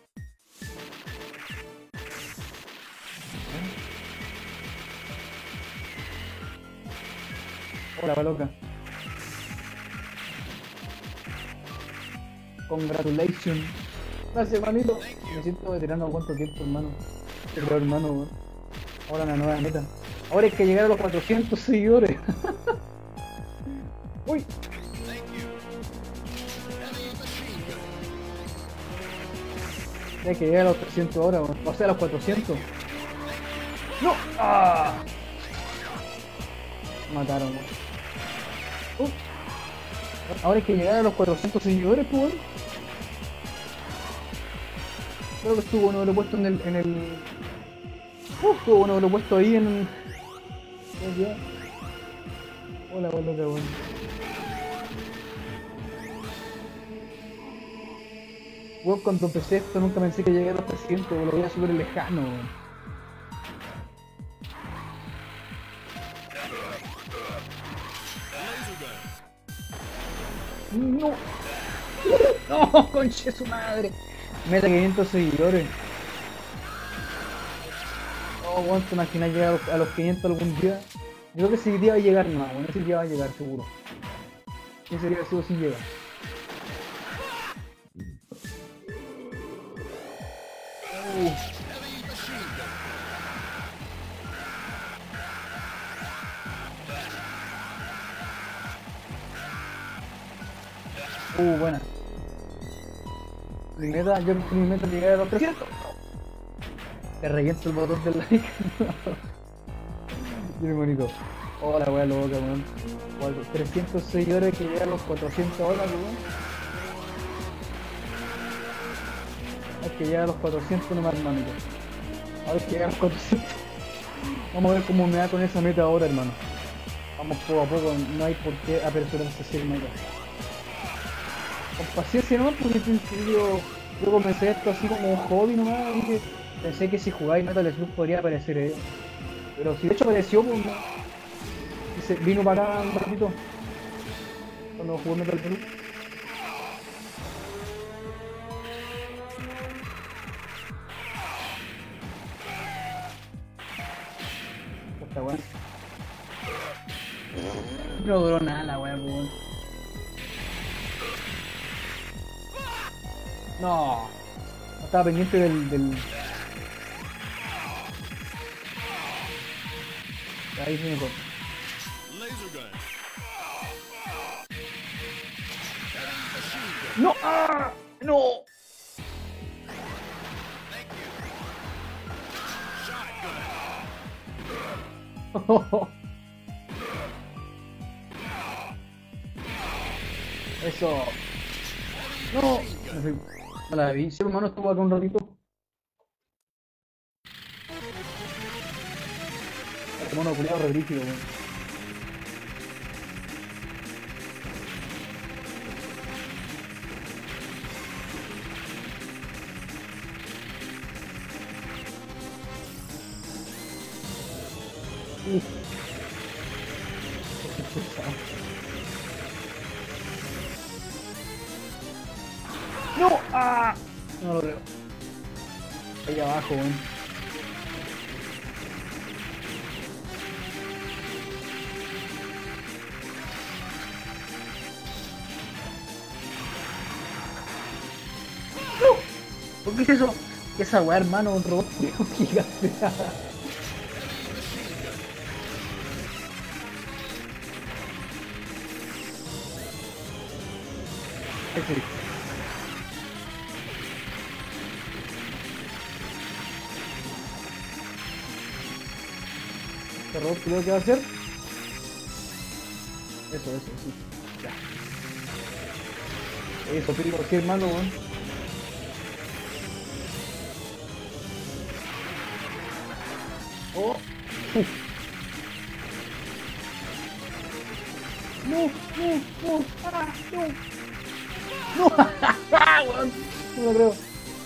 Hola, va loca. Congratulations. Gracias, hermanito. Me siento veterano cuánto tiempo, hermano. Pero hermano, weón. Ahora la nueva meta. Ahora hay que llegar a los cuatrocientos seguidores. Uy. Hay que llegar a los trescientos ahora, weón. O sea, a los cuatrocientos. ¡No! ¡Ah! Mataron, weón. Uh. Ahora hay que llegar a los cuatrocientos seguidores, pues, weón. Creo que estuvo bueno haberlo puesto en el... En el... Uh, estuvo bueno haberlo puesto ahí en... Ya. Hola, weón, loca, weón. Weón, cuando empecé esto nunca pensé que llegara a los trescientos, weón, lo veía súper lejano, weón. No. No, conche su madre. Meta quinientos seguidores. No, weón, te imaginas llegar a los, a los quinientos algún día. Yo creo que ese día va a llegar, no, bueno, ese día va a llegar seguro. Ese día sí o sí llega. Uh. Uh, buena. Mi meta, yo creo que mi meta es llegar a los trescientos. Te reviento el botón del like. Bien bonito. Hola, wea loca, weón. trescientos seguidores que llegan a los cuatrocientos ahora, weón. Hay que llegar a los cuatrocientos nomás, hermanito. Ahora hay que llegar a los cuatrocientos. Vamos a ver cómo me da con esa meta ahora, hermano. Vamos poco a poco, no hay por qué apresurarse a hacer meta. Con paciencia nomás, porque yo, yo comencé esto así como un hobby nomás, dije, pensé que si jugáis Metal Slug podría aparecer eh. Pero si de hecho apareció, pues no. Dice, vino para acá un ratito cuando jugó Metal Slug. Esta weá. No duró nada la weá, pues. No, no estaba pendiente del, del... Ahí se me corta. ¡No! ¡Ah! ¡No! Eso. No. Me fui. No la vi. Sí, hermano, estuvo acá un ratito. Este mono culiado re brígido, weón. Uf. ¡No! ¡Ah! No lo creo. Ahí abajo, weón. ¡No! ¿Por qué es eso? ¿Qué es esa weá, hermano? Un robot gigante. Ese. ¿Este robot creo que va a hacer? Eso, eso, sí. Ya. Eso, pico, sí, hermano, weón. Oh. Uf. No, no, no, ah, no. ¡No! Weón, no lo creo.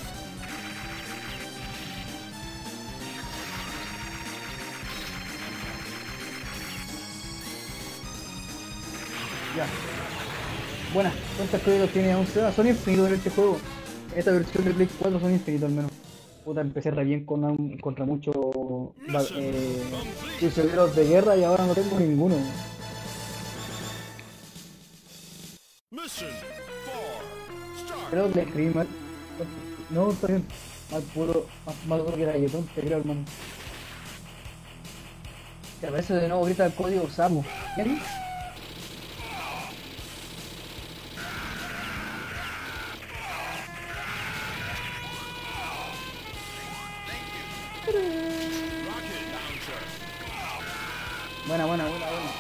Ya. Buena, ¿cuántos códigos tiene aún? Son infinitos en este juego. Esta versión de Play cuatro son infinitos al menos. Puta, empecé re bien con, un- contra muchos va- eh, prisioneros de guerra y ahora no tengo ninguno. Mission four. Start. Creo que le escribí mal. No, está bien. Mal puro, más, más duro que galletón, te creo, hermano. Que a veces de nuevo grita el código Samu. ¿Quién? Rocket launcher. Buena, buena, buena, buena.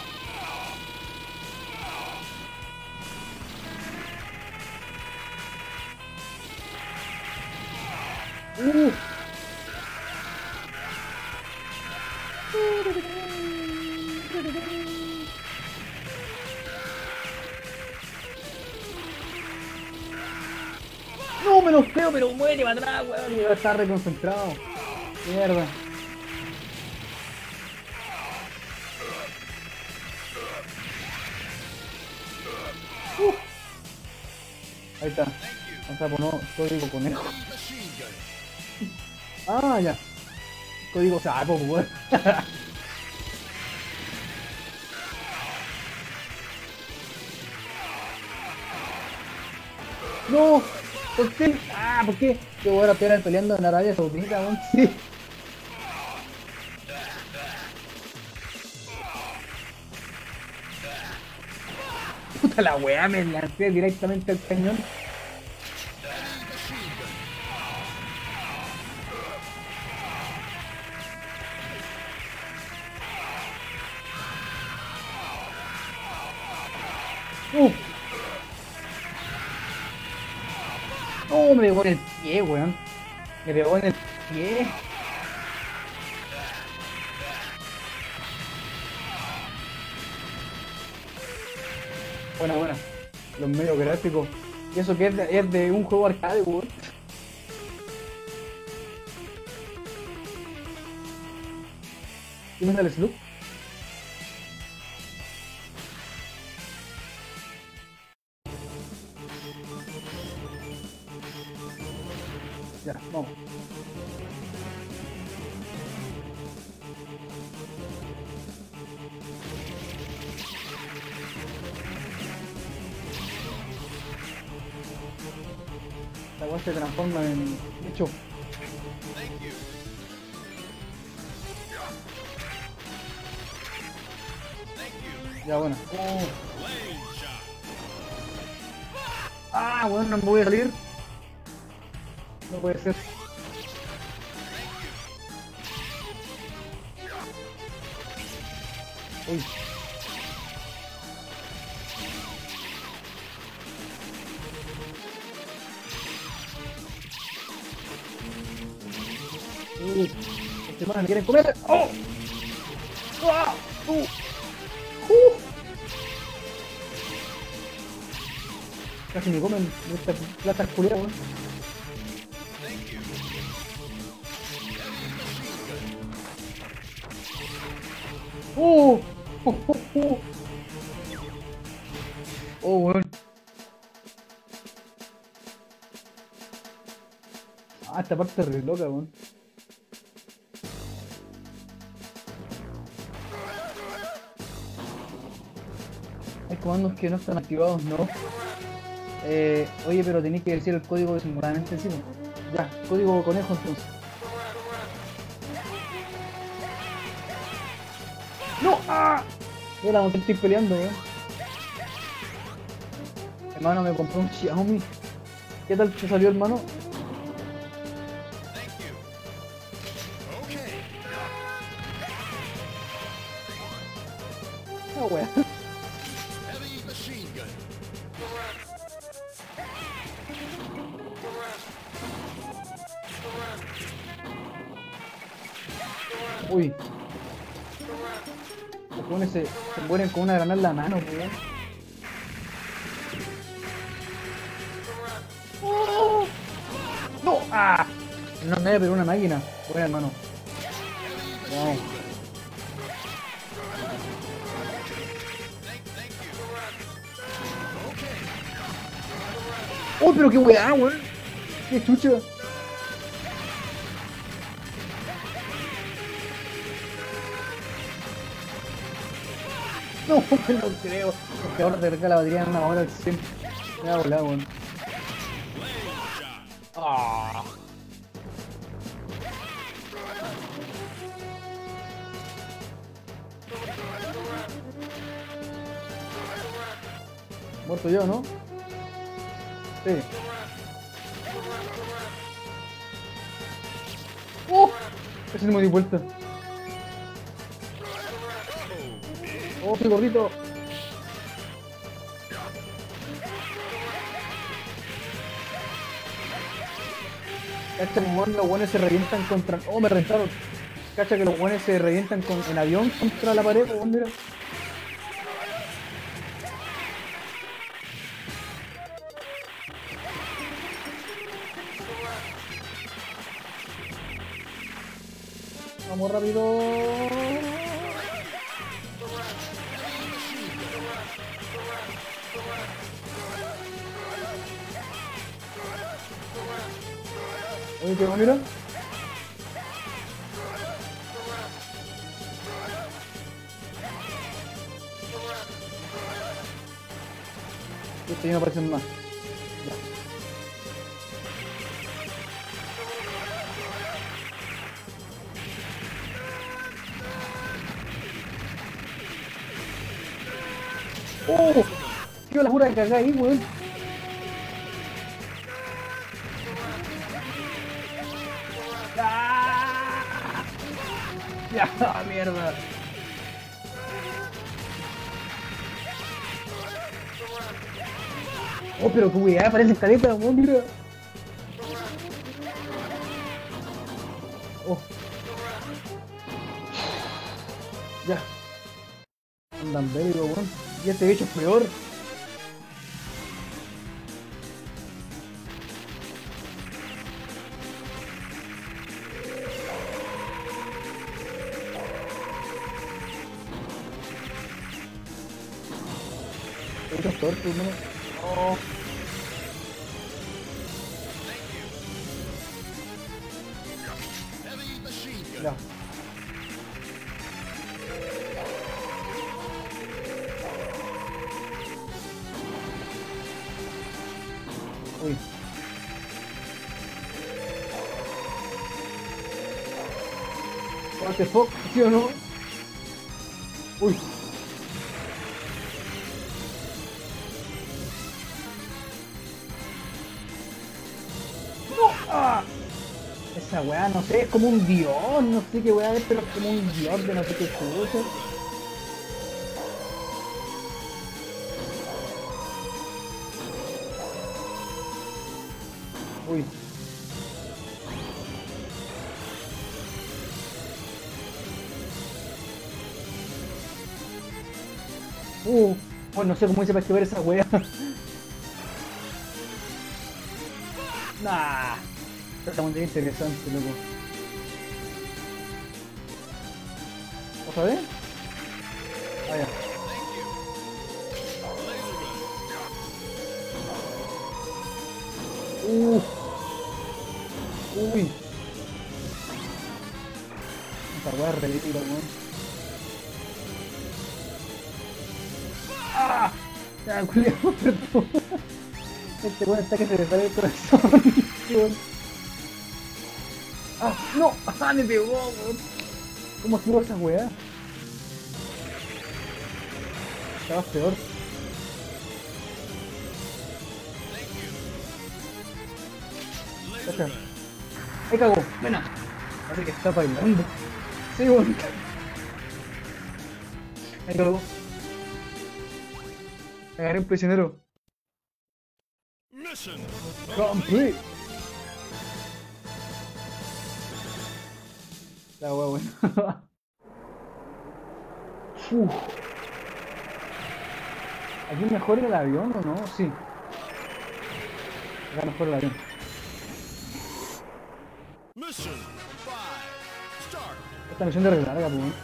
Uh. No, me los creo, pero muere para atrás, weón. Iba a estar reconcentrado. Mierda. Uh. Ahí está. O sea, pues no, código conejo. Machine gun. Ah, ya. Código sapo, weón. No, ¿por qué? Ah, ¿por qué? Qué bueno, estoy peleando en Arabia Saudita, weón. Sí. Puta la weá, me lancé directamente al cañón. Uh. No, me pegó en el pie, weón. Me pegó en el pie. Buena, buena. Los medios gráficos. Y eso que es de, es de un juego arcade, weón. ¿Y me sale Sloop? Ya, vamos. La weá se transforma en bicho. Thank you. Thank you. Ya, bueno. Oh. Lane shot. Ah, bueno, no me voy a salir. No puede ser. Uy. Uy. Este man me quieren comer. ¡Oh! ¡Ah! ¡Uh! ¡Uh! Casi me comen esta plata culera, weón. Thank you. ¡Uh! ¡Uh! ¡Uh! ¡Uh! ¡Oh, weón! Ah, esta parte es re loca, weón. Hay comandos que no están activados, ¿no? Eh, oye, pero tenéis que decir el código disimuladamente encima. Ya, código conejo entonces. ¡No! ¡Ah! Mira, no te estoy peleando, weón. Hermano, me compré un Xiaomi. ¿Qué tal te salió, hermano? Thank you. Okay. No, weón. Heavy machine gun. Uy. Los jóvenes se, se mueren con una granada en la mano, weón. ¡Ah! No me pero una máquina. Buena, hermano. Vamos. ¡Oh, pero qué weá, weón! ¡Qué chucha! No, no creo. Es que ahora te recarga la batería en una hora al cien. Me va a volar, weón. Ah. Muerto yo, ¿no? Sí. ¡Oh! Casi no me di vuelta. ¡Oh, qué gordito! Cacha, weón, los buenos se revientan contra... ¡Oh, me reventaron! Cacha que los buenos se revientan con... en avión contra la pared, weón, mira. Vamos rápido. Oye, qué manera. Este ya no aparecen más. Ya. ¡Oh! Tío, la jura de cargar ahí, weón. ¡Ah! Ya, mierda. Oh, pero tu weá, parece escaleta, weón, mira. Oh. Ya. Andan bélico, weón. Y este bicho es peor. Este es torpe, hermano. Oh. Heavy machine gun. Ya. Uy. What the fuck, ¿sí o no? Uy. ¡No! ¡Ah! Esa weá, no sé, es como un dios, no sé qué weá es, pero es como un dios de no sé qué cosa. Uy. Uh, bueno, no sé cómo hice para esquivar esa wea. Nah. Esto está muy interesante, loco. ¿Otra vez? Ah, ya. Uh. Uy. Esta wea es ridícula, weón. ¡Ah! Ya, culiao, perdón. Este weón está que se le sale el corazón. Weón. ¡Ah! ¡No! ¡Ah! ¡Me pegó, weón! ¿Cómo estuvo esa weá? Estabas peor. Cacha. ¡Ahí cagó! ¡Buena! Parece que está bailando. Sí, weón. Ahí cagó. Agarré un prisionero. Mission Complete. La wea buena. Uf. ¿Aquí mejor el avión o no? Sí. Acá mejor el avión. Mission five. Start. Esta misión de recarga, pues. weón.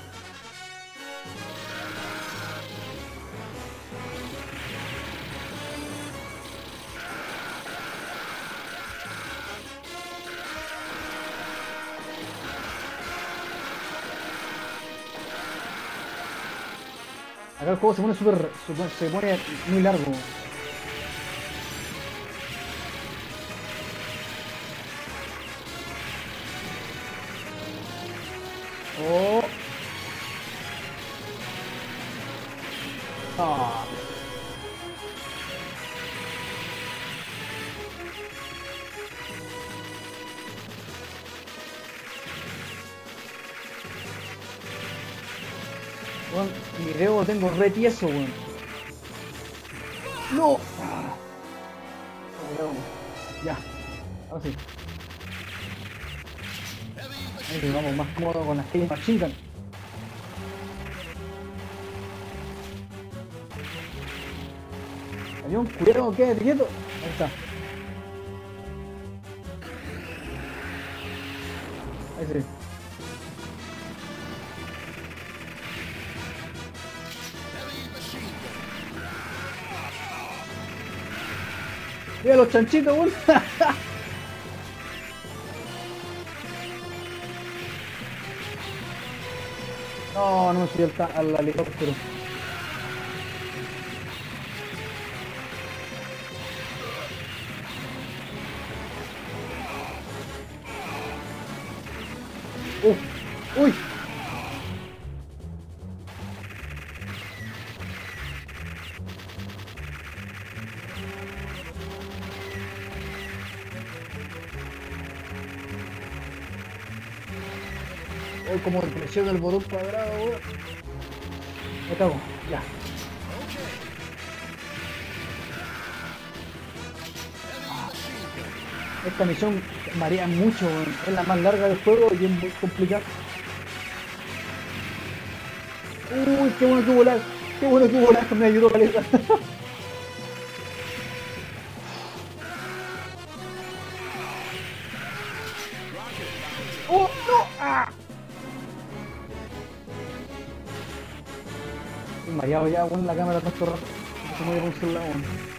Acá el juego se pone súper. Se pone muy largo. Oh. Ah. Weón, mi dedo lo tengo re tieso, weón. ¡No! Ah. Ya, ahora sí. Ahí que vamos más cómodo con las Heavy Machine Gun. Había un culero, quédate quieto. Ahí está. Ahí sí. Mira los chanchitos, weón. No, no me subí al, ta- al helicóptero. Uh, uy. Uy, como presiono el botón cuadrado, weón. Me cago, ya. Esta misión varía mucho, weón. Es la más larga del juego y es muy complicada. Uy, qué bueno que volar. Qué bueno que volar, me ayudó caleta. ¡Oh, no! ¡Ah! Estoy mareado ya, weón, la cámara tanto rato. Se mueve por un celular, weón.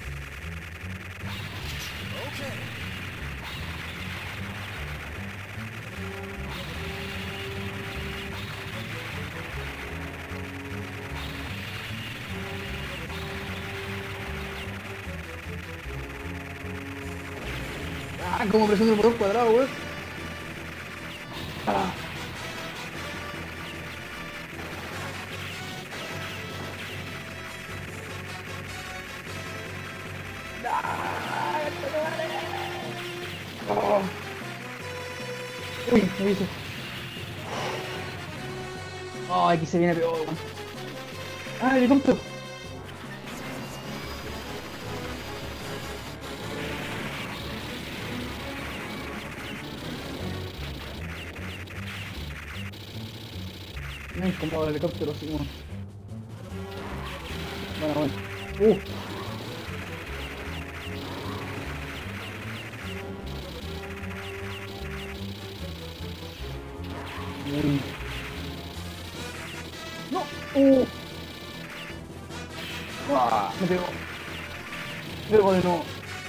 Ah, como presiono el botón cuadrado, weón. Ah. Oh. Uy, me hizo. Oh, aquí se viene peor, weón. Ah, el helicóptero. Me incomoda el helicóptero, sí, bueno. Bueno, bueno. Uh. Uy. No. Uh. Ah, me pegó. Me pegó de nuevo.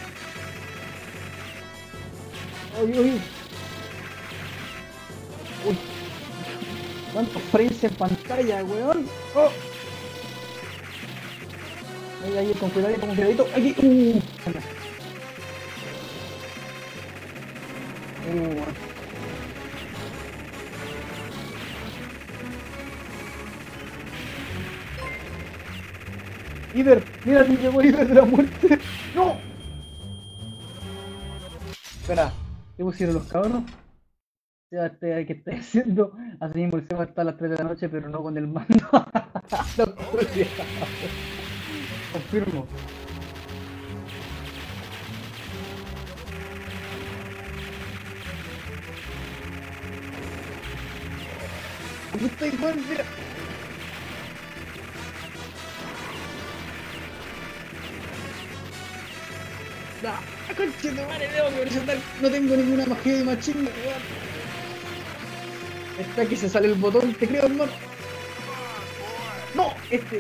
Uy, uy. Uy. ¿Cuántos frames en pantalla, weón? Oh. Ahí, ahí, con cuidadito, con cuidadito. Aquí. Uh. Uh. Iber, mira, me llegó Iber de la muerte. ¡No! Espera, ¿qué pusieron los cabros? Sebastián, ¿qué estás haciendo? Así mismo el Seba está a las tres de la noche, pero no con el mando. No, confirmo. Aquí estoy, Juan, mira. No, conche tu madre, tengo que presentar. No tengo ninguna magia de machine, weón. Está que se sale el botón, te creo, hermano. No, este.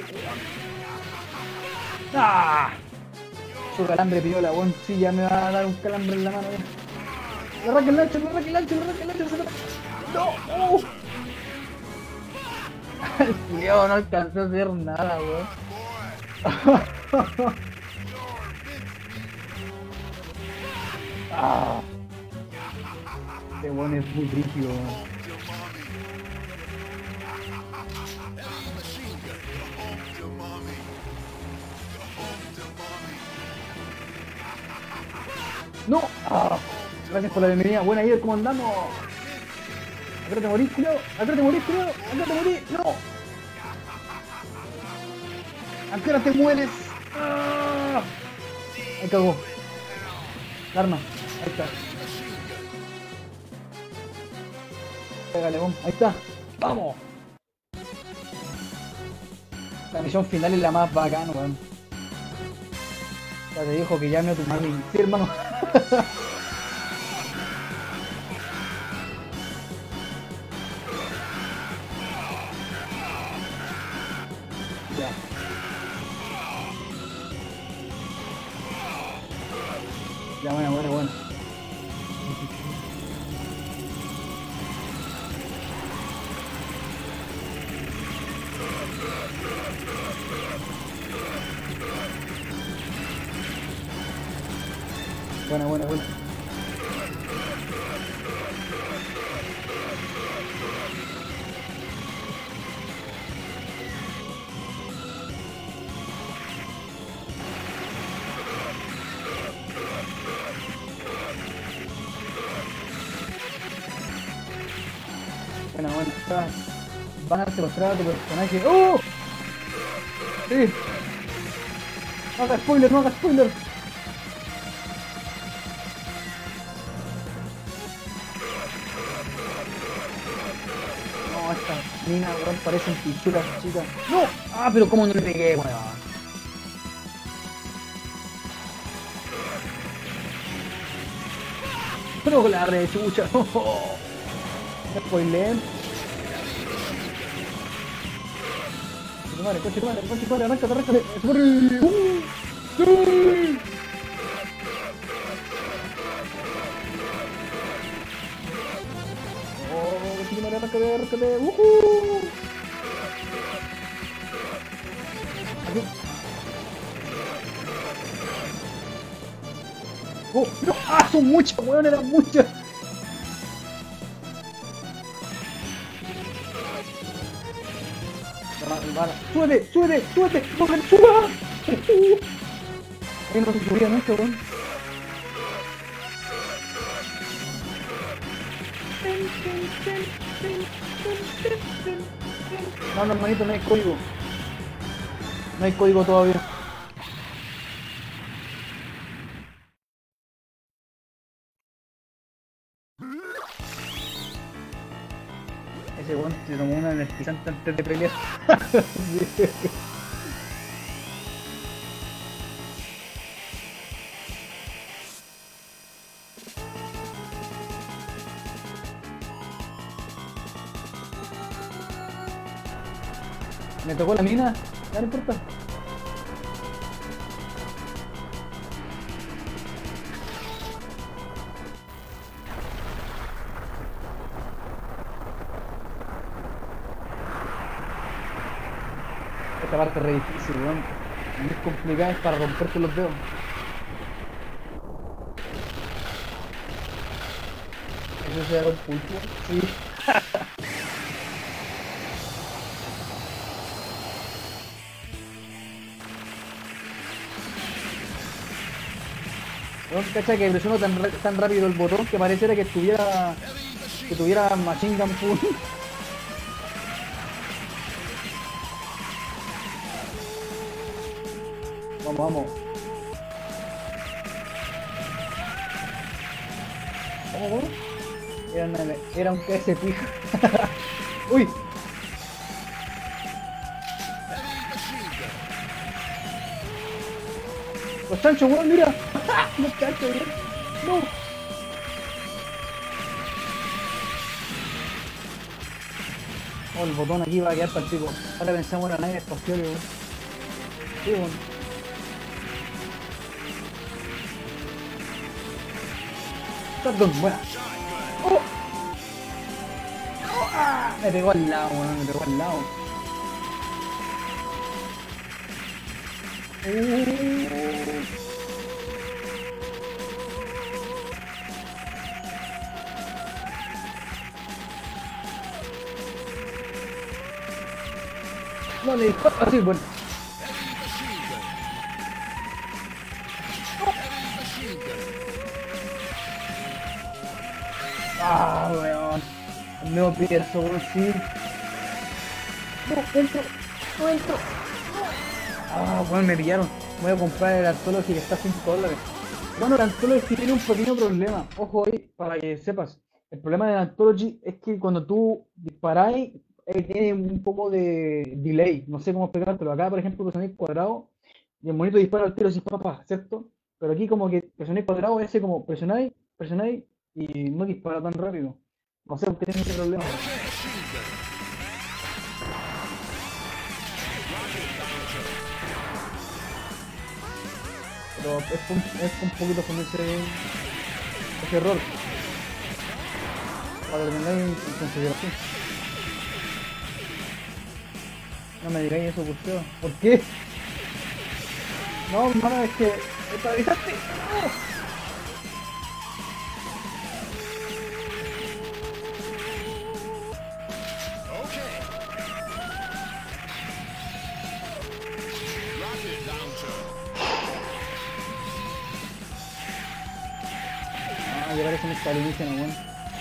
¡Ah! Su calambre piola, weón. Sí, ya me va a dar un calambre en la mano, weón. Le arranca el lancho, le arranca el lancho, le arranca el lancho. Se... ¡No! ¡Uh! El culiao no alcanzó a hacer nada, weón. Ah. Este weón es muy rígido, weón. ¡No! Ah, gracias por la bienvenida. Buena idea, ¿cómo andamos? Acá te morís, culiao. Acá te morís, culiao. Acá te morís. ¡No! Acá te mueres. ¡Ah! Ahí cagó. Arma. Ahí está. Pégale, bom. Ahí está. ¡Vamos! La misión final es la más bacana, weón. Ya te dijo que llame a tu mami. Sí, hermano. Ya. Ya, bueno, bueno, bueno. Buena, buena, buena. Buena, buena. Está. Van a secuestrar a tu personaje. ¡Oh! Sí. No hagas spoiler, no hagas spoiler. No, esta mina, weón, parecen pinturas chicas. ¡No! Ah, pero cómo no le pegué, weón. Pero con la rechucha. Me spoileen. Coche madre, coche madre, coche madre, arráncate, arráncate. ¡Corre! ¡Uh! ¡Sí! ¡Oh, coche madre, arráncate, arráncate! ¡Uh! Aquí. ¡Oh! ¡No! ¡Ah! Son muchas, weón, eran muchas. ¡Súbete! ¡Súbete! ¡Súbete! ¡No me suba! Ahí no se subía nunca, weón. No, no, hermanito, no hay código. No hay código todavía. Ese weón se tomó una energizante antes de pelear. Sí. Me tocó la mina, ya no importa. Esta parte es re difícil, weón. Muy complicada, es para romperte los dedos. ¿Eso se da un pulpo? Sí. Weón, cacha que presionó tan, tan rápido el botón que pareciera que tuviera que tuviera Machine Gun Pool. Vamos, vamos. ¿Cómo, cómo? Era, una, era un K S pija. ¡Uy! Los chanchos, weón, mira. Los chanchos, weón. No. Oh, el botón aquí va a quedar para el pico. Ahora pensamos en la nave espacial, weón. Sí, weón. Perdón, buena. Oh. Oh, ah, me pegó al lado, weón, me pegó al lado. Uh. No le disparo, así, bueno. Ah, weón. No pierdo, weón, sí. No, entro, no entro. Ah, weón, me pillaron. Voy a comprar el Anthology que está a cinco dólares. Bueno, el Anthology tiene un pequeño problema. Ojo ahí, para que sepas. El problema del Anthology es que cuando tú disparáis, eh, tiene un poco de delay. No sé cómo explicártelo. Acá, por ejemplo, presionáis cuadrado y el monito dispara al tiro así, papá, ¿cierto? Pero aquí como que presionáis cuadrado, ese como presionáis, presionáis y no dispara tan rápido. No sé por qué tiene ese problema. Pero es un, es un poquito con ese, ese error. Para que lo tengáis en, en consideración. No me digáis eso, por qué. ¿Por qué? No, hermano, es que me paralizaste. ¡No! Ah, llevar eso en esta alienígena, weón.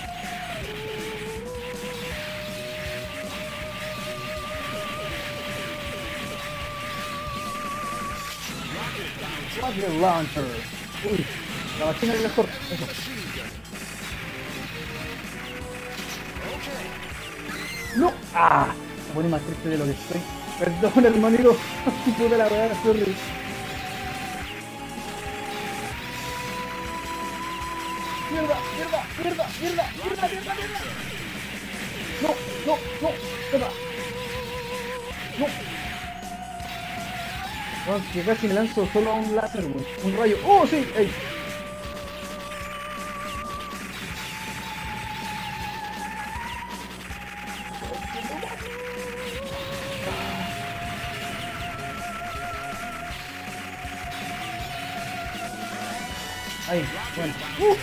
Rocket Launcher. Uy, la máquina es mejor. Eso. No. Ah, me pone más triste de lo que estoy. Perdón, hermanito. Puta la weá, sorry. Mierda, mierda, mierda, mierda, mierda, mierda, mierda. No, no, no, mierda. No. Bueno, que casi me lanzo solo a un láser, weón. Un rayo. ¡Oh, sí! ¡Ey! Ahí, bueno. ¡Uh!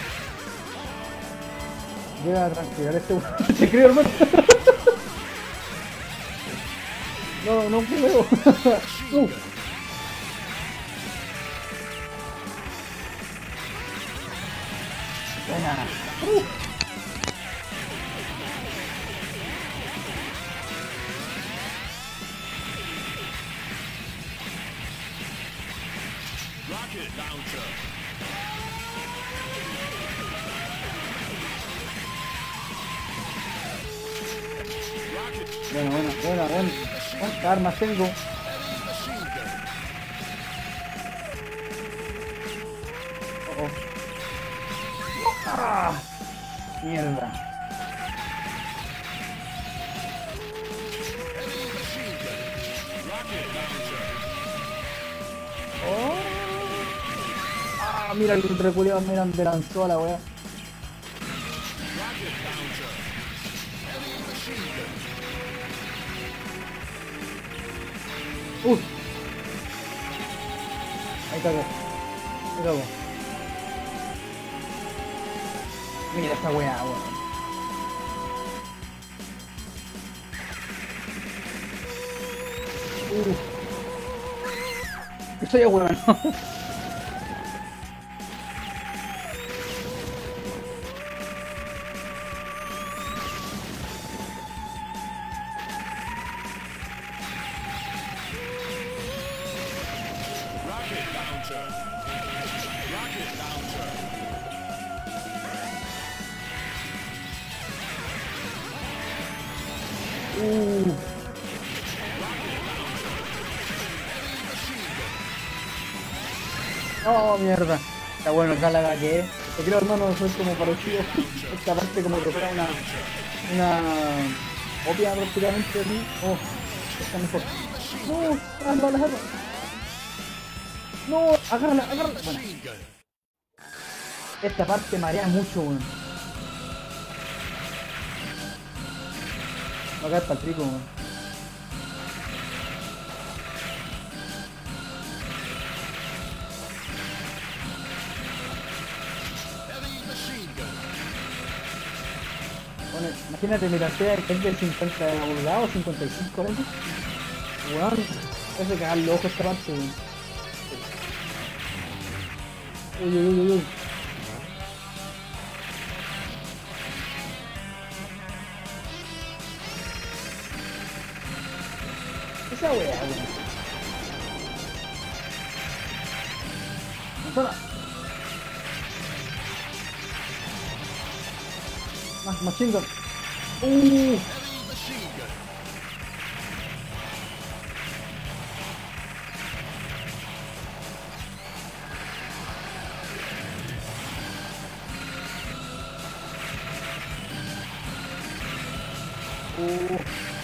Llega a transpirar este weón. Te creo, hermano. No, no puedo. uh. Buena. Uh. Rocket launcher. Bueno, bueno, bueno, bueno. ¿Cuántas armas tengo? Oh, oh. ¡Ah! Mierda. Oh. Ah, mira el reculeado, mira, me lanzó a la wea. Uh. Ahí cagó. Ahí cagó. Mira esta weá, weón. Uh. Estoy a weón. Uh. Oh, mierda. Está bueno, Galaga que es. Yo creo, hermano, soy como parecido. Esta parte como que fuera una... Una... Obvia prácticamente así. Oh, está mejor. No, agarra las armas. No, agárrala, agárrala. Bueno, esta parte marea mucho, weón. Va a caer para el trico, weón. Bueno, imagínate, mi pantalla es de cincuenta pulgadas o cincuenta y cinco veces. Weón, eso cagar los ojos esta parte, weón. Uy, uy, uy, uy. Esa weá, weón. Manzana. Más, machine gun. Uh. Uh.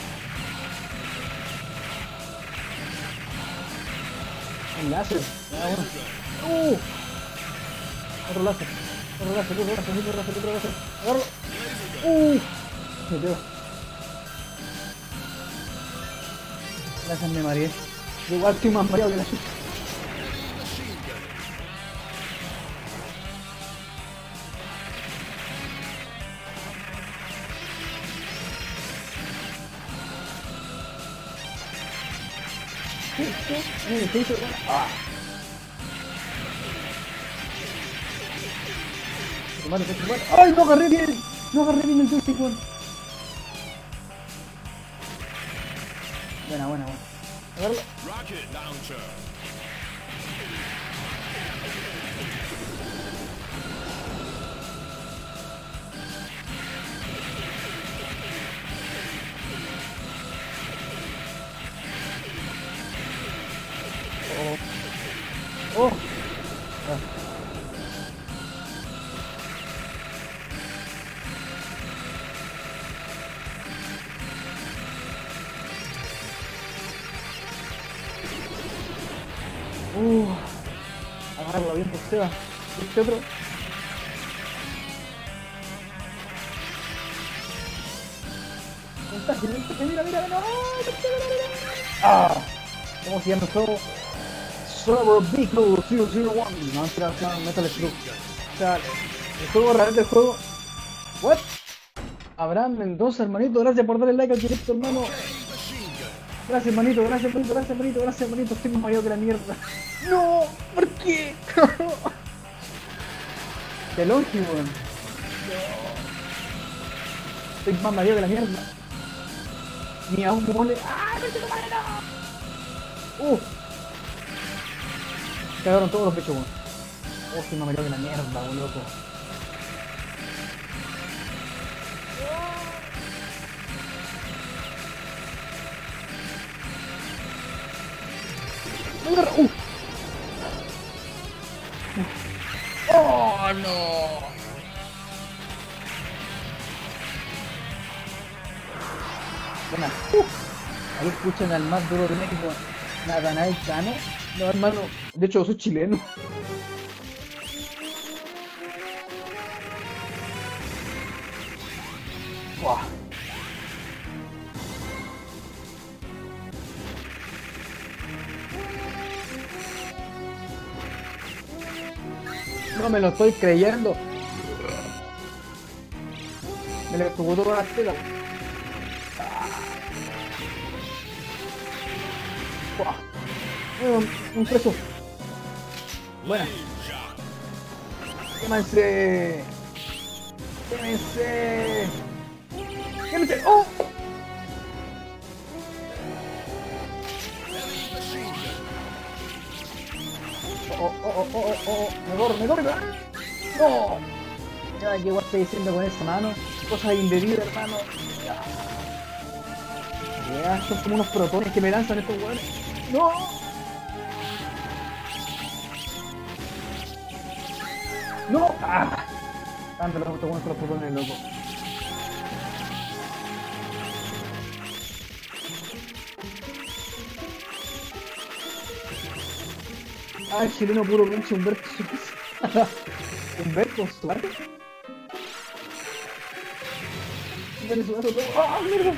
Un láser. Ah, bueno. Uh. Otro láser. Otro láser, otro láser, otro láser, otro láser. Agárralo. Uh. Me pegó. Gracias, me mareé. Yo igual estoy más mareado que la chucha. Ah. ¡Ay, no agarré bien! No agarré bien el joystick, weón. Buena, buena, buena. Agárralo. Rocket launcher. Oh. Oh. Ah. Uh, agárralo bien por Seba. Este otro. Contagio, mira, mira, mira. Ah, ¿cómo se llama el juego? Server Beagle cero cero uno. No, entra a Metal Slug. O sea, el juego realmente el juego. What? Abraham Mendoza, hermanito, gracias por darle like al directo, hermano. Gracias, hermanito, gracias, hermanito, gracias, hermanito, gracias, hermanito. Estoy más mayor que la mierda. No, ¿por qué? Qué longe, weón. No. Estoy más mayor que la mierda. Ni aún me mole. ¡Ah, no te madre, no! Uh. Cagaron todos los pechos, weón. Oh, estoy más mayor que la mierda, weón, loco. Uh. ¡Oh, no! Buena. Uh. Ahí escuchan al más duro de México, Natanael Cano. No, hermano, de hecho soy chileno. Wow. No me lo estoy creyendo. Me electrocutó con las telas. Un, un preso. Buena. Quémense. Quémense. Quémense. ¡Oh! Oh, oh, oh, oh, oh, me corro, me corro. No. Ya, ¿qué igual estoy diciendo con esa mano? Cosas indebidas, hermano. Ya. Ya, son como unos protones que me lanzan estos hueones. No. ¡No! ¡Ah! Tanto lo justo con los protones, loco. Ah, el chileno puro pinche Humberto Suárez. Humberto Suárez. Humberto Suárez. ¡Ah, mierda!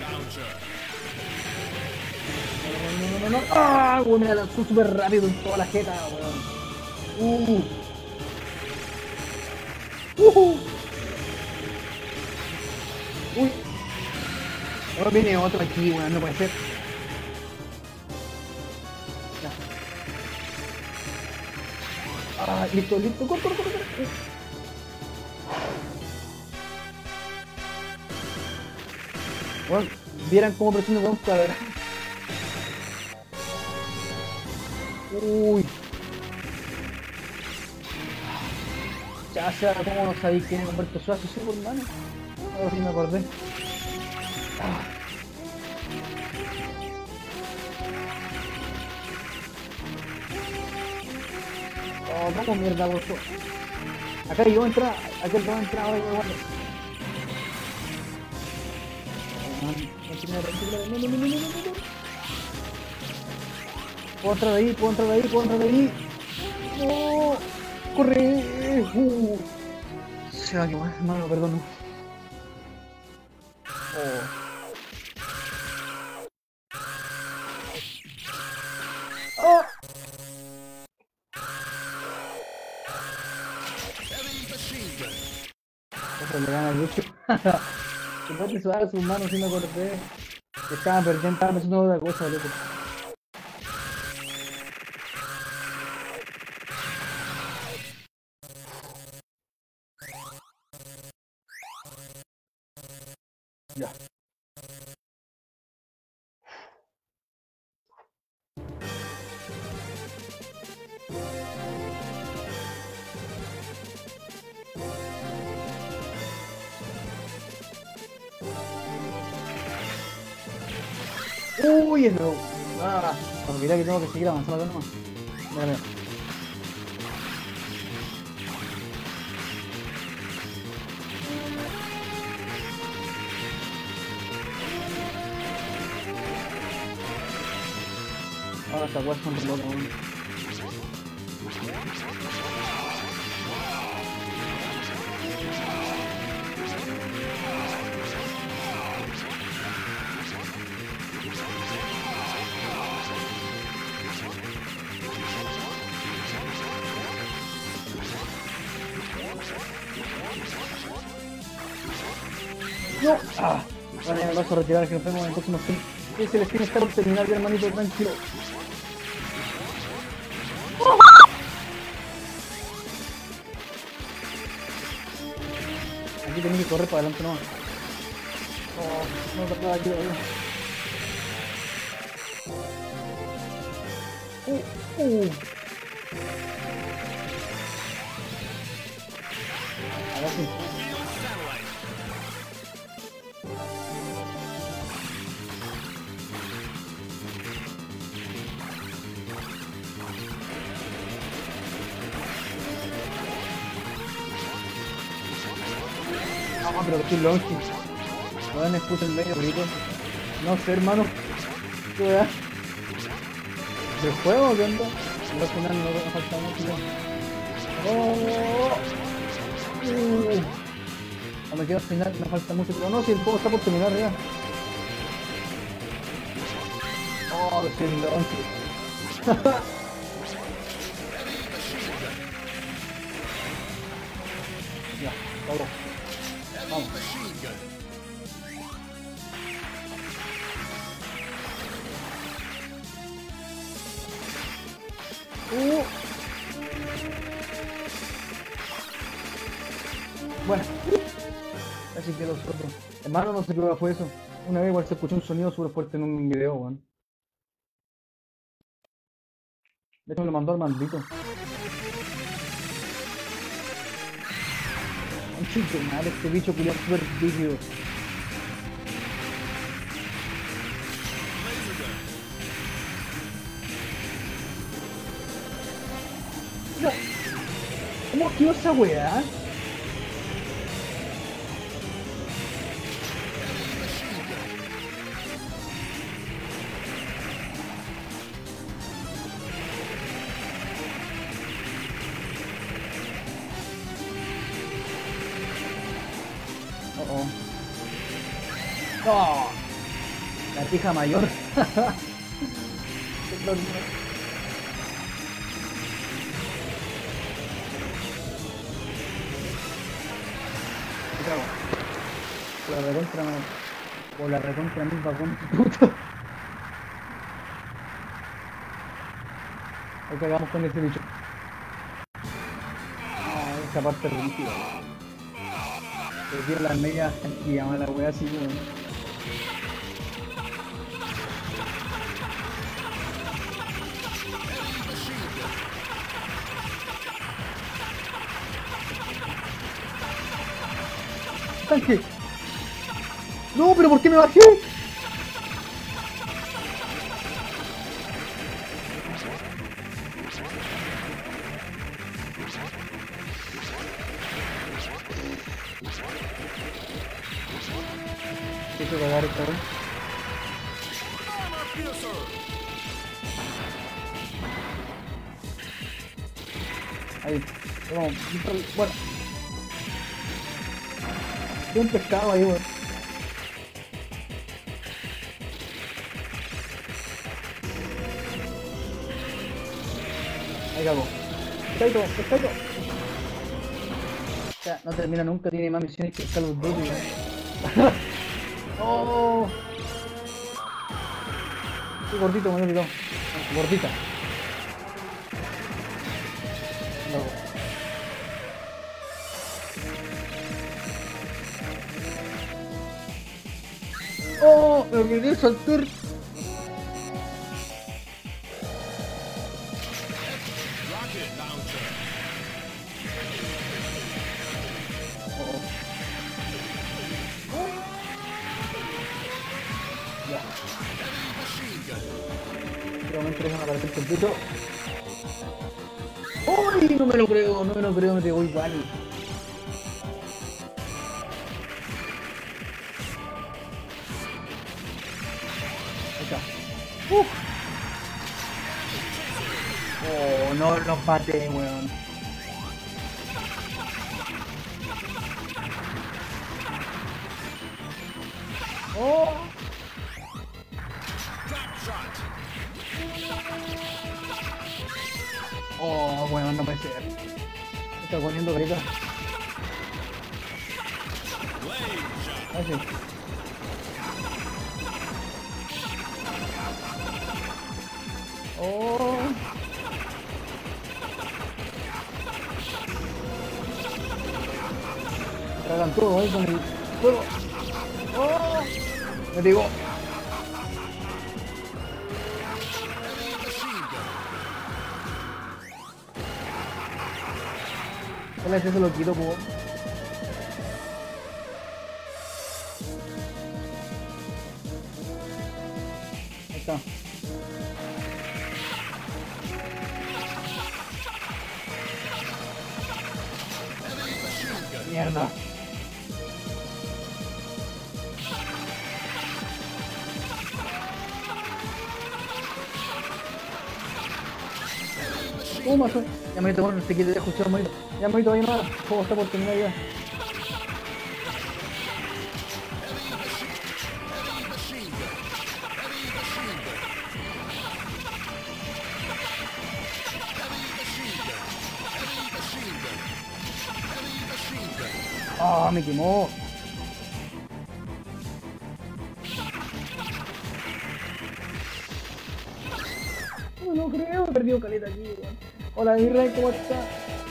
No, no, no, no, no. ¡Ah, weón! Me la lanzó súper rápido en toda la jeta, weón. Uh. Uh. Uy. Ahora viene otro aquí, weón. No puede ser. Ya. Ah, listo, listo. Corto, corto, corto. Bueno, vieran cómo presiona con cuadra. Uy. Ya sea, ¿cómo no sabéis quién es Humberto Suárez? Sí, por mano. Ahora sí me acordé. Ah. Oh, ¿cómo mierda, vos? Acá yo entrar, acá yo entrar ahora yo guardo. No, no, no, no, no, no. Puedo entrar de ahí, puedo entrar de ahí, puedo entrar de ahí. No, corre. Uh. Se va a quemar, hermano, perdón. Oh. Oh. Otra le gana el Lucho. Suponte suave a sus manos, si me acordé. Que estaban perdiendo, estaban haciendo otra cosa, loco. Ya. Uy, es nuevo. Ah, olvidé que tengo que seguir avanzando nomás. Mira, mira. Ahora esta weá son reloj, weón. No, ah, ahora ya me paso a retirar que nos vemos en el próximo stream. Sí, se les tiene que estar por terminar ya, hermanito, tranquilo. Aquí tenés que correr para adelante nomás. Oh, no te puedo ayudar. Uh, uh. Ahora sí. No, pero que estoy longe. No me puse en medio, grito. No sé, hermano. ¿Qué weá? ¿Del juego o qué onda? Al final no me falta mucho ya. ¡Oh! Uh. No me quedo al final, me falta mucho. Pero no, si el juego está por terminar ya. Oh, que estoy longe. Ya, vamos. Vamos. Uh. Bueno, así que los otros. Hermano, no sé qué fue eso. Una vez igual se escuchó un sonido súper fuerte en un video, weón. De hecho me lo mandó al maldito. Un chico, madre, este bicho culiao súper rígido. ¿Cómo esquivó esa weá? oh. ¡No! La pija mayor. Por la recontra, por la recontra misma con puta. Ahí cagamos con ese bicho. Ah, esa parte es ridícula. Se tira las medias y llama la wea así, weón. ¡Tanque! ¡No! ¿Pero por qué me bajé? Hay que cagar esta vez. Ahí. Vamos, bueno. Hay un pescado ahí, weón. Ahí cago. Pescadito, pescadito. O sea, no termina nunca, tiene más misiones que Call of Duty, weón. ¡Oh! Qué gordito, me he olvidado. Gordita. No. ¡Oh! Me olvidé saltar. Pero me interesa para el completo. ¡Uy! No me lo creo, no me lo creo, me pegó igual. Ahí está. ¡Uf! Oh, no los maté, weón. ¡Oh! Oh, bueno, no puede ser. Me está poniendo carita. Ah, sí. Oh. Me tragan todo ahí con el fuego. Oh. Me digo. Ese se lo quito, pues. Ahí está. Mierda. ¿Cómo mató? Ya me tomaron este kit de escuchar muy. Ya me todavía no. ¿Cómo está por terminar ya? ¡Ah! ¡Oh, me quemó! No lo creo, he perdido caleta aquí, weón. Hola, Israel, ¿cómo está?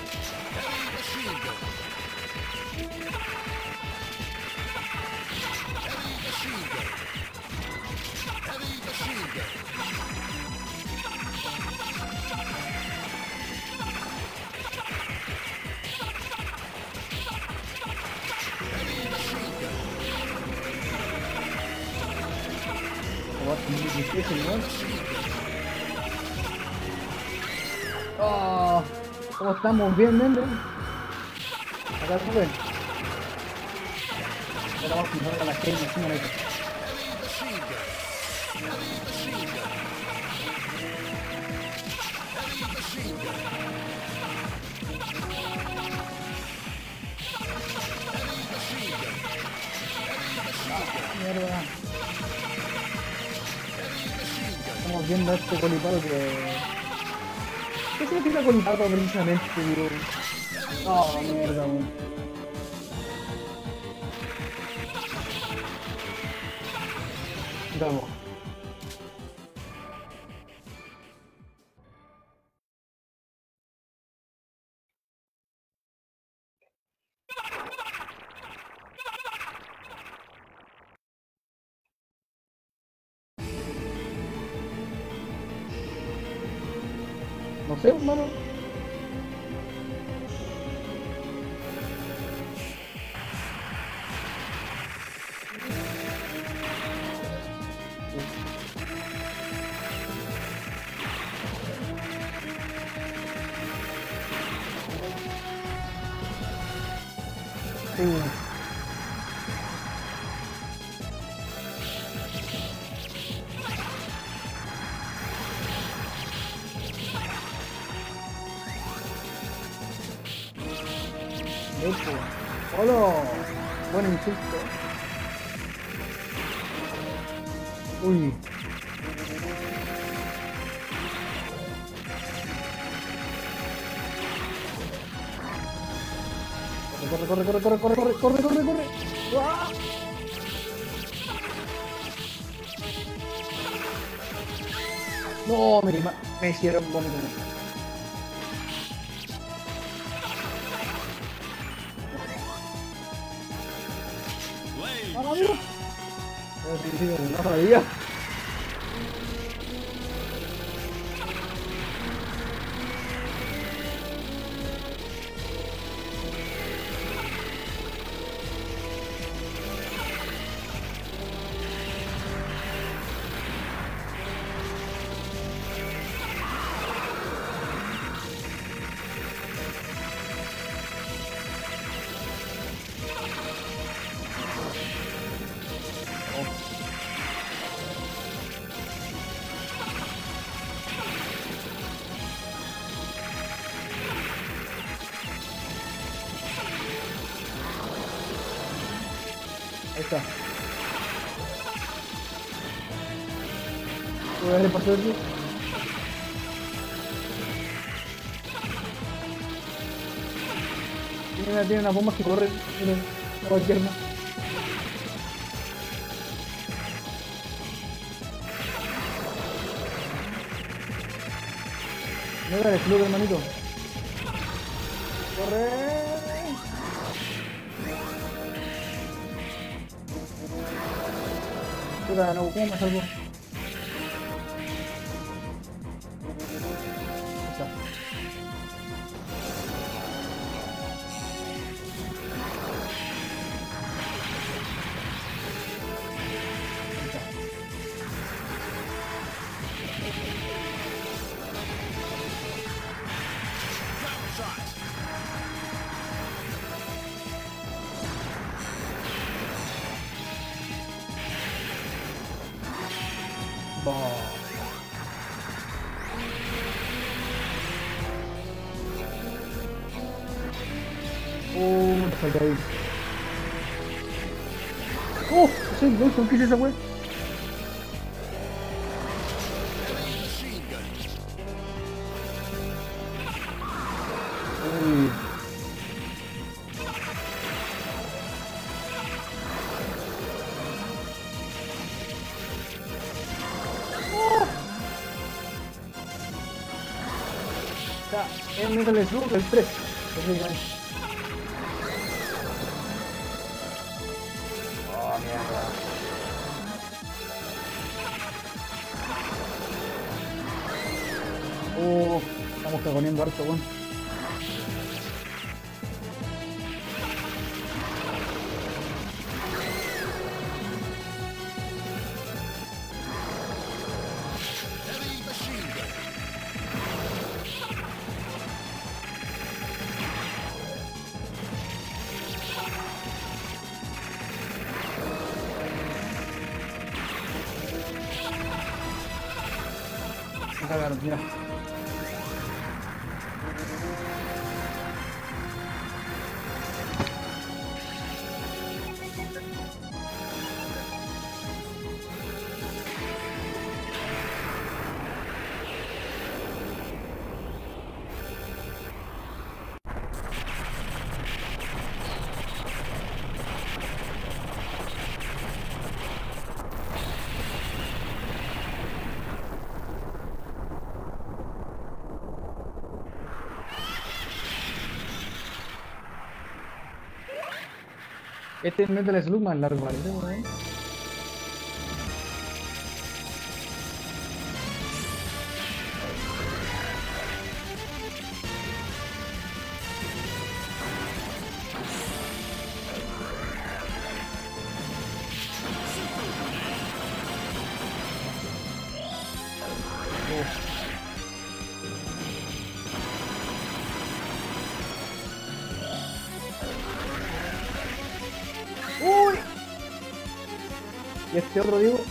¿Qué señor? Oh, ¿cómo estamos? ¿Bien, Mendo? Acá suben. Ahora vamos a empezar a la gente encima de esto. Mierda. Estamos viendo a este colipado que... ¿Qué significa colipado precisamente, digo? Oh, mierda, weón. Vamos. No sé, hermano. Sí. Esto. ¡Hola! Buen insulto. Uy. Corre, corre, corre, corre, corre, corre, corre, corre, corre. ¡Ah! No, me, me hicieron vómito. ¡Ah, amigo! No sabía. Ahí está. Voy a darle paso aquí. Tiene, tiene unas bombas que corren. Miren, no cualquier más. Mira el club, hermanito. Corre. Puta, no, ¿cómo me salgo? Ahí está. Bah. Oh, me falta ahí. Oh, sí, Wilson, ¿qué es esa wea? Uy. Ya, es Metal Slug, el tres. Oh, mierda. Oh, estamos cagoniendo harto, weón. Me cagaron, mira. Este es Metal Slug más largo, parece, weón. ¡Uy! Y este otro, digo.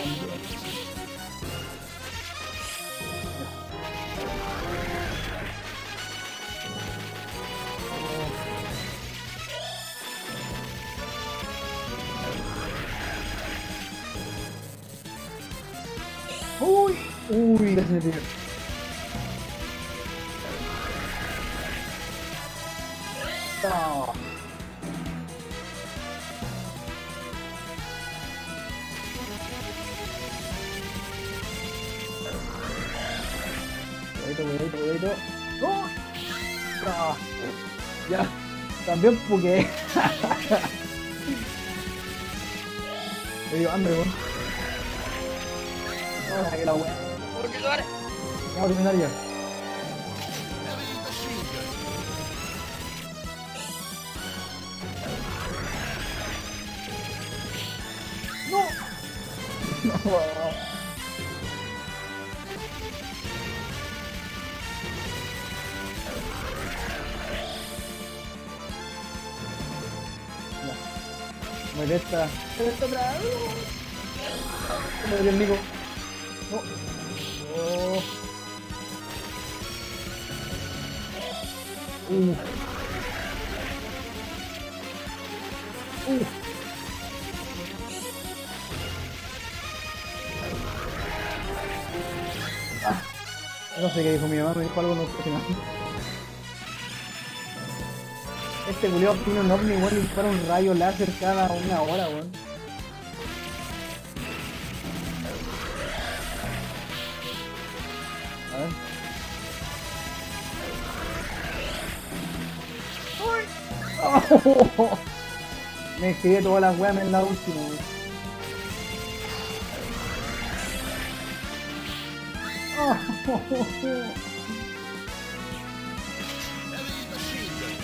Uy, uy, casi me tiré. No. Cuidadito, cuidadito, cuidadito. ¡Oh! No. Ya, también porque me dio hambre, weón. No, saqué la weá. ¿Por qué lo haré? Vamos a terminar ya. Heavy machine gun. No. No. Muere esta. Muere esta otra. Muere el Nico. No. Oh. Uh. Uh. Ah. No sé qué dijo mi mamá, me dijo algo no sé nada. Este culiao tiene un ovni, weón, y dispara un rayo láser cada una hora, weón. A ver. ¡Oh! Me escribí todas las weas en la última, weón. ¡Oh! Heavy machine gun.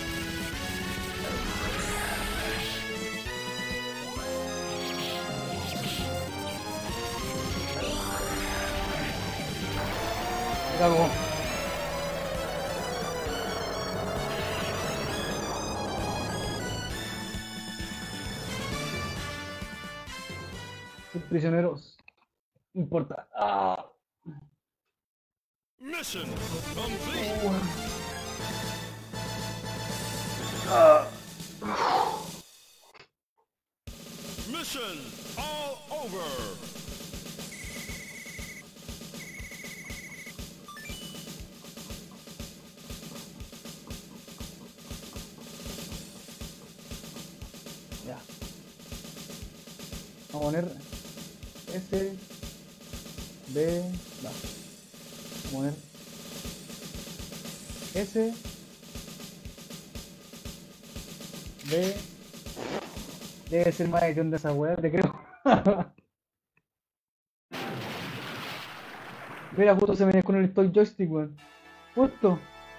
Me cago. Sus prisioneros. No importa. Ah. Mission complete. Ah. Mission all over. Ya. Vamos a poner S, B, no. Vamos a poner S, B, debe ser más edición de esa weá, te creo. Mira, justo se me con el Toy Joystick, weón. Justo.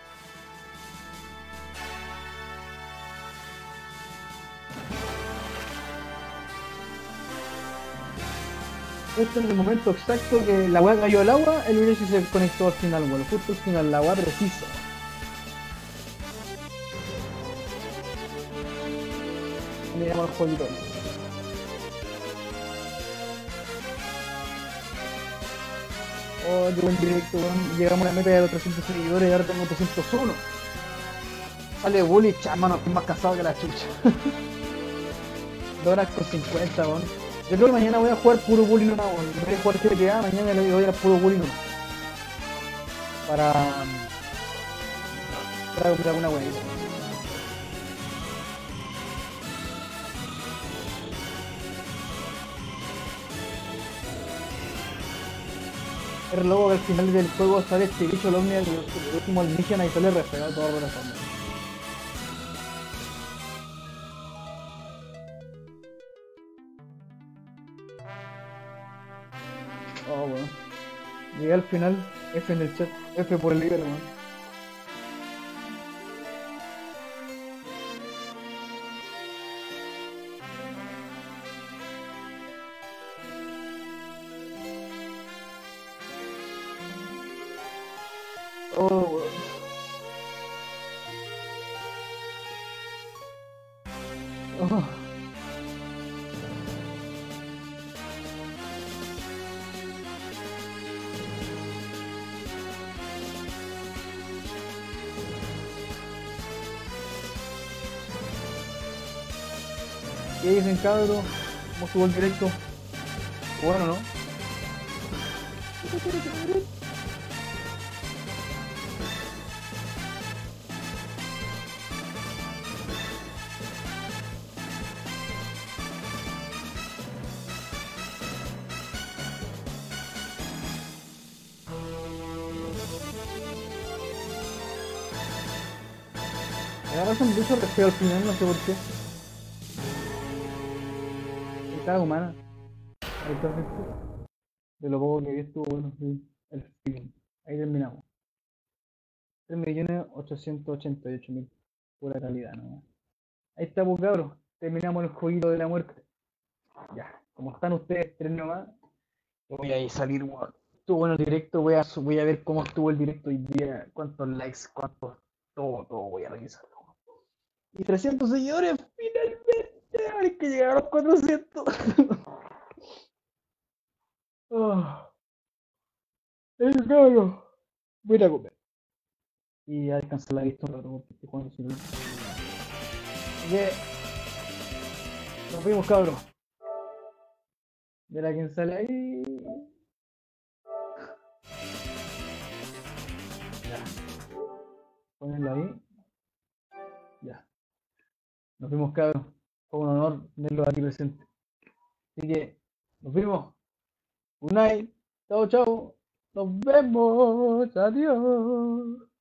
Justo en el momento exacto que la weá cayó al agua, el video se conectó al final, weón. Justo al final, la weá precisa. Le llamo al jueguito. Oh, qué buen directo, weón. Llegamos a la meta de los trescientos seguidores y ahora tengo trescientos uno. Sale Bully, hermano, estoy más cansado que la chucha. dos horas con cincuenta, weón. Yo creo que mañana voy a jugar puro Bully nomás, weón. Voy a jugar G T A, mañana le voy a ir a puro Bully nomás. Para... Para comprar alguna weá. Es loco que al final del juego sale este bicho el Omnia, el último alienígena y sale respegado todo por la forma. weón. Llegué al final, F en el chat, F por el líder, weón. Oh, weón. Oh. ¿Qué dicen, cabros? ¿Cómo estuvo el directo? Bueno, ¿no? Me agarran mucho respeto al final, no sé por qué. Cada humana. Ahí perfecto. De lo poco que vi estuvo bueno, sí. El film. Ahí terminamos. tres millones ochocientos ochenta y ocho mil. Pura calidad, ¿no? Ahí está, pues, cabros. Terminamos el jueguito de la muerte. Ya. Como están ustedes tres nomás, voy a ir salir, weón. Estuvo bueno el directo. Voy a, su- voy a ver cómo estuvo el directo hoy día. Cuántos likes, cuántos. Todo, todo voy a revisar. Y trescientos seguidores, finalmente. Hay que llegar a los cuatrocientos. Oh, el cabrón. Voy a ir a comer. Y a descansar la vista un rato porque estoy jugando sin luz. Así que nos vemos, cabros. Mira quién sale ahí. Ya. Ponenlo ahí. Ya. Nos vemos, cabros. Fue un honor tenerlos aquí presentes. Así que nos vemos. Good night. Chao, chao. Nos vemos. Adiós.